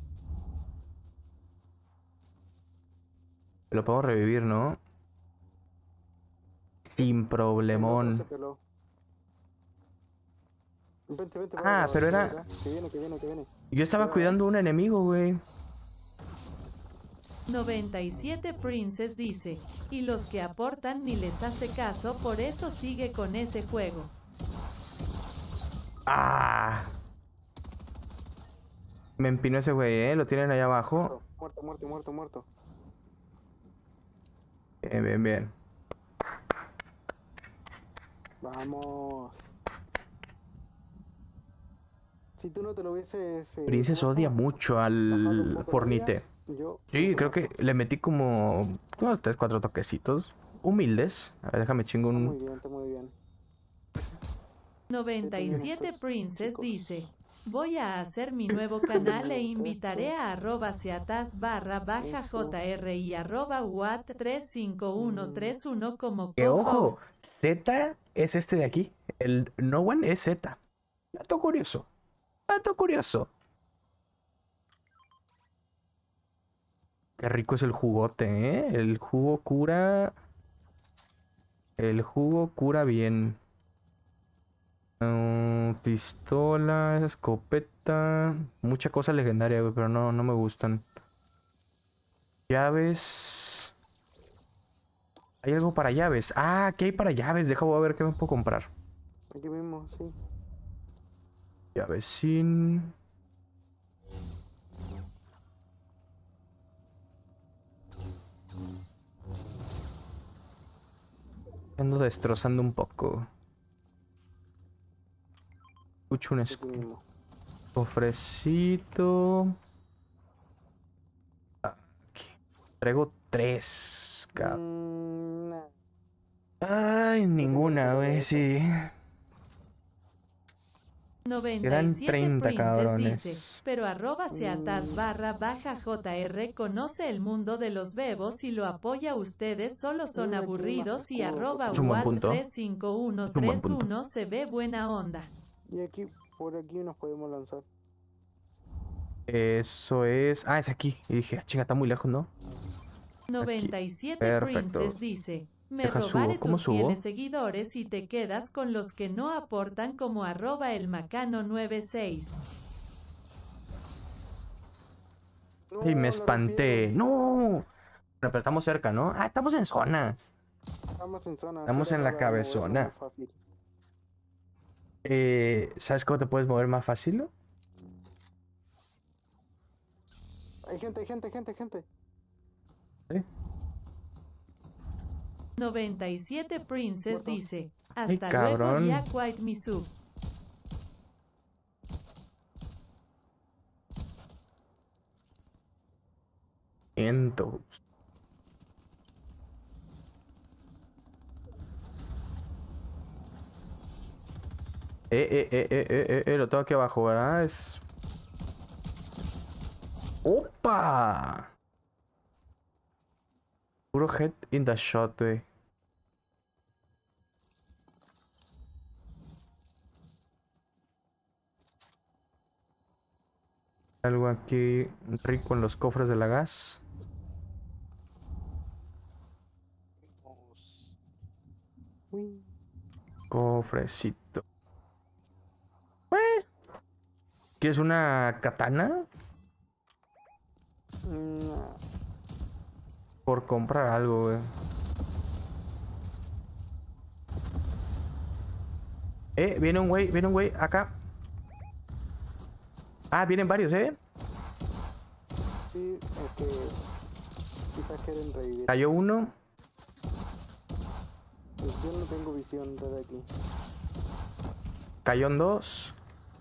Lo podemos revivir, ¿no? Sin El otro problemón. se peló. Vente, vente, Ah, pero era... Que viene, que viene, que viene. Yo estaba cuidando a un enemigo, güey. 97 Princess dice, y los que aportan ni les hace caso, por eso sigue con ese juego. ¡Ah! Me empinó ese güey, ¿eh? Lo tienen ahí abajo. Muerto, muerto, muerto, muerto. Bien, bien, bien. Vamos. Si tú no te lo hubieses... Princess ¿cómo se odia llama? mucho Bajado un al poco la Fornite. vida, yo Sí, mucho creo más. que le metí como unos 3, 4 toquecitos. Humildes. A ver, déjame chingo Está muy un... bien, está muy bien. 97 estos Princess chicos. dice, voy a hacer mi nuevo canal e invitaré a @seatas_jr y @wat35131 como ¡Que ojo! co-hosts. Z es este de aquí. El No One es Z. Dato curioso. Dato curioso. Qué rico es el jugote, ¿eh? El jugo cura... El jugo cura bien. Pistola, escopeta... Mucha cosa legendaria, güey, pero no me gustan. Llaves... ¿Hay algo para llaves? Ah, ¿qué hay para llaves? Deja, voy a ver qué me puedo comprar. Aquí mismo, sí. Llaves sin... Ando destrozando un poco. Escucho un Aquí escudo. mismo. Cofrecito. Aquí. Traigo 3, cabrón. Nah. Ay, ninguna, güey, sí. Quedan 97 30 Princess cabrones. dice, pero @seatas_JR conoce el mundo de los bebos y lo apoya. Ustedes solo son Mira, aquí aburridos y más escudo, Es un buen punto. Es un buen @Watt35131 se ve buena onda. Y aquí, por aquí nos podemos lanzar. Eso es... Ah, es aquí. Y dije, ah, chinga, está muy lejos, ¿no? 97 Perfecto. Princess dice, me Deja robaré subo. ¿Cómo tus subo? fieles seguidores y te quedas con los que no aportan como @elmacano96. Y me lo espanté. rompieron. ¡No! Bueno, pero estamos cerca, ¿no? Ah, estamos en zona. Estamos en zona. Estamos sí, en la ahora movernos cabezona. más fácil. ¿Sabes cómo te puedes mover más fácil? Hay gente. ¿Sí? 97 Princess Muerto. dice, Ay, hasta cabrón. luego, ya quite mi sub. Cientos. Lo tengo aquí abajo, ¿verdad? Es... ¡Opa! Puro head in the shot, güey. Algo aquí rico en los cofres de la gas. Uy. Cofrecito. ¿Quieres una katana? Nah. Por comprar algo, güey. Viene un güey acá. Ah, vienen varios, Sí, es que quizás quieren revivir. Cayó uno. Pues yo no tengo visión desde aquí. Cayó en 2.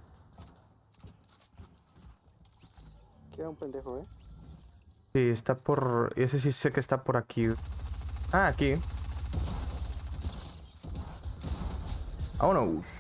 Queda un pendejo, Sí, está por... Ese sí sé que está por aquí. Ah, aquí. Vámonos.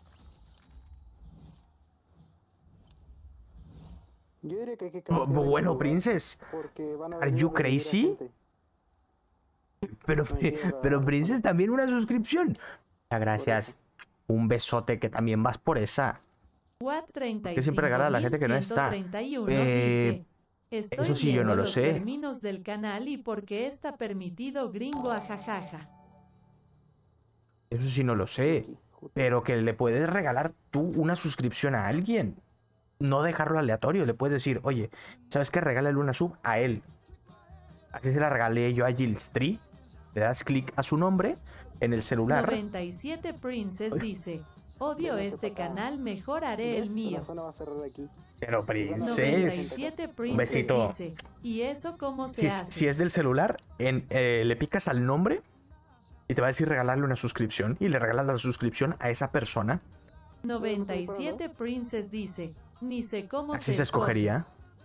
Yo diría que hay que cambiar de Bueno, lugar, Princess. porque van a ¿Are venir you a revivir a crazy? gente. Pero, No llega pero a- Princess también una suscripción. Gracias. eso. Un besote que también vas por esa. Watt35 Que siempre regala a la gente que no está. 131 Eh, dice, estoy eso sí, yo no viendo lo los sé. términos del canal y por qué está permitido gringo ajajaja. Eso sí no lo sé. Aquí, justo. Pero que le puedes regalar tú una suscripción a alguien. No dejarlo aleatorio. Le puedes decir, oye, ¿sabes qué? Regálale una sub a él. Así se la regalé yo a Gilstree. Le das clic a su nombre en el celular. 97 Princess Ay. dice, odio Véngase este pa' acá. canal, mejor haré el ¿Ves? mío. La zona va a cerrar aquí. Pero Princess. 97 Princess besito. dice, ¿y eso cómo se Si es, hace? si es del celular, le picas al nombre y te va a decir regalarle una suscripción. Y le regalas la suscripción a esa persona. 97 Princess dice, ni sé cómo Así se escoge". escogería.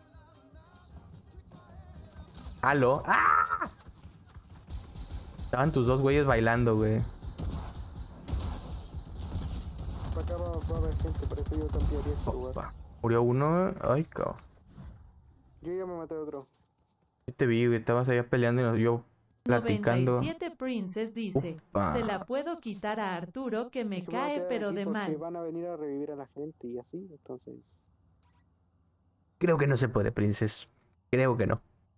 ¿Aló? ¡Ah! Estaban tus dos güeyes bailando, güey. Para acá va a haber gente, por eso yo cambiaría este lugar. Opa. Murió uno. Ay, cabrón. Yo ya me maté a otro. Sí te vi, güey. Estabas allá peleando y yo platicando. 97 Princess dice, Upa. se la puedo quitar a Arturo que me Es que me voy a cae quedar pero aquí de porque mal. van a venir a revivir a la gente y así, entonces. Creo que no se puede, Princess. Creo que no.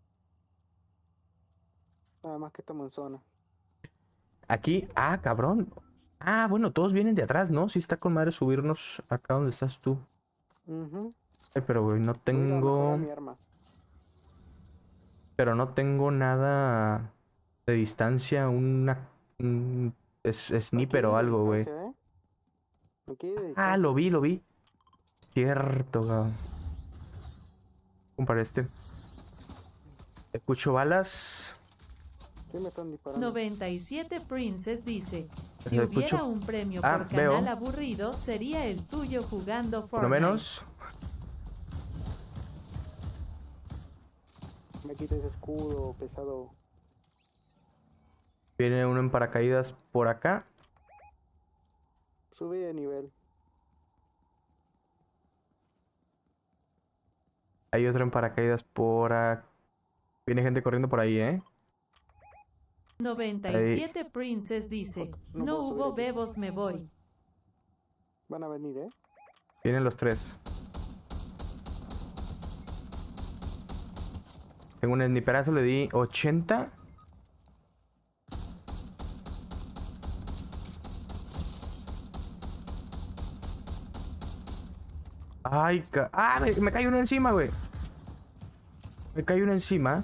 Nada más que estamos en zona. Aquí, ah, cabrón. Ah, bueno, todos vienen de atrás, ¿no? Sí está con madre subirnos acá donde estás tú. Ujú. Ay, pero güey, no Voy a ir a tengo... mejorar mi arma. Pero no tengo nada de distancia, sniper Aquí o de algo, güey. distancia, Aquí de Ah, distancia. lo vi. Cierto, cabrón. Compara este. Escucho balas. Sí me están disparando. 97 Princess dice, si Escucho. hubiera un premio Ah, por canal veo. aburrido sería el tuyo jugando Por lo Fortnite. menos. Me quita ese escudo pesado. Viene uno en paracaídas por acá. Sube de nivel. Hay otro en paracaídas por acá. Viene gente corriendo por ahí, ¿eh? 97 Princess dice, No no puedo subir hubo aquí. bebos, me voy. Van a venir, ¿eh? Vienen los tres. Tengo un sniperazo, le di 80. Ay, me cayó uno encima, güey. Me cayó uno encima.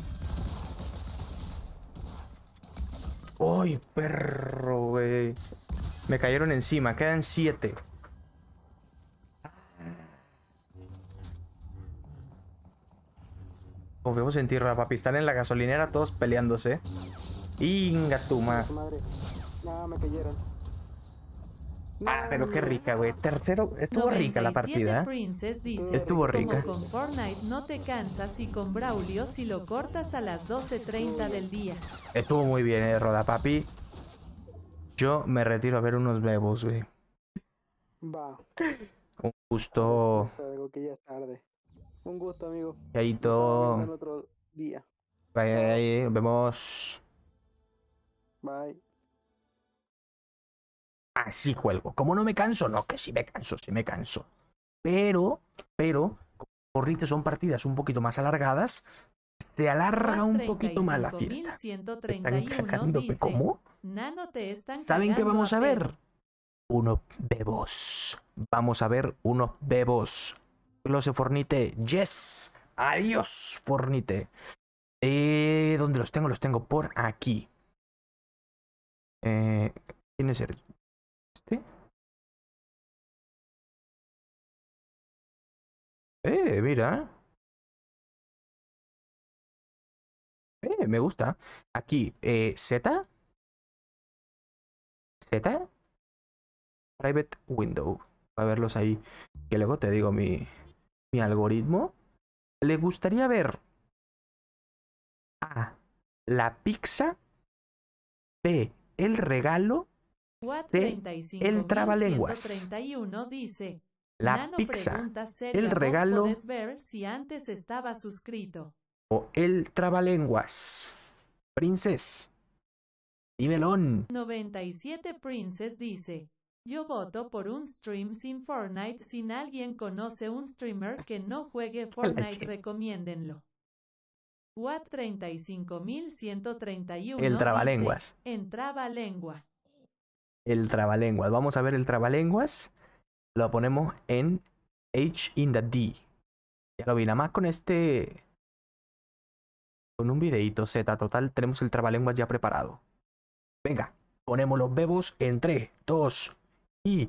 ¡Ay, perro, güey! Me cayeron encima, quedan 7. Como vemos en tierra, papi. Están en la gasolinera todos peleándose. Inga tu ma. Su madre. No, me cayeron. Ah, pero qué rica, güey. Tercero, estuvo rica la 97 partida. Princess dice, Estuvo rica. como con Fortnite no te cansas y con Braulio si lo cortas a las 12:30 del día. Estuvo muy bien, Roda, papi. Yo me retiro a ver unos bebos, güey. Va. Un gusto. Algo que ya es tarde. Un gusto, amigo. Chaito. En otro día. Bye, nos vemos. Bye. Así juego. Como no me canso, no, que sí me canso, sí me canso. Pero, como porritas son partidas un poquito más alargadas, se alarga un poquito más la fiesta. ¿Están cagando? Dice, ¿Cómo? Nano, te están ¿Saben qué cagando vamos a pedo. ver? Unos bebos. Vamos a ver unos bebos. Los de Fornite. Yes. Adiós, Fornite. ¿Dónde los tengo? Los tengo por aquí. ¿Quién es el? ¿Este? Mira. Me gusta. Aquí, Z. Z. Private window. A verlos ahí. Que luego te digo mi algoritmo. Le gustaría ver A, la pizza. B, el regalo. C, el trabalenguas. 35.131 dice, La Nano pizza, pregunta seria, el ¿vos regalo podés ver si antes estaba suscrito? o el trabalenguas. Princess. Dímelón. 97 Princess dice, yo voto por un stream sin Fortnite. Si alguien conoce un streamer que no juegue Fortnite, recomiéndenlo. Watt 35.131 El trabalenguas. dice, en trabalengua. El trabalenguas. Vamos a ver el trabalenguas. Lo ponemos en H in the D. Ya lo vi, nada más con este. Con un videíto Z. Total, tenemos el trabalenguas ya preparado. Venga, ponemos los bebos en 3, 2 y.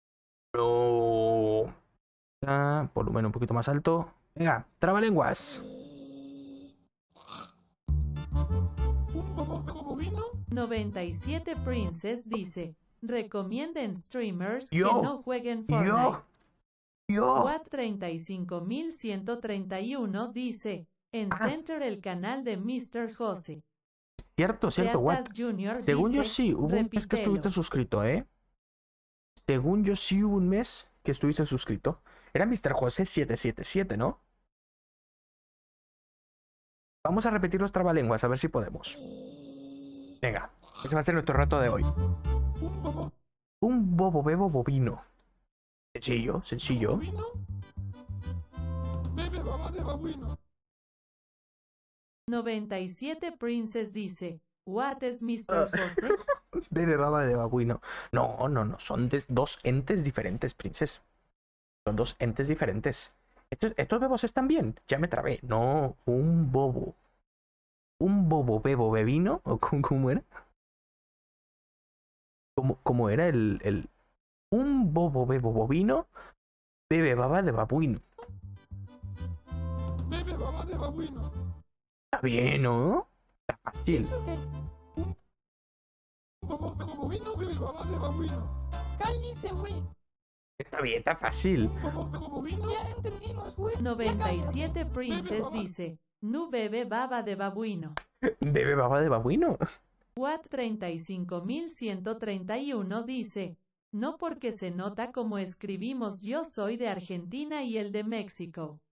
No. Volumen un poquito más alto. Venga, trabalenguas. 97 Princess dice, recomienden streamers Yo. que no jueguen Fortnite. Yo. Watt 35.131 dice, en Center el canal de Mr. Jose. Cierto, Watt. Seatas Junior Según yo dice, sí, hubo un mes que repítelo. estuviste suscrito, ¿eh? Según yo sí hubo un mes que estuviste suscrito. Era Mr. José 777, ¿no? Vamos a repetir los trabalenguas, a ver si podemos. Venga, ese va a ser nuestro reto de hoy. Un bobo bebo bovino. Sencillo, sencillo. 97 Princess dice, ¿What es Mr. Jose? Bebe baba de babuino. No, son dos entes diferentes, Princess. Son dos entes diferentes. ¿Estos bebos están bien? Ya me trabé. No, un bobo. ¿Un bobo bebo bebino? ¿O cómo era? ¿Cómo era el... Un bobo bebo bovino bebe baba de babuino. Bebe baba de babuino. Está bien, ¿no? Está fácil. ¿Eso qué? Bobo bovino bebe baba de babuino. Cállense, güey. Está bien, está fácil. Bobo bovino. Ya entendimos, güey. 97 Princess dice, Nu bebe baba de babuino. ¿Bebe baba de babuino? Watt 35131 dice, no porque se nota como escribimos yo soy de Argentina y el de México.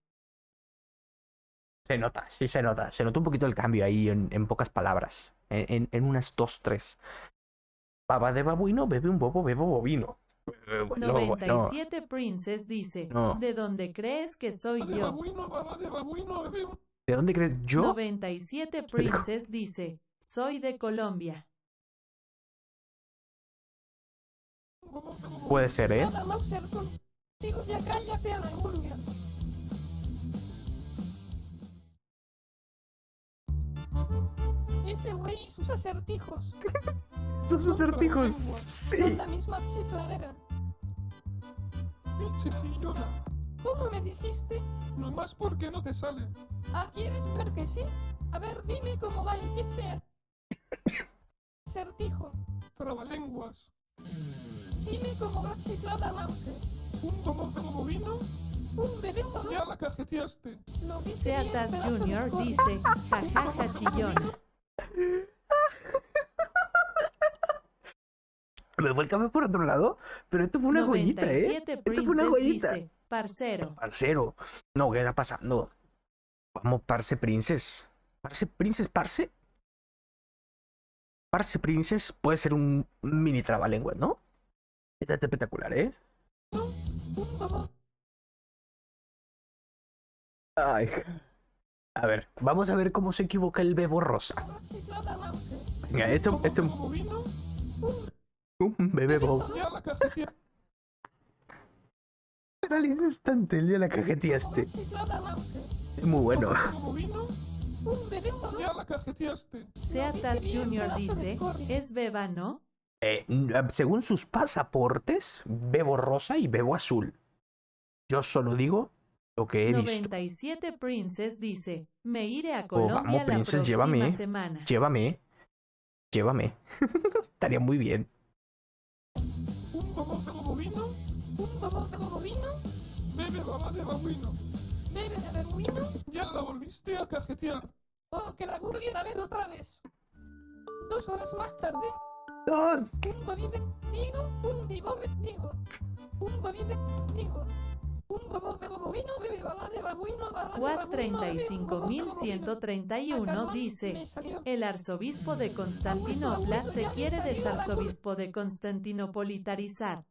Se nota, sí se nota. Se nota un poquito el cambio ahí en pocas palabras. En unas 2, 3. Baba de babuino, bebe un bobo, bebo bovino. Bueno, 97 Princess dice, No. ¿de dónde crees que soy De yo? babuino, baba de babuino, bebé. ¿De dónde crees yo? 97 Princess dice, soy de Colombia. Puede ser, ¿eh? Nada más ser contigo, ya cállate a la murga. Ese güey y sus acertijos Sus acertijos. Sí. son la misma chifladera. Pinche chillona. ¿Cómo me dijiste? Nomás porque no te sale. Ah, ¿quieres ver que sí? A ver, dime cómo va el pinche acertijo. Trabalenguas. Dime cómo va chiflada Mauser. ¿Un bovino? Un bebé bovino. Ya la cajeteaste. Lo dice bien, Seatas pedazo de Junior corno. dice, jajaja chillona. Me fue el cambio por otro lado, pero esto fue una joyita, ¿eh? 97 Esto fue una Princess joyita. dice, parcero. Parcero. No, ¿qué está pasando? Vamos, parce Princess. Parce Princess, parce. Parce Princess puede ser un mini trabalenguas, ¿no? Está espectacular, ¿eh? Un bobo. Ay. A ver, vamos a ver cómo se equivoca el bebo rosa. Chiflada Mauser. Venga, esto ¿Bovino? un bebé bobo. Ya la cajeteaste. Análisis instantáneo a la cajeteaste. Chiflada Mauser. Es muy bueno. ¿Bovino? Un bebé bovino. Ya la cajeteaste. Seatas Junior dice, es beba, ¿no? Según sus pasaportes, bebo rosa y bebo azul. Yo solo digo lo que he visto. 97 Princess dice, me iré a Oh, Colombia vamos, la Princess, próxima llévame. semana. Llévame. Llévame. Estaría muy bien. ¿Un bovino? ¿Un bovino? Bebe baba de babuino. ¿Bebe de babuino? Ya la volviste a cajetear. Oh, que la volví a ver otra vez. 2 horas más tarde. ¡Dos! Un bebé, digo. Un bebé, digo. Un bovino, bebe baba de babuino, baba de Watt babuino, bebe 35131 dice, me salió. el arzobispo de Constantinopla se quiere desarzobispo de Constantinopolitarizar.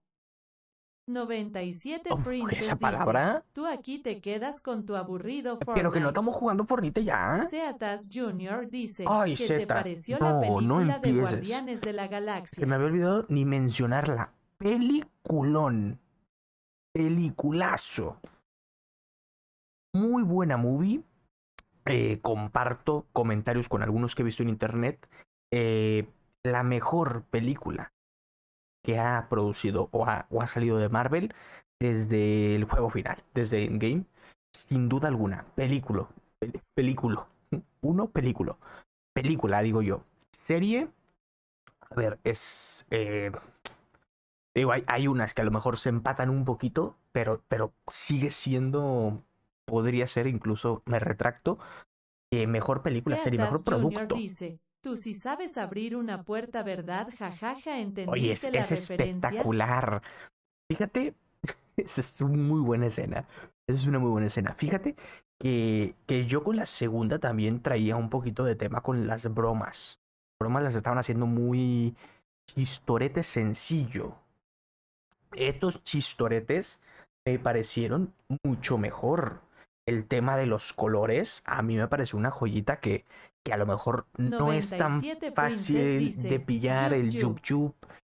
97 Oh, Princess esa dice, palabra. tú aquí te quedas con tu aburrido Fortnite. Pero que no estamos jugando Fortnite ya. Seatas Junior dice, Ay, ¿qué te Zeta, pareció no, la no película de empieces. Guardianes de la Galaxia? Se me había olvidado ni mencionarla. Peliculón. Peliculazo. Muy buena movie. Comparto comentarios con algunos que he visto en internet. La mejor película que ha producido o ha salido de Marvel desde el juego final, desde Endgame. Sin duda alguna. Película. Película. Película, digo yo. Serie. A ver, es... digo, hay unas que a lo mejor se empatan un poquito, pero sigue siendo... Podría ser incluso, me retracto, mejor película, serie, mejor Seatas Junior producto. dice, tú sí sabes abrir una puerta, ¿verdad? Jajaja, ¿entendiste Oye, es la referencia? espectacular. Fíjate, esa es una muy buena escena. Esa es una muy buena escena. Fíjate que yo con la segunda también traía un poquito de tema con las bromas. Las bromas las estaban haciendo muy chistorete sencillo. Estos chistoretes me parecieron mucho mejor. El tema de los colores a mí me pareció una joyita que a lo mejor no es tan 97 Princess fácil dice, de pillar el yup, yup yup.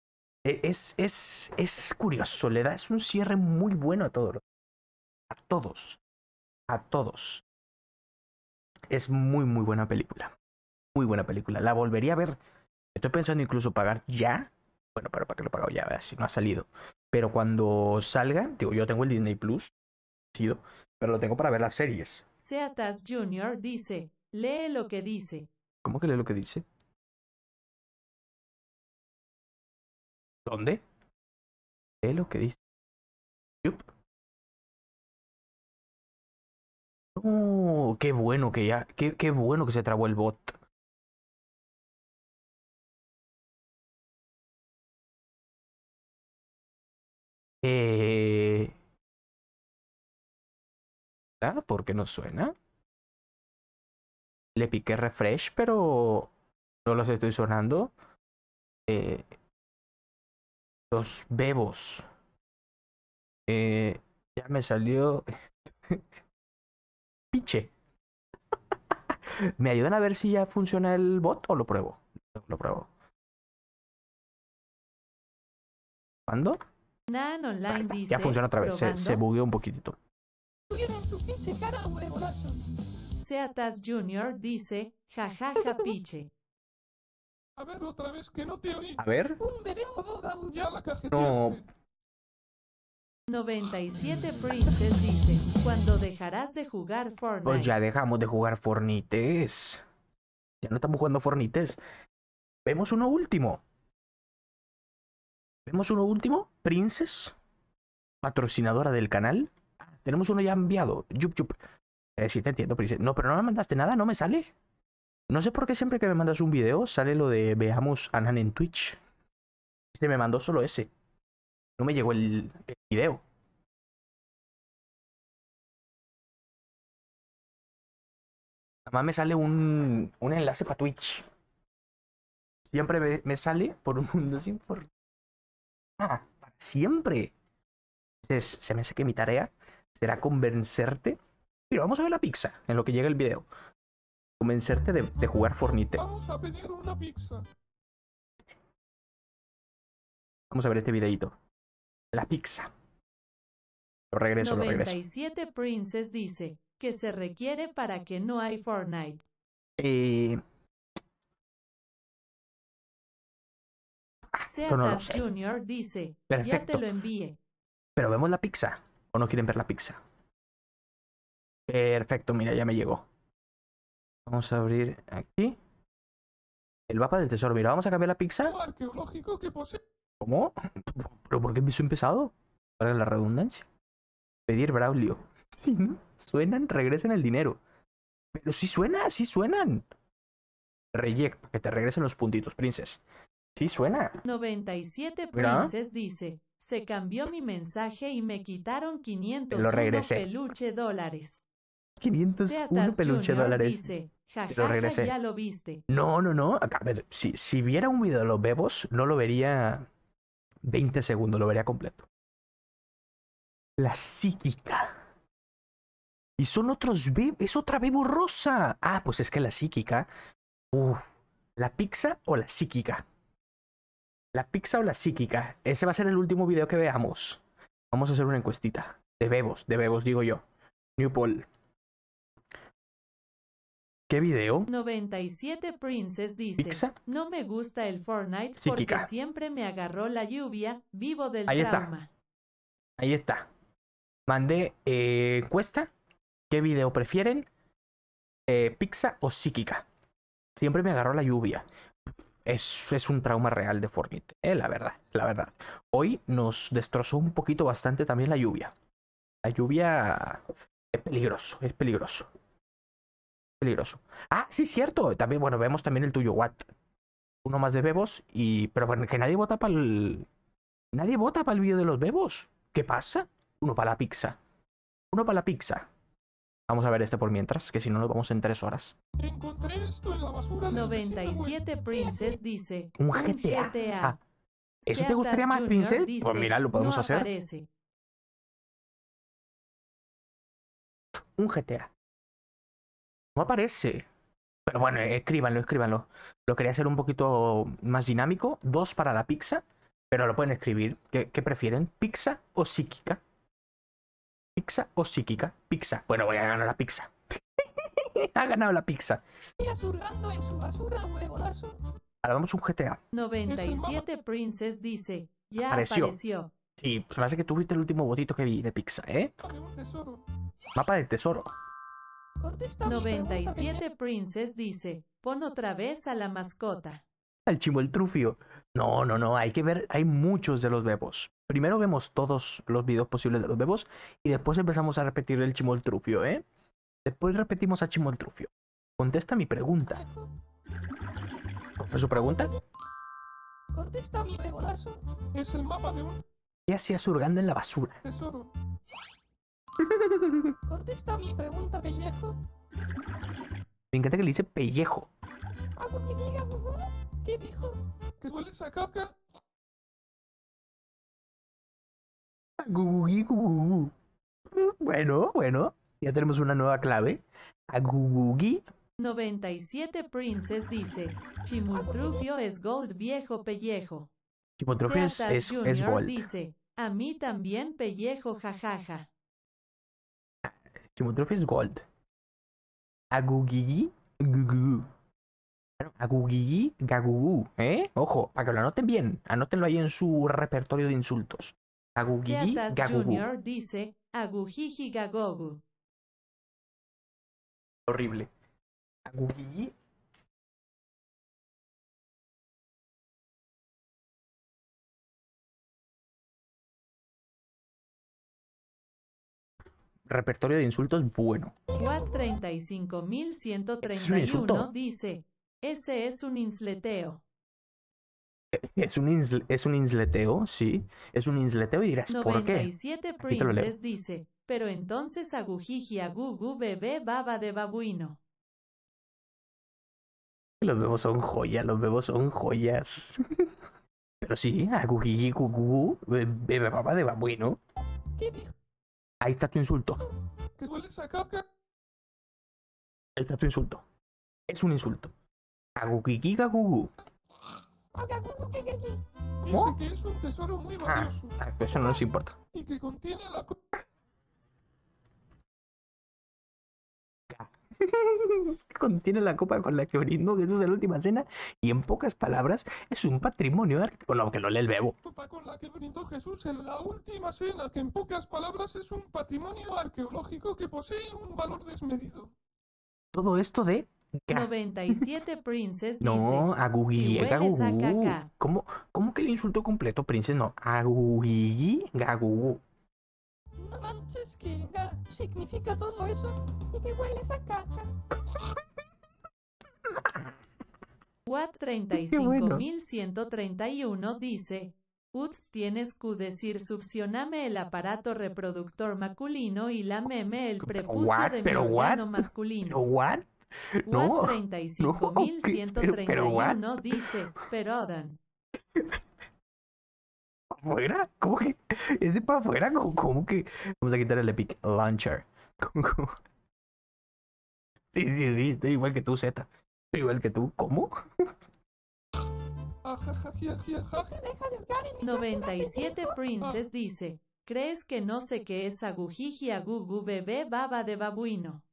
Es curioso, le das un cierre muy bueno a todos. A todos. A todos. Es muy, muy buena película. Muy buena película. La volvería a ver. Estoy pensando incluso pagar ya. Bueno, pero para que lo he pagado ya, ¿verdad? Si no ha salido. Pero cuando salga, digo, yo tengo el Disney Plus, pero lo tengo para ver las series. Seatas Junior dice, lee lo que dice. ¿Cómo que lee lo que dice? ¿Dónde? Lee lo que dice. Yup. Oh, qué bueno que ya. Qué bueno que se trabó el bot. Eh. ¿Por qué no suena? Le piqué refresh, pero no los estoy sonando. Eh, los bebos. Ya me salió. Piche. ¿Me ayudan a ver si ya funciona el bot o lo pruebo? Lo pruebo. ¿Cuándo? Nan Ahí Online está. dice, Ya funciona otra vez. Se probando. bugueó un poquitito. Tienes tu pinche cara, huevonazo. Seatas Junior dice, jajaja piche. A ver otra vez que no te oí. A ver. Un bebé abogado ya la cajeteaste. No. 97 Princess dice, ¿cuándo dejarás de jugar Fortnite? Pues ya dejamos de jugar Fornites. Ya no estamos jugando Fornites. Vemos uno último. Vemos uno último. Princess. Patrocinadora del canal. Tenemos uno ya enviado. Yup, yup. Sí, te entiendo, Princess. No, pero no me mandaste nada, no me sale. No sé por qué siempre que me mandas un video sale lo de veamos a Nan en Twitch. Se me mandó solo ese. No me llegó el video. Nada más me sale un enlace para Twitch. Siempre me sale por un mundo sin por... Ah, para siempre. Entonces, se me hace que mi tarea será convencerte. Mira, vamos a ver la pizza en lo que llega el video. Convencerte de jugar Fornite. Vamos a pedir una pizza. Vamos a ver este videito. La pizza. Lo regreso. 97 Princess dice, que se requiere para que no hay Fortnite. Eso no lo Seatas sé. Junior dice, Perfecto. ya te lo envié. Pero vemos la pizza. ¿O no quieren ver la pizza? Perfecto, mira, ya me llegó. Vamos a abrir aquí. El mapa del tesoro. Mira, vamos a cambiar la pizza. Arqueológico que posee. ¿Cómo? ¿Pero por qué empezó empezado? Para la redundancia. Pedir Braulio. Si no suenan, regresen el dinero. Pero sí suena, sí suenan. Reject, para que te regresen los puntitos, Princess. Sí suena. 97 Mira. Princess dice, se cambió mi mensaje y me quitaron 501 Lo regresé. peluche dólares. 501 Seatas peluche Junior dólares. dice, Te lo jajaja, regresé. ya lo viste. No. A ver, si viera un video de los bebos, no lo vería 20 segundos, lo vería completo. La psíquica. Y son otros bebos. Es otra bebo rosa. Ah, pues es que la psíquica. ¿La pizza o la psíquica? ¿La pizza o la psíquica? Ese va a ser el último video que veamos. Vamos a hacer una encuestita. De bebos digo yo. New Poll. ¿Qué video? 97 Princess dice, ¿Pizza? no me gusta el Fortnite Psíquica. porque siempre me agarró la lluvia, vivo del Ahí está. trauma. Ahí está. Mandé encuesta. ¿Qué video prefieren? ¿Pizza o psíquica? Siempre me agarró la lluvia. Es un trauma real de Fortnite. La verdad. Hoy nos destrozó un poquito bastante también la lluvia. La lluvia es peligroso. Ah, sí, cierto. También, bueno, vemos también el tuyo, Watt. Uno más de bebos y... Pero bueno, que nadie vota para el... Nadie vota para el vídeo de los bebos. ¿Qué pasa? Uno para la pizza. Vamos a ver este por mientras, que si no nos vamos en 3 horas. Encontré esto en la basura del 97 vecino, Princess dice, Un GTA. Ah, ¿eso te gustaría más, Seatas Princess? Junior dice, Pues mira, lo podemos no hacer. aparece. Un GTA. No aparece. Pero bueno, escríbanlo. Lo quería hacer un poquito más dinámico. 2 para la pizza. Pero lo pueden escribir. ¿Qué prefieren? ¿Pizza o psíquica? ¿Pizza o psíquica? Pizza. Bueno, voy a ganar la pizza. Ha ganado la pizza. Ella zurrando en su basura, huevonazo. Ahora vamos a un GTA. 97 Princess dice, ya Apareció. apareció. Sí, pues me hace que tuviste el último botito que vi de pizza, ¿eh? Dame un tesoro. Mapa del tesoro. Contesta mi pregunta, 97 Princess dice, pon otra vez a la mascota. Al chimoltrufio. No, hay que ver, hay muchos de los bebos. Primero vemos todos los videos posibles de los bebos y después empezamos a repetir el chimoltrufio, ¿eh? Después repetimos a Chimoltrufio. Contesta mi pregunta. Viejo, ¿Cuál fue su pregunta? contesta mi bebolazo. Es el mapa de un ¿Qué hacía hurgando en la basura? tesoro. Contesta mi pregunta, pellejo. Me encanta que le dice pellejo. ¿Algo que diga, Gugu? ¿Qué dijo? Que hueles a caca. Agugugi, gugugu. Bueno. Ya tenemos una nueva clave. Agugugi. 97 Princess dice, Chimultrufio es Gold viejo pellejo. Chimoltrufio Seatas es Junior Gold. dice, a mí también pellejo jajaja. Chimoltrufio es Gold. Agugigi, gugugu. Bueno, Agugigi, gagugu, ¿eh? Ojo, para que lo anoten bien. Anótenlo ahí en su repertorio de insultos. Agugigi, Seatas gagugu. Junior dice, agujiji gagogu. Horrible. Agugigi. Repertorio de insultos bueno. Watt ¿Es un 35131 insulto? dice, ese es un insleteo. Es un insleteo, sí. Es un insleteo y dirás, ¿por qué? 97 Aquí te lo leo. Princess dice, pero entonces agujiji agugu bebé baba de babuino. Los bebos son joyas, los bebos son joyas. Pero sí, agugigi, gugu, bebe baba de babuino. ¿Qué dijo? Ahí está tu insulto. Que hueles a caca. Ahí está tu insulto. Es un insulto. Agugigi, gagugu. Dice que es un tesoro muy valioso Eso no nos importa. y que contiene la Contiene la copa con la que brindó Jesús en la última cena y en pocas palabras es un patrimonio bueno, que no lee el bebo. copa con la que brindó Jesús en la última cena, que en pocas palabras es un patrimonio arqueológico que posee un valor desmedido. Todo esto de 97 Princess dice, no, agugigi, si hueles a gagugu. caca. ¿Cómo que el insulto completo, Princess? No, agugigi, gagugu. No manches, que ga significa todo eso y que hueles a caca. Watt bueno. 35131 dice, Uts tienes que decir succioname el aparato reproductor masculino y lámeme el prepucio What? de mi ¿Pero órgano what? masculino. ¿Pero what? No, Watt no, 35131 dice, Perodan. ¿Afuera? ¿Cómo que? ¿Ese para afuera? ¿Cómo que? Vamos a quitar el Epic Launcher. ¿Cómo? Sí, estoy igual que tú, Z. Estoy igual que tú. ¿Cómo? Ajajajiajiaja. 97 Princess dice, ¿crees que no sé qué es agujiji agugu bebé baba de babuino?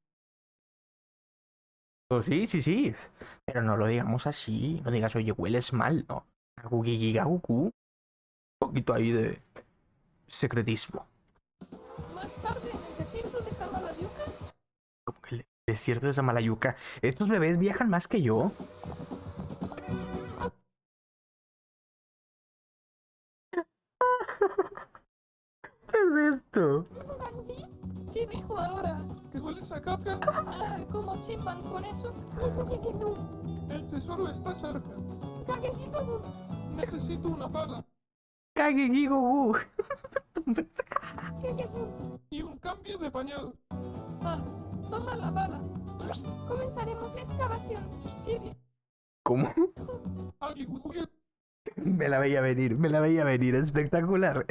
Oh, sí. Pero no lo digamos así. No digas, oye, hueles mal, ¿no? Agugigigagugu. Un poquito ahí de secretismo. Más tarde en el desierto de Samalayuca, Como que el desierto de Samalayuca. Estos bebés viajan más que yo. ¿Qué es esto? ¿qué dijo ahora? Que hueles a caca. Ah, ¿cómo chimban con eso? El tesoro está cerca. Necesito una pala Agugigigagugu. y un cambio de pañal. Ah, toma la bala. Comenzaremos la excavación. ¿Qué dijo? ¿Cómo? Agigugugue. Me la veía venir. Espectacular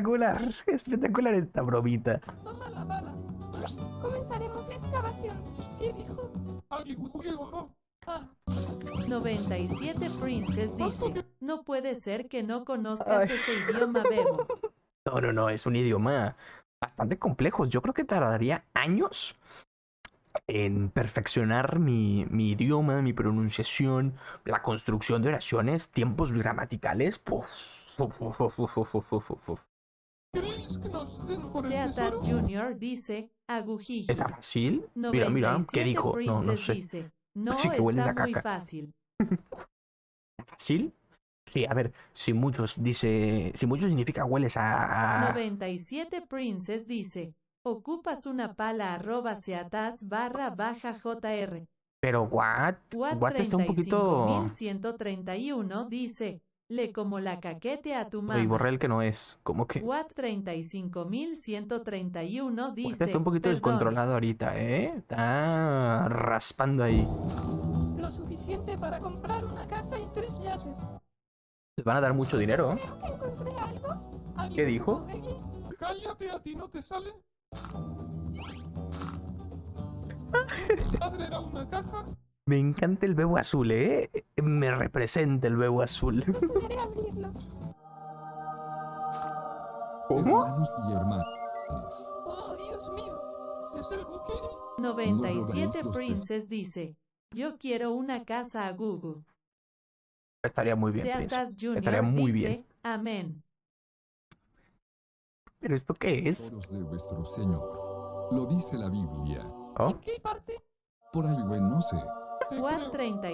esta bromita. Toma la bala. Comenzaremos la excavación. ¿Qué dijo? Agigugugue o no. Ah, 97 Princess dice, no puede ser que no conozcas ese idioma bebo. No, es un idioma bastante complejo. Yo creo que tardaría años en perfeccionar mi idioma, mi pronunciación, la construcción de oraciones, tiempos gramaticales. ¿crees que nos den por el Seatas tesoro? Junior dice, agujiji. ¿Está fácil? Mira, 97 ¿qué dijo? No Princess sé. dice, no Sí que hueles está a muy caca. fácil. ¿Está fácil? Sí, a ver, si muchos significa hueles a... 97 Princess dice, Ocupas una pala @seatas_JR. Pero, what está un poquito... 35131 dice, le como la caquete a tu mamá. Y borré el que no es. ¿Cómo que? Watt 35131 dice, Está un poquito perdón. descontrolado ahorita, ¿eh? Está raspando ahí. Lo suficiente para comprar una casa y 3 yates. Les van a dar mucho dinero. Creo que encontré algo. ¿Qué dijo? Cállate, ¿a ti no te sale? ¿Padre era una caja? Me encanta el bebo azul, ¿eh? Me representa el bebo azul. Desearé abrirlo. ¿Cómo? Hermanos y hermanas. Oh, Dios mío. ¿Es el buque? 97 Princess dice, yo quiero una casa a Google. Estaría muy bien, Seatas Prince. Junior Estaría muy dice, bien. amén. ¿Pero esto qué es? Tesoros de vuestro Señor. Lo dice la Biblia. ¿Oh? ¿En qué parte? Por ahí, güey, no sé. Watt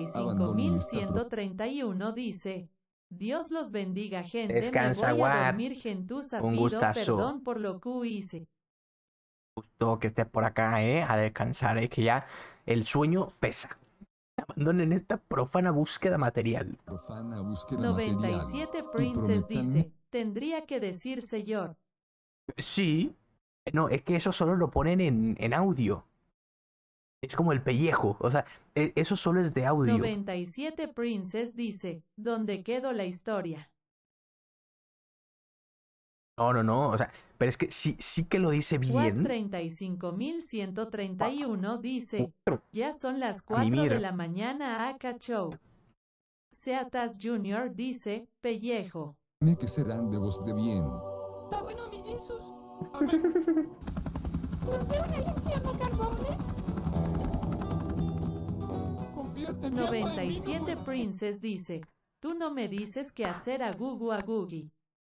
35131 dice, Dios los bendiga, gente. Descansa, me voy a Watt. dormir, gentuza, Un pido gustazo. perdón por lo que hice. Justo que estés por acá, ¿eh? A descansar, ¿eh? Que ya el sueño pesa. Abandonen esta profana búsqueda material. Profana búsqueda 97 material. Princess Y prometanme- dice, tendría que decir señor. Sí. No, es que eso solo lo ponen en audio. Es como el pellejo. O sea, eso solo es de audio. 97 Princess dice, ¿dónde quedó la historia? No. O sea, pero es que sí que lo dice Watt bien. 35131 dice, ya son las 4 Mimir. de la mañana a Show. Seatas Junior dice, pellejo. Me que serán de vos de bien. Está bueno, mi Jesús. Amén. ¿Nos veo en el infierno, carbones? Convierte mi alma en vino, 97 güey. Princess dice, tú no me dices qué hacer a Gugi.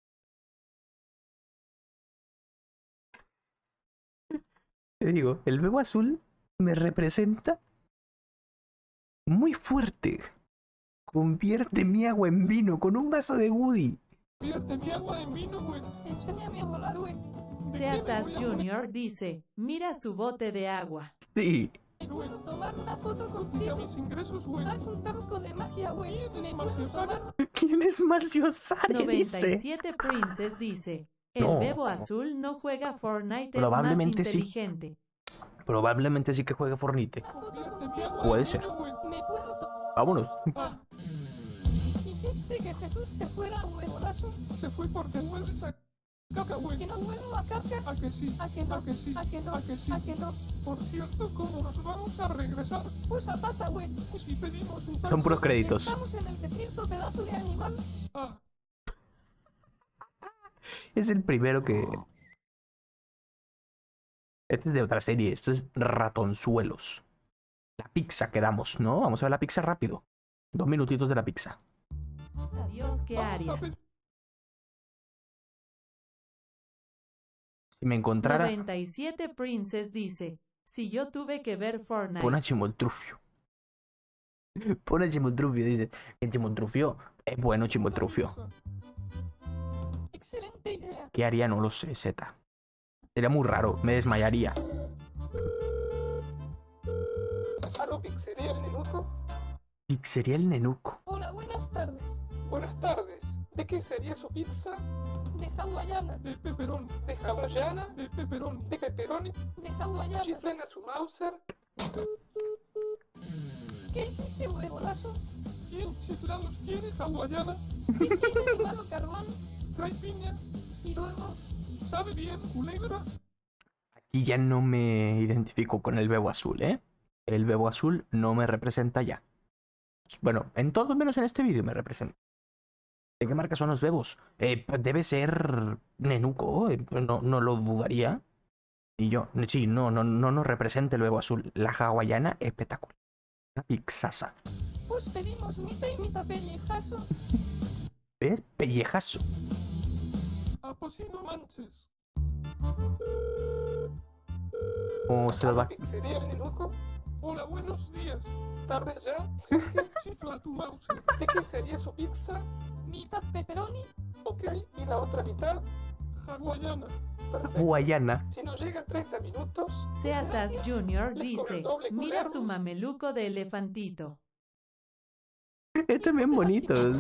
Te digo, el bebo azul me representa muy fuerte. Convierte mi agua en vino con un vaso de Woody. Convierte mi agua en vino, güey. Enséñame a volar, güey. Seatas Junior dice, mira su bote de agua. Sí. ¿Puedo tomar una foto contigo? Mis ingresos, güey. Haz un truco de magia, güey. ¿Me puedo tomar? ¿Quién es Maciosari? Dice. 97 Princess dice, el No. bebo azul no juega Fortnite, es más Probablemente sí. inteligente. Probablemente sí que juegue Fornite. Convierte mi agua Puede en ser. vino, güey. ¿Me puedo tomar? Vámonos. ¿Hiciste que Jesús se fuera a huevolazo? Se fue porque hueles a caca, güey. ¿Que no huelo a caca? ¿A que sí? ¿A que no? ¿A que sí? ¿A que no? ¿A que sí? ¿A que no? Por cierto, ¿cómo nos vamos a regresar? Pues a pata, güey. Pues si pedimos un taxi. Son puros créditos. Estamos en el desierto, pedazo de animal. Ah, Es el primero que... Este es de otra serie. Esto es Ratonzuelos. La pizza que damos, ¿no? Vamos a ver la pizza rápido. 2 minutitos de la pizza. Adiós, que Arias. Si me encontrara... 97 Princess dice, si yo tuve que ver Fortnite. Pon a Chimoltrufio. Pon a Chimoltrufio, dice. El Chimoltrufio es bueno, Chimoltrufio. excelente idea. ¿Qué haría? No lo sé, Z. Sería muy raro, me desmayaría. ¿Aló, pizzería El Nenuco? Pizzería El Nenuco. Hola, buenas tardes. Buenas tardes. ¿De qué sería su pizza? De hawaiana. De pepperoni. De hawaiana. De pepperoni. De pepperoni. De hawaiana. Chiflen a su Mauser. ¿Qué hiciste, huevolazo? ¿Quién chiflados quiere hawaiana? ¿Qué tiene de malo carbón? Trae piña. Y luego, ¿sabe bien, culebra? Aquí ya no me identifico con el bebo azul, ¿eh? El bebo azul no me representa ya. Bueno, en todo menos en este vídeo me representa. ¿De qué marca son los bebos? Debe ser Nenuco, no lo dudaría. Y yo, sí, no nos representa el bebo azul. La hawaiana, espectacular. Una pixasa. Pues pedimos mitad y mitad pellejazo. ¿Ves? Pellejazo. Ah, pues sí, no manches. ¿Cómo se lo va? ¿Pizzería El Nenuco? Hola, buenos días. ¿Tardes ya? Jeje, chifla tu mouse. ¿De qué sería su pizza? Mitad pepperoni. Ok, ¿y la otra mitad? Hawaiana. Guayana. Si nos llega 30 minutos... Seatas Junior dice, doble mira culernos". su mameluco de elefantito. Están bien bonitos.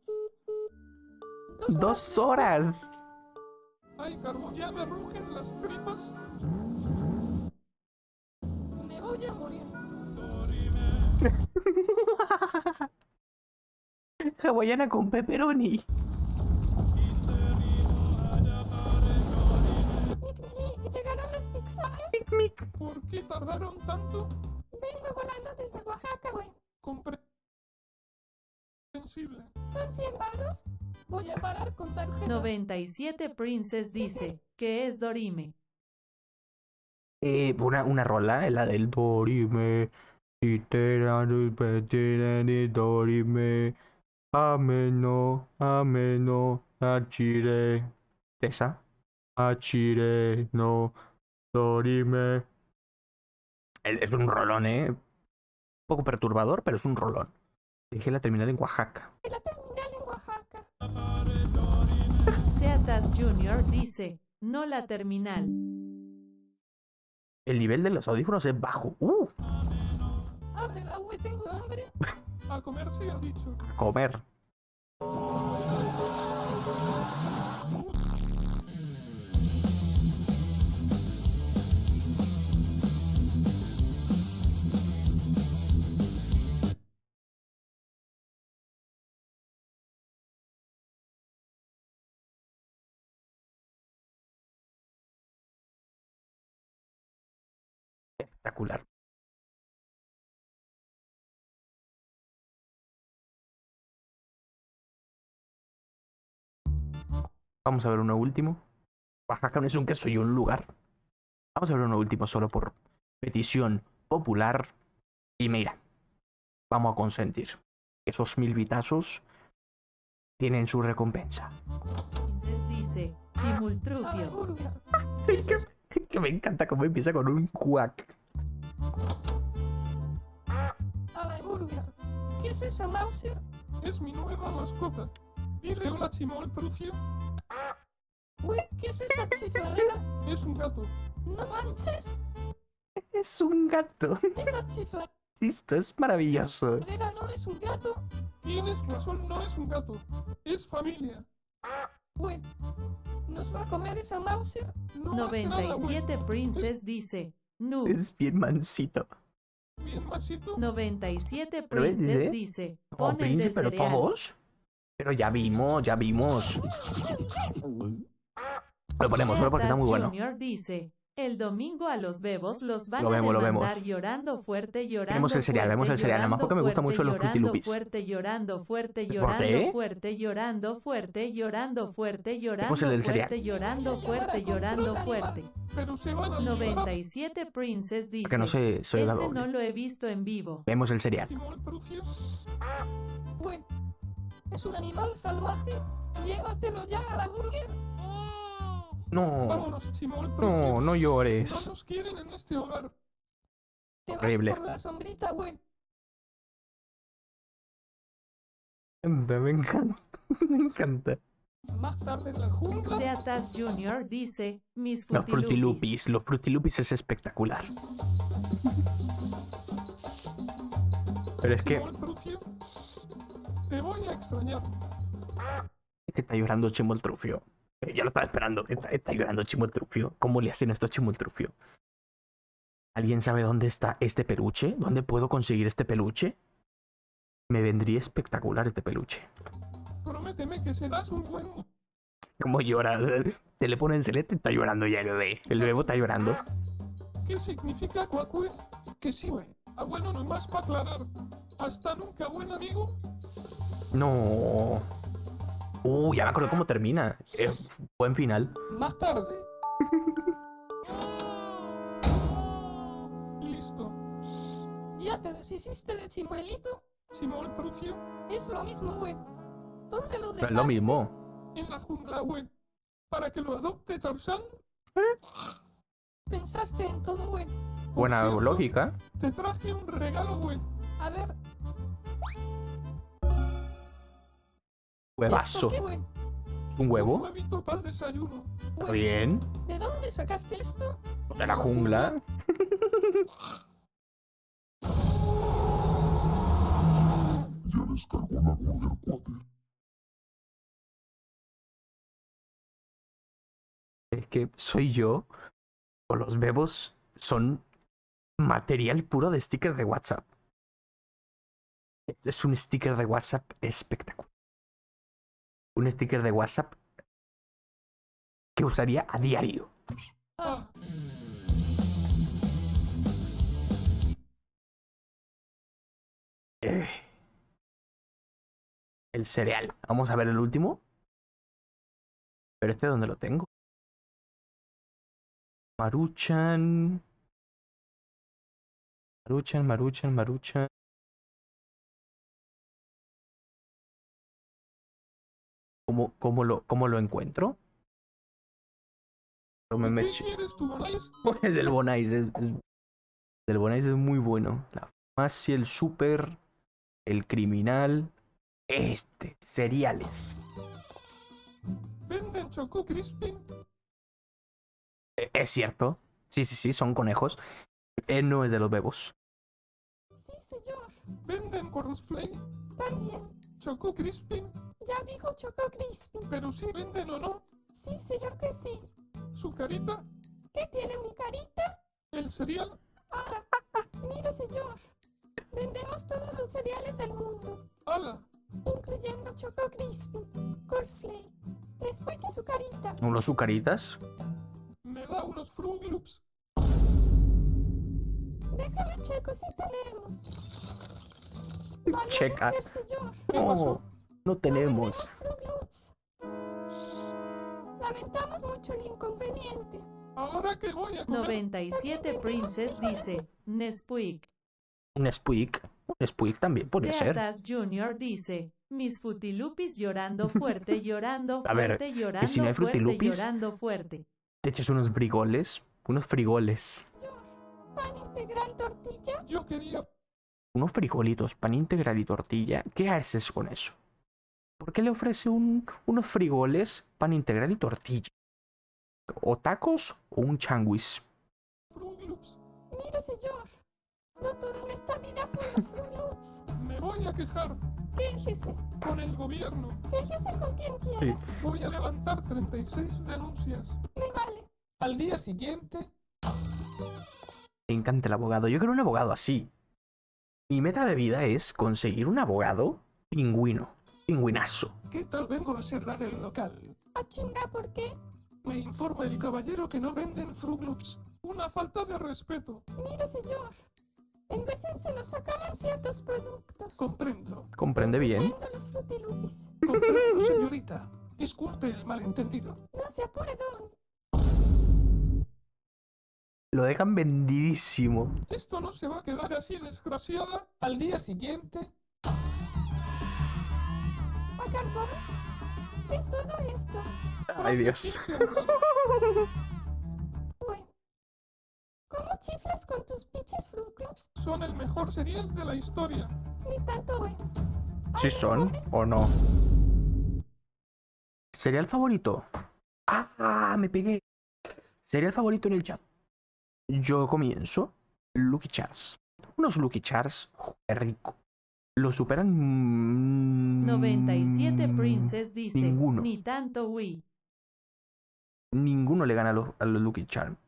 2 horas. Ay, carbón, ya me rugen las tripas. Me voy a morir. Hawaiana con pepperoni. Llegaron las pizzas. ¿Por qué tardaron tanto? Vengo volando desde Oaxaca, güey. Comprensible. Son 100 varos. Voy a pagar con tarjeta. 97 Princess dice, que es Dorime. Una rola, la del Dorime. Dorime. Ameno, achire. ¿Esa? Achire, no, Dorime. Es un rolón, Un poco perturbador, pero es un rolón. Dejé la terminal en Oaxaca. La terminal en Oaxaca. Seatas Junior dice, no la terminal. El nivel de los audífonos es bajo. Ábrela, güey, tengo hambre. A comer se ha dicho. A comer. Espectacular. Vamos a ver uno último. Oaxaca no es un queso y un lugar. Vamos a ver uno último solo por petición popular. Y mira, vamos a consentir. Esos 1000 bitazos tienen su recompensa. Princess dice, chimultrufio. Burger. Que me encanta cómo empieza con un cuac. A la burger. ¿Qué es esa Mauser? Es mi nueva mascota. Dile hola, Chimol Trufio. Güey, ¿qué es esa chifladera? Es un gato. No manches. Es un gato. Esa chifladera Esto es maravilloso. no es un gato. Tienes razón, no es un gato. Es familia. Güey, ¿nos va a comer esa Mauser? No hace nada, güey. 97 Princess dice, no. Es bien mansito. Bien masito. 97 Pero ves, Princess dice, dice, No, pon el Prince, del pero cereal. todos. Pero ya vimos. Lo ponemos solo porque está Seatas muy bueno. Junior dice, el domingo a los bebos los van Lo vemos, a lo demandar vemos. llorando fuerte, llorando Vemos el cereal, fuerte, vemos el cereal, nada más porque me gustan mucho los llorando Fruity Loopies. fuerte, llorando fuerte, ¿Por llorando qué? fuerte, llorando fuerte, llorando fuerte, llorando Vemos el del fuerte, cereal. llorando fuerte, llorando fuerte. Pero se van a liberar. 97 Princess dice, Que no se oiga ese doble. no lo he visto en vivo. Vemos el cereal. Chimol Trufio. Güey, es un animal salvaje. Llévatelo ya a la burger. No, Vámonos, Chimol Trufio. no No llores. nos quieren en este hogar. Te vas Horrible. por la sombrita, güey. Me encanta. Me encanta. Más tarde en la jungla. Seatas Junior dice, mis Los Fruity Fruity Loopies. Los Fruity Loopies es espectacular. Pero es que Chimol Trufio. Te voy a extrañar. está llorando Chimoltrufio. Ya lo estaba esperando. Está llorando Chimoltrufio. ¿Cómo le hacen esto a Chimoltrufio? ¿Alguien sabe dónde está este peluche? ¿Dónde puedo conseguir este peluche? Me vendría espectacular este peluche. Prométeme que serás un buen... ¿Cómo llora? Se le pone en celeste y está llorando ya el bebé. El bebé está llorando. ¿Qué significa cuacue? Que sí, güey. Ah, bueno, nomás para aclarar. Hasta nunca, buen amigo. No. Ya me acuerdo cómo termina. Buen final. Más tarde. Listo. ¿Ya te deshiciste de Chimuelito? Chimol Trufio. Es lo mismo, güey. ¿Dónde lo No es dejaste? lo mismo. En la jungla, güey. Para que lo adopte Tarzán. Pensaste en todo, güey. Por Buena cierto, lógica. Te traje un regalo, güey. A ver, Huevazo. ¿esto qué, güey? ¿Un huevo? huevito para el desayuno. ¿Está bien? ¿De dónde sacaste esto? ¿De la jungla? Ya descargó la Burger Quarter. Es que soy yo. O los bebos son material puro de sticker de WhatsApp. Es un sticker de WhatsApp espectacular. Un sticker de WhatsApp que usaría a diario. Ah, Eh. El cereal. Vamos a ver el último. Pero este, ¿dónde lo tengo? Maruchan. Maruchan. ¿Cómo lo encuentro? No me ¿qué eché. quieres tú, Bonais? El del Bonais del Bonais es muy bueno. La farmacia, el súper, el criminal. Cereales. ¿Venden Choco Crispy? Es cierto. Sí, son conejos. No es de los bebos. Sí, señor. ¿Venden Cornflake? También. ¿Choco Crispy? Ya dijo Choco Crispy. Pero sí venden o no. Sí, señor que sí. ¿Su carita? ¿Qué tiene mi carita? ¿El cereal? Ah, mire, señor. Vendemos todos los cereales del mundo, ¡Hala! incluyendo Choco Crispy, Cornflake, Nesquik y su carita. Unos sucaritas. ¿Me da unos Fruit Loops? Déjame checo si tenemos. Vale, Checa. mujer, señor. No, no tenemos. Fruit Loops. Lamentamos mucho el inconveniente. ¿Ahora qué voy a comer? 97 Princess dice, Nesquik. Un Nesquik. Un Nesquik también puede ser. Seatas Junior dice, mis Frutilupis llorando fuerte, llorando A ver, fuerte, que llorando si no hay fuerte, Frutilupis- llorando fuerte. Te eches unos frigoles. Unos frigoles. Pan integral tortilla. Yo quería... Unos frijolitos, pan integral y tortilla. ¿Qué haces con eso? ¿Por qué le ofrece unos frigoles, pan integral y tortilla? ¿O tacos o un changuis? Fruit Loops. Mire, señor. No todo en esta vida son los Fruit Loops. Me voy a quejar Quéjese. con el gobierno. Quéjese con quien Sí. quiera. Voy a levantar 36 denuncias. Me vale. Al día siguiente, Me encanta el abogado. Yo quiero un abogado así. Mi meta de vida es conseguir un abogado pingüino. Pingüinazo. ¿qué tal vengo a cerrar el local? A chinga, ¿por qué? Me informa el caballero que no venden Fruit Loops. Una falta de respeto. Mire, señor. En veces se nos acaban ciertos productos. Comprendo. Comprende bien. Incluyendo los Frutilupis. Comprendo, señorita. Disculpe el malentendido. No se apure, don. Lo dejan vendidísimo. Esto no se va a quedar así, desgraciada. Al día siguiente, ¿A carbón? ¿Qué es todo esto? Ay, Dios. 15 abogados. Bueno. ¿Cómo chiflas con tus pinches Fruit Loops? Son el mejor cereal de la historia. Ni tanto, bueno. ¿Sí son o no? ¿Cereal favorito? ¡Ah! Me pegué. ¿Cereal favorito en el chat? Yo comienzo. Lucky Charms. Unos Lucky Charms. Rico. Lo superan. 97 Princess dice, Ninguno. ni tanto Wii. Ninguno le gana a los Lucky Charms.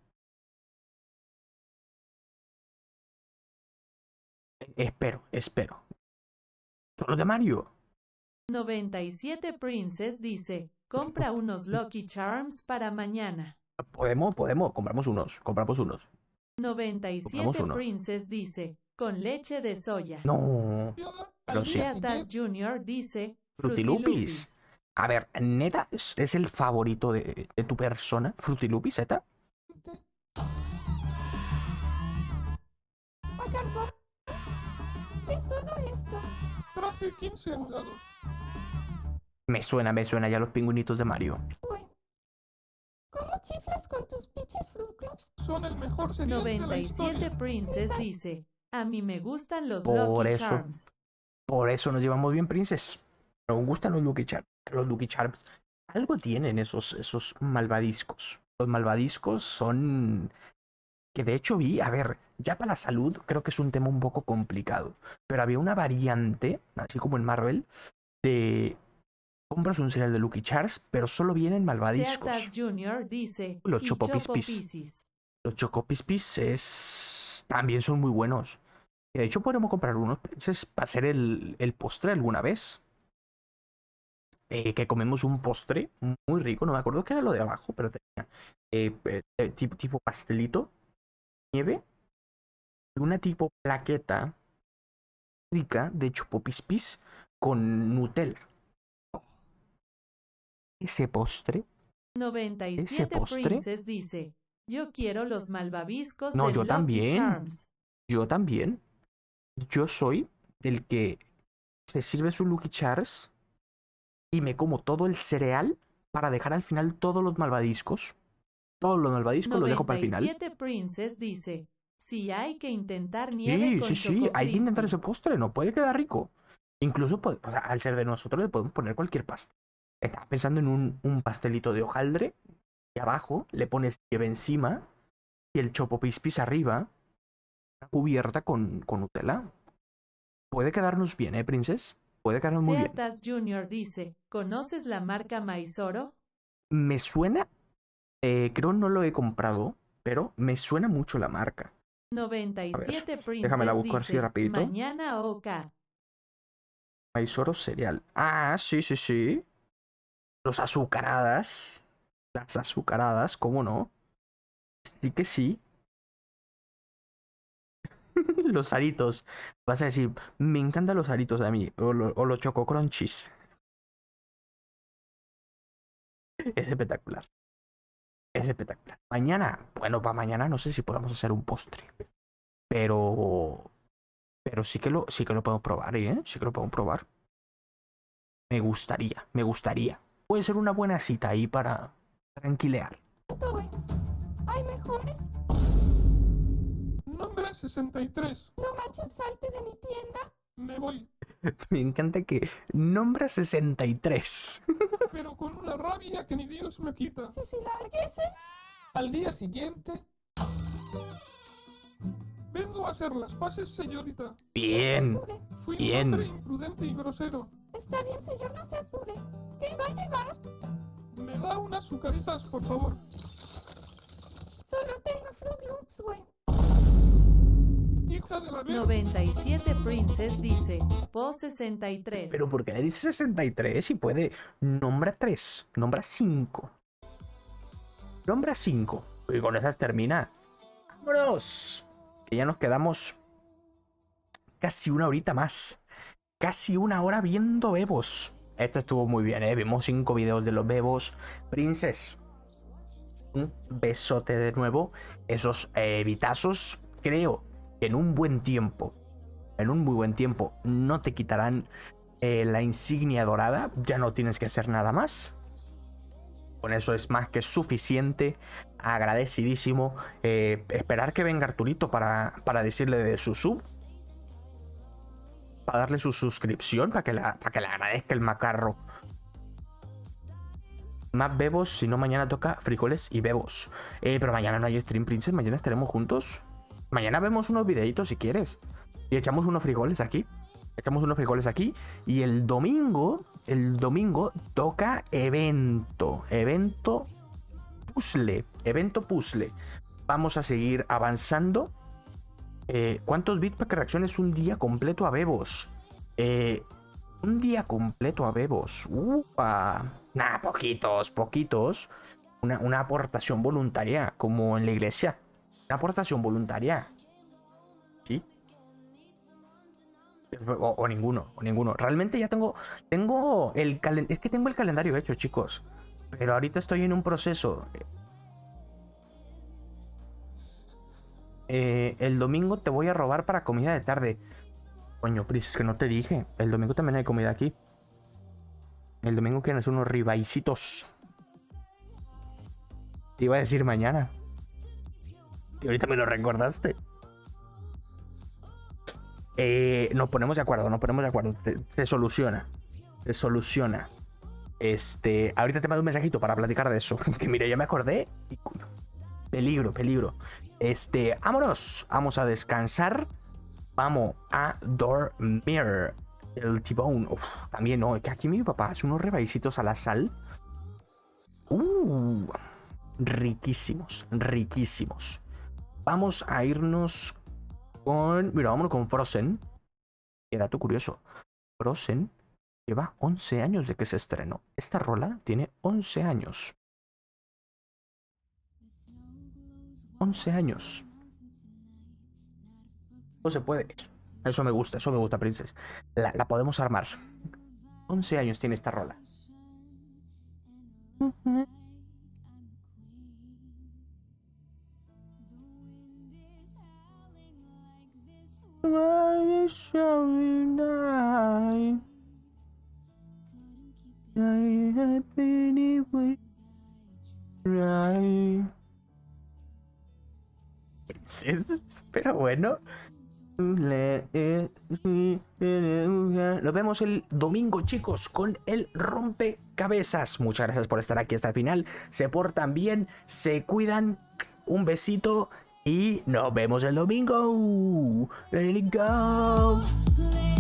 Espero. Son los de Mario. 97 Princess dice, compra unos Lucky Charms para mañana. Podemos. Compramos unos. 97 Compramos uno. Princess dice, con leche de soya. No. Pero Al sí. día Seatas siguiente, Junior dice, Frutilupis. Frutilupis. A ver, neta, ¿es el favorito de tu persona? ¿Frutilupis, Zeta? ¿A carbón? ¿Qué es todo esto? traje 15 abogados. Me suena ya los pingüinitos de Mario. Bueno. ¿Cómo chiflas con tus pinches Fruit Loops? Son el mejor cereal de la 97 historia. Princess dice, a mí me gustan los Por Lucky eso. Charms. Por eso nos llevamos bien, Princess. Nos gustan los Lucky Charms. Los Lucky Charms Algo tienen esos malvadiscos. Los malvadiscos son... Que de hecho vi, a ver, ya para la salud creo que es un tema un poco complicado. Pero había una variante, así como en Marvel, de... Compras un cereal de Lucky Charms, pero solo vienen malvadiscos. Seatas Junior dice, Los y Chocopispis. Chocopisis. Los Chocopispis también son muy buenos. Y de hecho podremos comprar unos Princes para hacer el postre alguna vez. Que comemos un postre muy rico, no me acuerdo qué era lo de abajo, pero tenía tipo pastelito, nieve, y una tipo plaqueta rica de Chocopispis con Nutella. Ese postre, 97 postre. Princess dice, yo quiero los malvaviscos No, de yo Lucky también. Charms. Yo también. Yo soy el que se sirve su Lucky Charms y me como todo el cereal para dejar al final todos los malvadiscos. Todos los malvadiscos los dejo para el final. 97 Princess dice, si hay que intentar nieve Sí, con sí, sí. Hay que intentar Choco ese postre, no puede quedar rico. Incluso o sea, al ser de nosotros le podemos poner cualquier pastel. Estaba pensando en un pastelito de hojaldre y abajo le pones nieve encima y el Chocopispis arriba, una cubierta con Nutella. Puede quedarnos bien, Princess. Puede quedarnos muy bien. Seatas Junior dice, ¿conoces la marca Maizoro? Me suena, creo no lo he comprado, pero me suena mucho la marca. 97 Princess déjame la busco así dice, rapidito. mañana OK. Maizoro cereal. Ah, sí, sí, sí. Los azucaradas. Las azucaradas, ¿cómo no? Sí que sí. Los aritos. Vas a decir, me encantan los aritos a mí. O los choco crunchies. Es espectacular. Es espectacular. Mañana, bueno, para mañana no sé si podamos hacer un postre. Pero sí que lo podemos probar, ¿eh? Sí que lo podemos probar. Me gustaría, me gustaría. Puede ser una buena cita ahí para tranquilear. ¿Hay mejores? Nombre 63. No manches, salte de mi tienda. Me voy, Me encanta que nombra 63. pero con una rabia que ni Dios me quita. Si lárguese. Al día siguiente... Vengo a hacer las paces, señorita. Bien, Fui bien. un hombre imprudente y grosero. Está bien, señor, no se apure. ¿Qué va a llevar? Me da unas azucaritas, por favor. Solo tengo Fruit Loops, güey. Hija de la verga. 97 Princess dice, Po 63. Pero ¿por qué le dice 63 y puede? Nombra 3, nombra 5. Nombra 5. Y con esas termina. ¡Vámonos! Que ya nos quedamos casi una horita más. Casi una hora viendo bebos. Este estuvo muy bien, ¿eh? Vimos 5 videos de los bebos. Princess, un besote de nuevo. Esos vitazos, creo que en un buen tiempo, en un muy buen tiempo, no te quitarán la insignia dorada. Ya no tienes que hacer nada más. Con eso es más que suficiente. Agradecidísimo. Esperar que venga Arturito para decirle de su sub. Para darle su suscripción. Para que le agradezca el macarro. Más bebos. Si no, mañana toca frijoles y bebos. Pero mañana no hay stream, Princess. Mañana estaremos juntos. Mañana vemos unos videitos si quieres. Y echamos unos frijoles aquí. Echamos unos frijoles aquí. Y el domingo toca evento. Evento puzzle. Vamos a seguir avanzando. ¿Cuántos bits para que reacciones un día completo a bebos? Un día completo a bebos. Nah, poquitos. Una aportación voluntaria, como en la iglesia. Una aportación voluntaria. ¿Sí? O ninguno. Realmente ya tengo el calendario. Es que tengo el calendario hecho, chicos. Pero ahorita estoy en un proceso. El domingo te voy a robar para comida de tarde. Coño, Pris, es que no te dije. El domingo también hay comida aquí. El domingo quieren hacer unos ribaicitos. Te iba a decir mañana. Y ahorita me lo recordaste. Nos ponemos de acuerdo. Se soluciona. Ahorita te mando un mensajito para platicar de eso. Que mira, ya me acordé. Y, peligro, peligro. Vámonos. Vamos a descansar. Vamos a dormir. El T-Bone. También, no. Que aquí mi papá hace unos rebaicitos a la sal. Riquísimos. Riquísimos. Vamos a irnos con... Mira, vámonos con Frozen. Qué dato curioso. Frozen lleva 11 años de que se estrenó. Esta rola tiene 11 años. 11 años. No se puede. Eso me gusta, Princess. La podemos armar. 11 años tiene esta rola. Pero bueno. Nos vemos el domingo, chicos, con el rompecabezas. Muchas gracias por estar aquí hasta el final. Se portan bien, se cuidan. Un besito y nos vemos el domingo. Let it go.